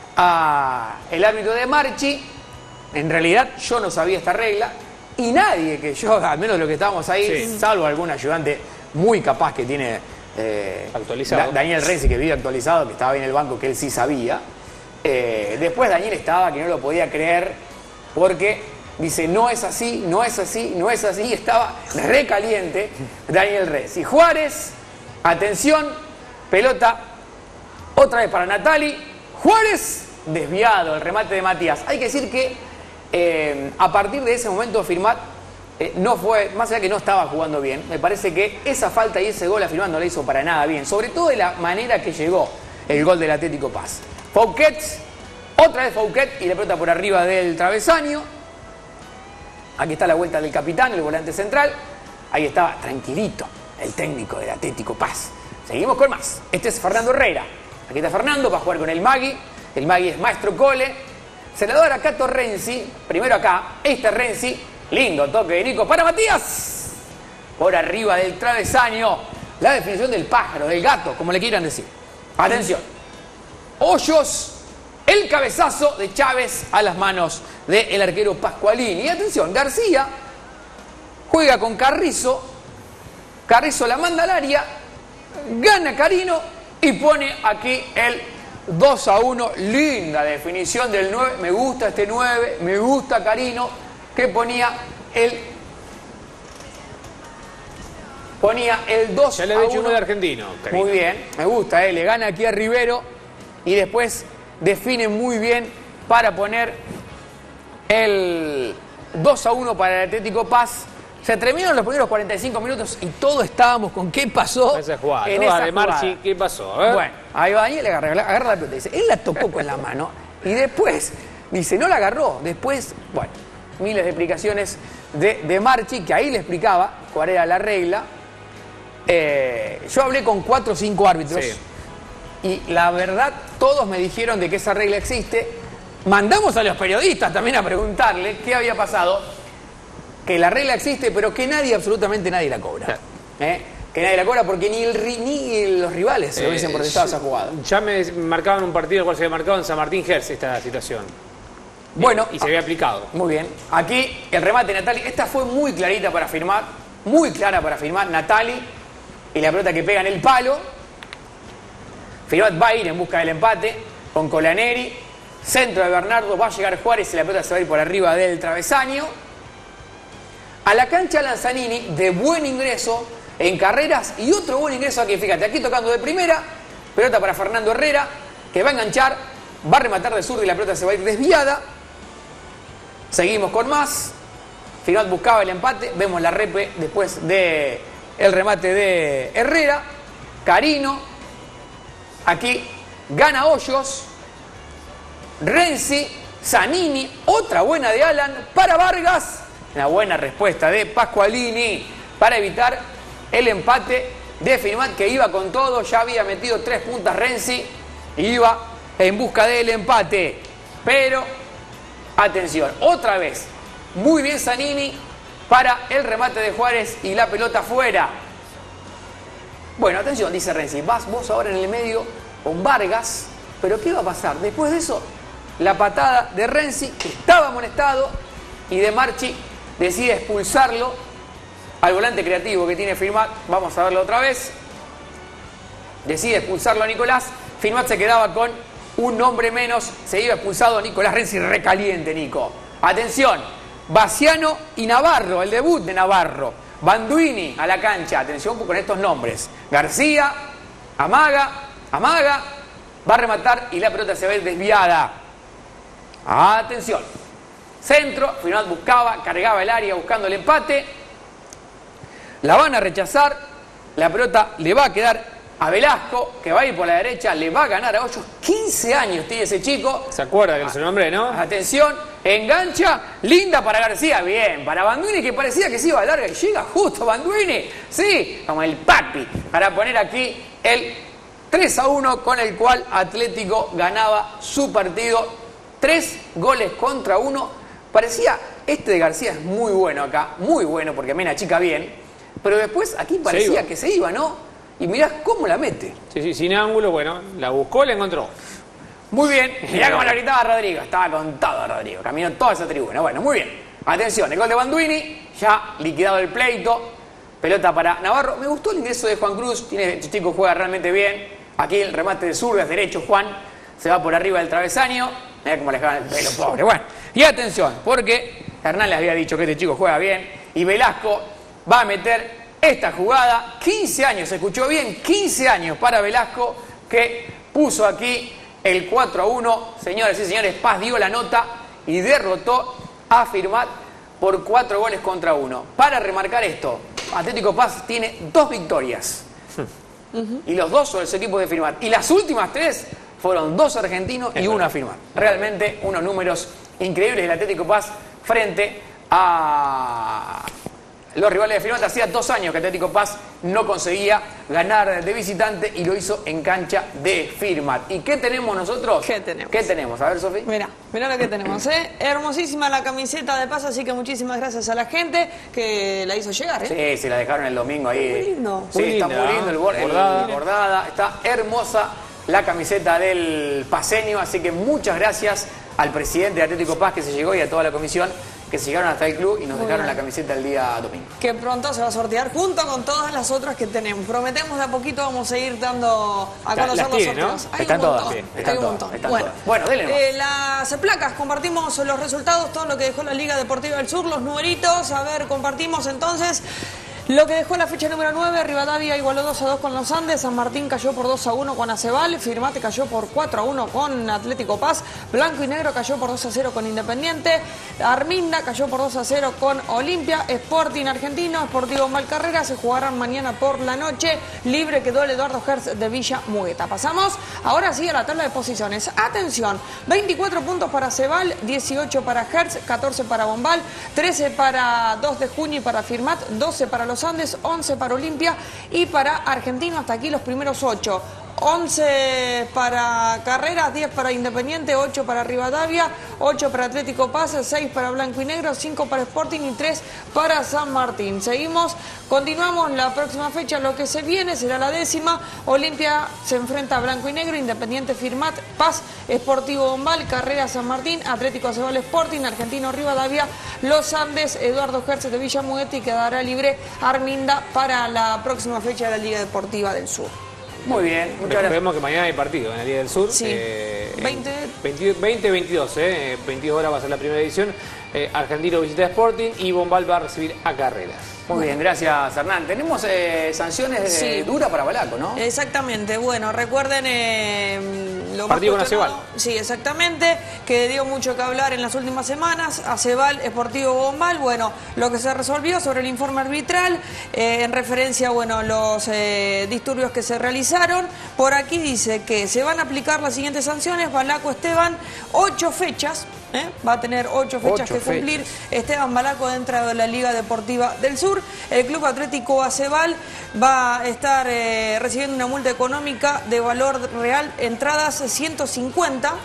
al árbitro de Marchi. En realidad yo no sabía esta regla. Y nadie que yo, al menos los que estábamos ahí, sí, salvo algún ayudante muy capaz que tiene eh, actualizado. Da, Daniel Renzi, que vive actualizado, que estaba ahí en el banco, que él sí sabía. Eh, después Daniel estaba, que no lo podía creer, porque dice, no es así, no es así, no es así. Estaba recaliente Daniel Renzi. Juárez, atención, pelota otra vez para Natali. Juárez, desviado, el remate de Matías. Hay que decir que eh, a partir de ese momento Firmat eh, no fue, más allá que no estaba jugando bien, me parece que esa falta y ese gol a Firmat no le hizo para nada bien, sobre todo de la manera que llegó el gol del Atlético Paz. Fouquet, otra vez Fouquet y la pelota por arriba del travesaño. Aquí está la vuelta del capitán, el volante central. Ahí estaba tranquilito el técnico del Atlético Paz. Seguimos con más. Este es Fernando Herrera. Aquí está Fernando, va a jugar con el Magui. El Magui es Maestro Cole. Se la da a Cato Renzi. Primero acá, este Renzi. Lindo toque de Nico para Matías. Por arriba del travesaño. La definición del pájaro, del gato, como le quieran decir. Atención. Hoyos. El cabezazo de Chávez a las manos del arquero Pascualini. Y atención, García juega con Carrizo. Carrizo la manda al área. Gana Carino y pone aquí el dos a uno. Linda definición del nueve. Me gusta este nueve. Me gusta Carino, que ponía el ponía el dos a uno. Ya le he dicho uno de argentino, Carino. Muy bien, me gusta, eh. Le gana aquí a Rivero y después define muy bien para poner el dos a uno para el Atlético Paz. Se terminaron los primeros cuarenta y cinco minutos y todos estábamos con qué pasó esa jugada, en esa esa de Marchi, jugada. ¿Qué pasó? ¿Eh? Bueno, ahí va Daniel, agarra, agarra la pelota y dice, él la tocó con la mano y después dice, no la agarró. Después, bueno, miles de explicaciones de, de Marchi, que ahí le explicaba cuál era la regla. Eh, yo hablé con cuatro o cinco árbitros. Sí. Y la verdad, todos me dijeron de que esa regla existe. Mandamos a los periodistas también a preguntarle qué había pasado. Que la regla existe, pero que nadie, absolutamente nadie la cobra. ¿Eh? Que nadie la cobra porque ni, el, ni los rivales se lo hubiesen protestado esa jugada. Ya me marcaban un partido, el cual se había marcado en San Martín Gers esta situación. Bueno. Y se había aplicado. Muy bien. Aquí el remate de Natali. Esta fue muy clarita para firmar. Muy clara para firmar. Natali. Y la pelota que pega en el palo. Firmat va a ir en busca del empate con Colaneri. Centro de Bernardo, va a llegar Juárez y la pelota se va a ir por arriba del travesaño. A la cancha Lanzanini, de buen ingreso en carreras y otro buen ingreso aquí, fíjate, aquí tocando de primera, pelota para Fernando Herrera, que va a enganchar, va a rematar de zurda y la pelota se va a ir desviada. Seguimos con más. Firmat buscaba el empate, vemos la repe después de el remate de Herrera. Carino, aquí gana Hoyos. Renzi, Zanini, otra buena de Alan para Vargas. Una buena respuesta de Pascualini para evitar el empate de Firmat, que iba con todo. Ya había metido tres puntas Renzi y iba en busca del empate. Pero, atención, otra vez, muy bien Zanini para el remate de Juárez y la pelota fuera. Bueno, atención, dice Renzi, vas vos ahora en el medio con Vargas, pero ¿qué va a pasar? Después de eso, la patada de Renzi, que estaba amonestado, y De Marchi decide expulsarlo al volante creativo que tiene Firmat. Vamos a verlo otra vez. Decide expulsarlo a Nicolás. Firmat se quedaba con un hombre menos. Se iba expulsado Nicolás Renzi, recaliente Nico. Atención, Baciano y Navarro, el debut de Navarro. Banduini a la cancha. Atención con estos nombres. García, amaga, amaga, va a rematar y la pelota se ve desviada. Atención. Centro, Firmat buscaba, cargaba el área buscando el empate. La van a rechazar. La pelota le va a quedar a Velasco, que va a ir por la derecha, le va a ganar a Hoyos. quince años tiene ese chico. ¿Se acuerda que es su nombre, no? Atención, engancha, linda para García, bien. Para Banduini, que parecía que se iba a larga y llega justo Banduini. Sí, como el papi, para poner aquí el tres a uno con el cual Atlético ganaba su partido. Tres goles contra uno. Parecía, este de García es muy bueno acá, muy bueno porque Mena chica bien. Pero después aquí parecía se que se iba, ¿no? Y mirá cómo la mete. Sí, sí, sin ángulo, bueno, la buscó, la encontró. Muy bien, mirá cómo la gritaba Rodrigo, estaba contado Rodrigo, caminó toda esa tribuna. Bueno, muy bien. Atención, el gol de Banduini, ya liquidado el pleito. Pelota para Navarro. Me gustó el ingreso de Juan Cruz, tiene, este chico juega realmente bien. Aquí el remate de zurda, es derecho Juan, se va por arriba del travesaño. Mirá cómo le dejaban el pelo, pobre. Bueno, y atención, porque Hernán les había dicho que este chico juega bien y Velasco va a meter esta jugada. quince años, se escuchó bien, quince años para Velasco, que puso aquí el cuatro a uno. Señores y señores, Paz dio la nota y derrotó a Firmat por cuatro goles contra uno. Para remarcar esto, Atlético Paz tiene dos victorias. Uh-huh. Y los dos son los equipos de Firmat. Y las últimas tres fueron dos argentinos y uno a Firmat. Realmente unos números increíbles del Atlético Paz frente a los rivales de Firmat. Hacía dos años que Atlético Paz no conseguía ganar de visitante y lo hizo en cancha de Firmat. ¿Y qué tenemos nosotros? ¿Qué tenemos? ¿Qué tenemos? A ver, Sofi. Mira, mira lo que tenemos, ¿eh? Hermosísima la camiseta de Paz, así que muchísimas gracias a la gente que la hizo llegar, ¿eh? Sí, sí, la dejaron el domingo ahí. Muy lindo. Sí, muy está linda, muy lindo el, bor bordada. el bordada. Está hermosa la camiseta del paceño, así que muchas gracias al presidente de Atlético Paz que se llegó y a toda la comisión que se llegaron hasta el club y nos Muy dejaron bien. la camiseta el día domingo. Que pronto se va a sortear junto con todas las otras que tenemos. Prometemos de a poquito vamos a ir dando a Las conocer los tiene, ¿no? sorteos. Hay Están un montón, todas, sí, hay están un todas, montón. están Bueno, todas. Bueno, dele nomás. eh, las placas, compartimos los resultados, todo lo que dejó la Liga Deportiva del Sur, los numeritos. A ver, compartimos entonces lo que dejó la fecha número nueve. Rivadavia igualó dos a dos con los Andes. San Martín cayó por dos a uno con Acebal. Firmate cayó por cuatro a uno con Atlético Paz. Blanco y Negro cayó por dos a cero con Independiente. Arminda cayó por dos a cero con Olimpia. Sporting Argentino, Sportivo Malcarrera se jugarán mañana por la noche. Libre quedó el Eduardo Hertz de Villa Mugueta. Pasamos ahora sí a la tabla de posiciones. Atención, veinticuatro puntos para Acebal, dieciocho para Hertz, catorce para Bombal, trece para dos de junio y para Firmat, doce para los Andes, once para Olimpia y para Argentino. Hasta aquí los primeros ocho. once para Carreras, diez para Independiente, ocho para Rivadavia, ocho para Atlético Paz, seis para Blanco y Negro, cinco para Sporting y tres para San Martín. Seguimos, continuamos la próxima fecha, lo que se viene será la décima. Olimpia se enfrenta a Blanco y Negro, Independiente Firmat, Paz, Sportivo Bombal, Carreras San Martín, Atlético Acebal Sporting, Argentino Rivadavia, Los Andes, Eduardo Hertz de Villa Mugueta y quedará libre Arminda para la próxima fecha de la Liga Deportiva del Sur. Muy bien, muchas gracias. Recordemos que mañana hay partido en la Liga del Sur. Sí. Eh, veinte. veinte veintidós, eh, veintidós horas va a ser la primera edición. Eh, Argentino visita a Sporting y Bombal va a recibir a Carreras. Muy bien, gracias Hernán. Tenemos eh, sanciones eh, Sí. duras para Balaco, ¿no? Exactamente, bueno, recuerden eh, lo Partido más con cuestionado- Acebal. Sí, exactamente, que dio mucho que hablar en las últimas semanas. Acebal, Sportivo Bombal, bueno, lo que se resolvió sobre el informe arbitral, eh, en referencia, bueno, a los eh, disturbios que se realizaron. Por aquí dice que se van a aplicar las siguientes sanciones. Balaco Esteban, ocho fechas. ¿Eh? Va a tener ocho fechas Ocho que cumplir. fechas. Esteban Balaco dentro de la Liga Deportiva del Sur. El Club Atlético Acebal va a estar eh, recibiendo una multa económica de valor real, entradas ciento cincuenta.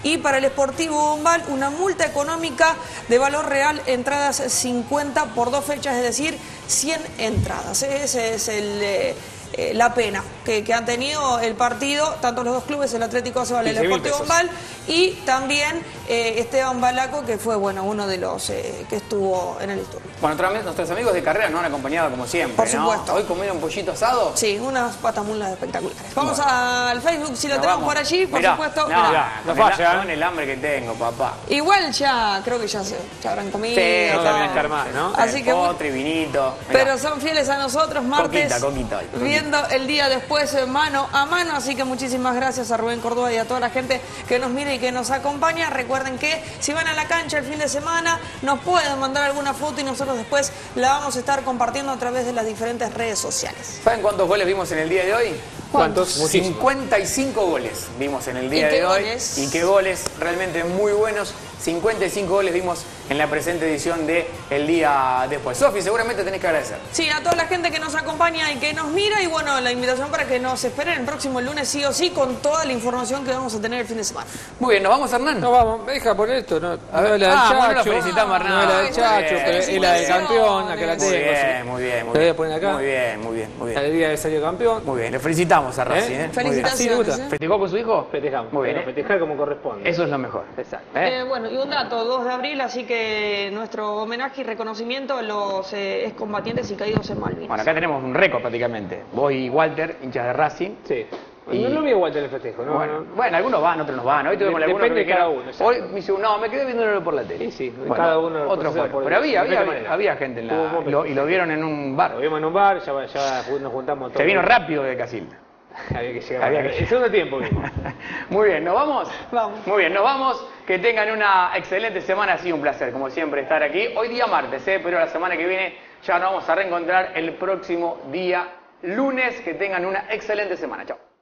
Y para el Sportivo Bombal, una multa económica de valor real, entradas cincuenta por dos fechas, es decir, cien entradas. Ese es el... Eh, Eh, la pena que, que han tenido el partido, tanto los dos clubes, el Atlético Acebal y el Sportivo Bombal, y también eh, Esteban Balaco, que fue bueno uno de los eh, que estuvo en el estudio. Bueno, otra vez nuestros amigos de carrera nos han acompañado como siempre, Por supuesto. ¿no? Hoy comieron pollito asado. Sí, unas patas mulas espectaculares. Vamos Bueno. al Facebook, si lo Nos tenemos vamos. por allí, por Mirá, supuesto. No, Mirá. mirá, no con el- falla, ¿eh? Con el hambre que tengo, papá. Igual ya, creo que ya se ya habrán comido. Sí, todo. no deben estar más, ¿no? Así que bueno, Postre, vinito. Mirá. pero son fieles a nosotros, martes, Coquita, coquita, coquita. viendo el día después eh, mano a mano, así que muchísimas gracias a Rubén Córdoba y a toda la gente que nos mira y que nos acompaña. Recuerden que si van a la cancha el fin de semana, nos pueden mandar alguna foto y nosotros después la vamos a estar compartiendo a través de las diferentes redes sociales. ¿Saben cuántos goles vimos en el día de hoy? ¿Cuántos? Muchísimos. cincuenta y cinco goles vimos en el día ¿Y qué de hoy. goles? Y qué goles realmente muy buenos. cincuenta y cinco goles vimos en la presente edición de El Día Después. Sofi, seguramente tenés que agradecer. Sí, a toda la gente que nos acompaña y que nos mira, y bueno, la invitación para que nos esperen el próximo lunes sí o sí con toda la información que vamos a tener el fin de semana. Muy bien, ¿nos vamos, Hernán? No, vamos, deja poner esto, no, A ver. no es la del Ah, Chacho. bueno, lo felicitamos, Hernán. No es la del Muy Chacho, bien. pero es la del campeón, acá la Muy tengo. bien, sí. muy bien, muy Te voy bien. a poner acá. Muy bien, muy bien, muy El bien. día de salió campeón. Muy bien, le felicitamos a Racing, ¿eh? Muy bien. Felicitaciones. Así le gusta. ¿eh? ¿Festejó con su hijo? Festejamos. Muy bien, Bueno, ¿eh? festejar como corresponde. Eso es lo mejor. Exacto. ¿Eh? Eh, bueno, y un dato, dos de abril, así que nuestro homenaje y reconocimiento a los eh, excombatientes y caídos en Malvinas. Bueno, acá tenemos un récord prácticamente. Vos y Walter, hinchas de Racing. Sí. Y- No lo vi igual el festejo, ¿no? Bueno, no. bueno, algunos van, otros no van. Hoy tuve con De- algunos depende que me de cada dijeron- uno, exacto. Hoy me dice, no, me quedé viéndolo por la tele. Sí, sí, Bueno, cada uno lo otro procesa fue. por- Pero había, de había, diferente había, manera. había gente en la... Hubo un y lo, y lo vieron en un bar. Lo vimos en un bar, ya, ya nos juntamos todos. Se vino rápido de Casilda. Había que llegar. Había Había que- El segundo tiempo vimos. Muy bien, ¿nos vamos? Vamos. Muy bien, nos vamos. Que tengan una excelente semana. Ha sido un placer, como siempre, estar aquí. Hoy día martes, ¿eh? Pero la semana que viene ya nos vamos a reencontrar el próximo día lunes. Que tengan una excelente semana. Chao.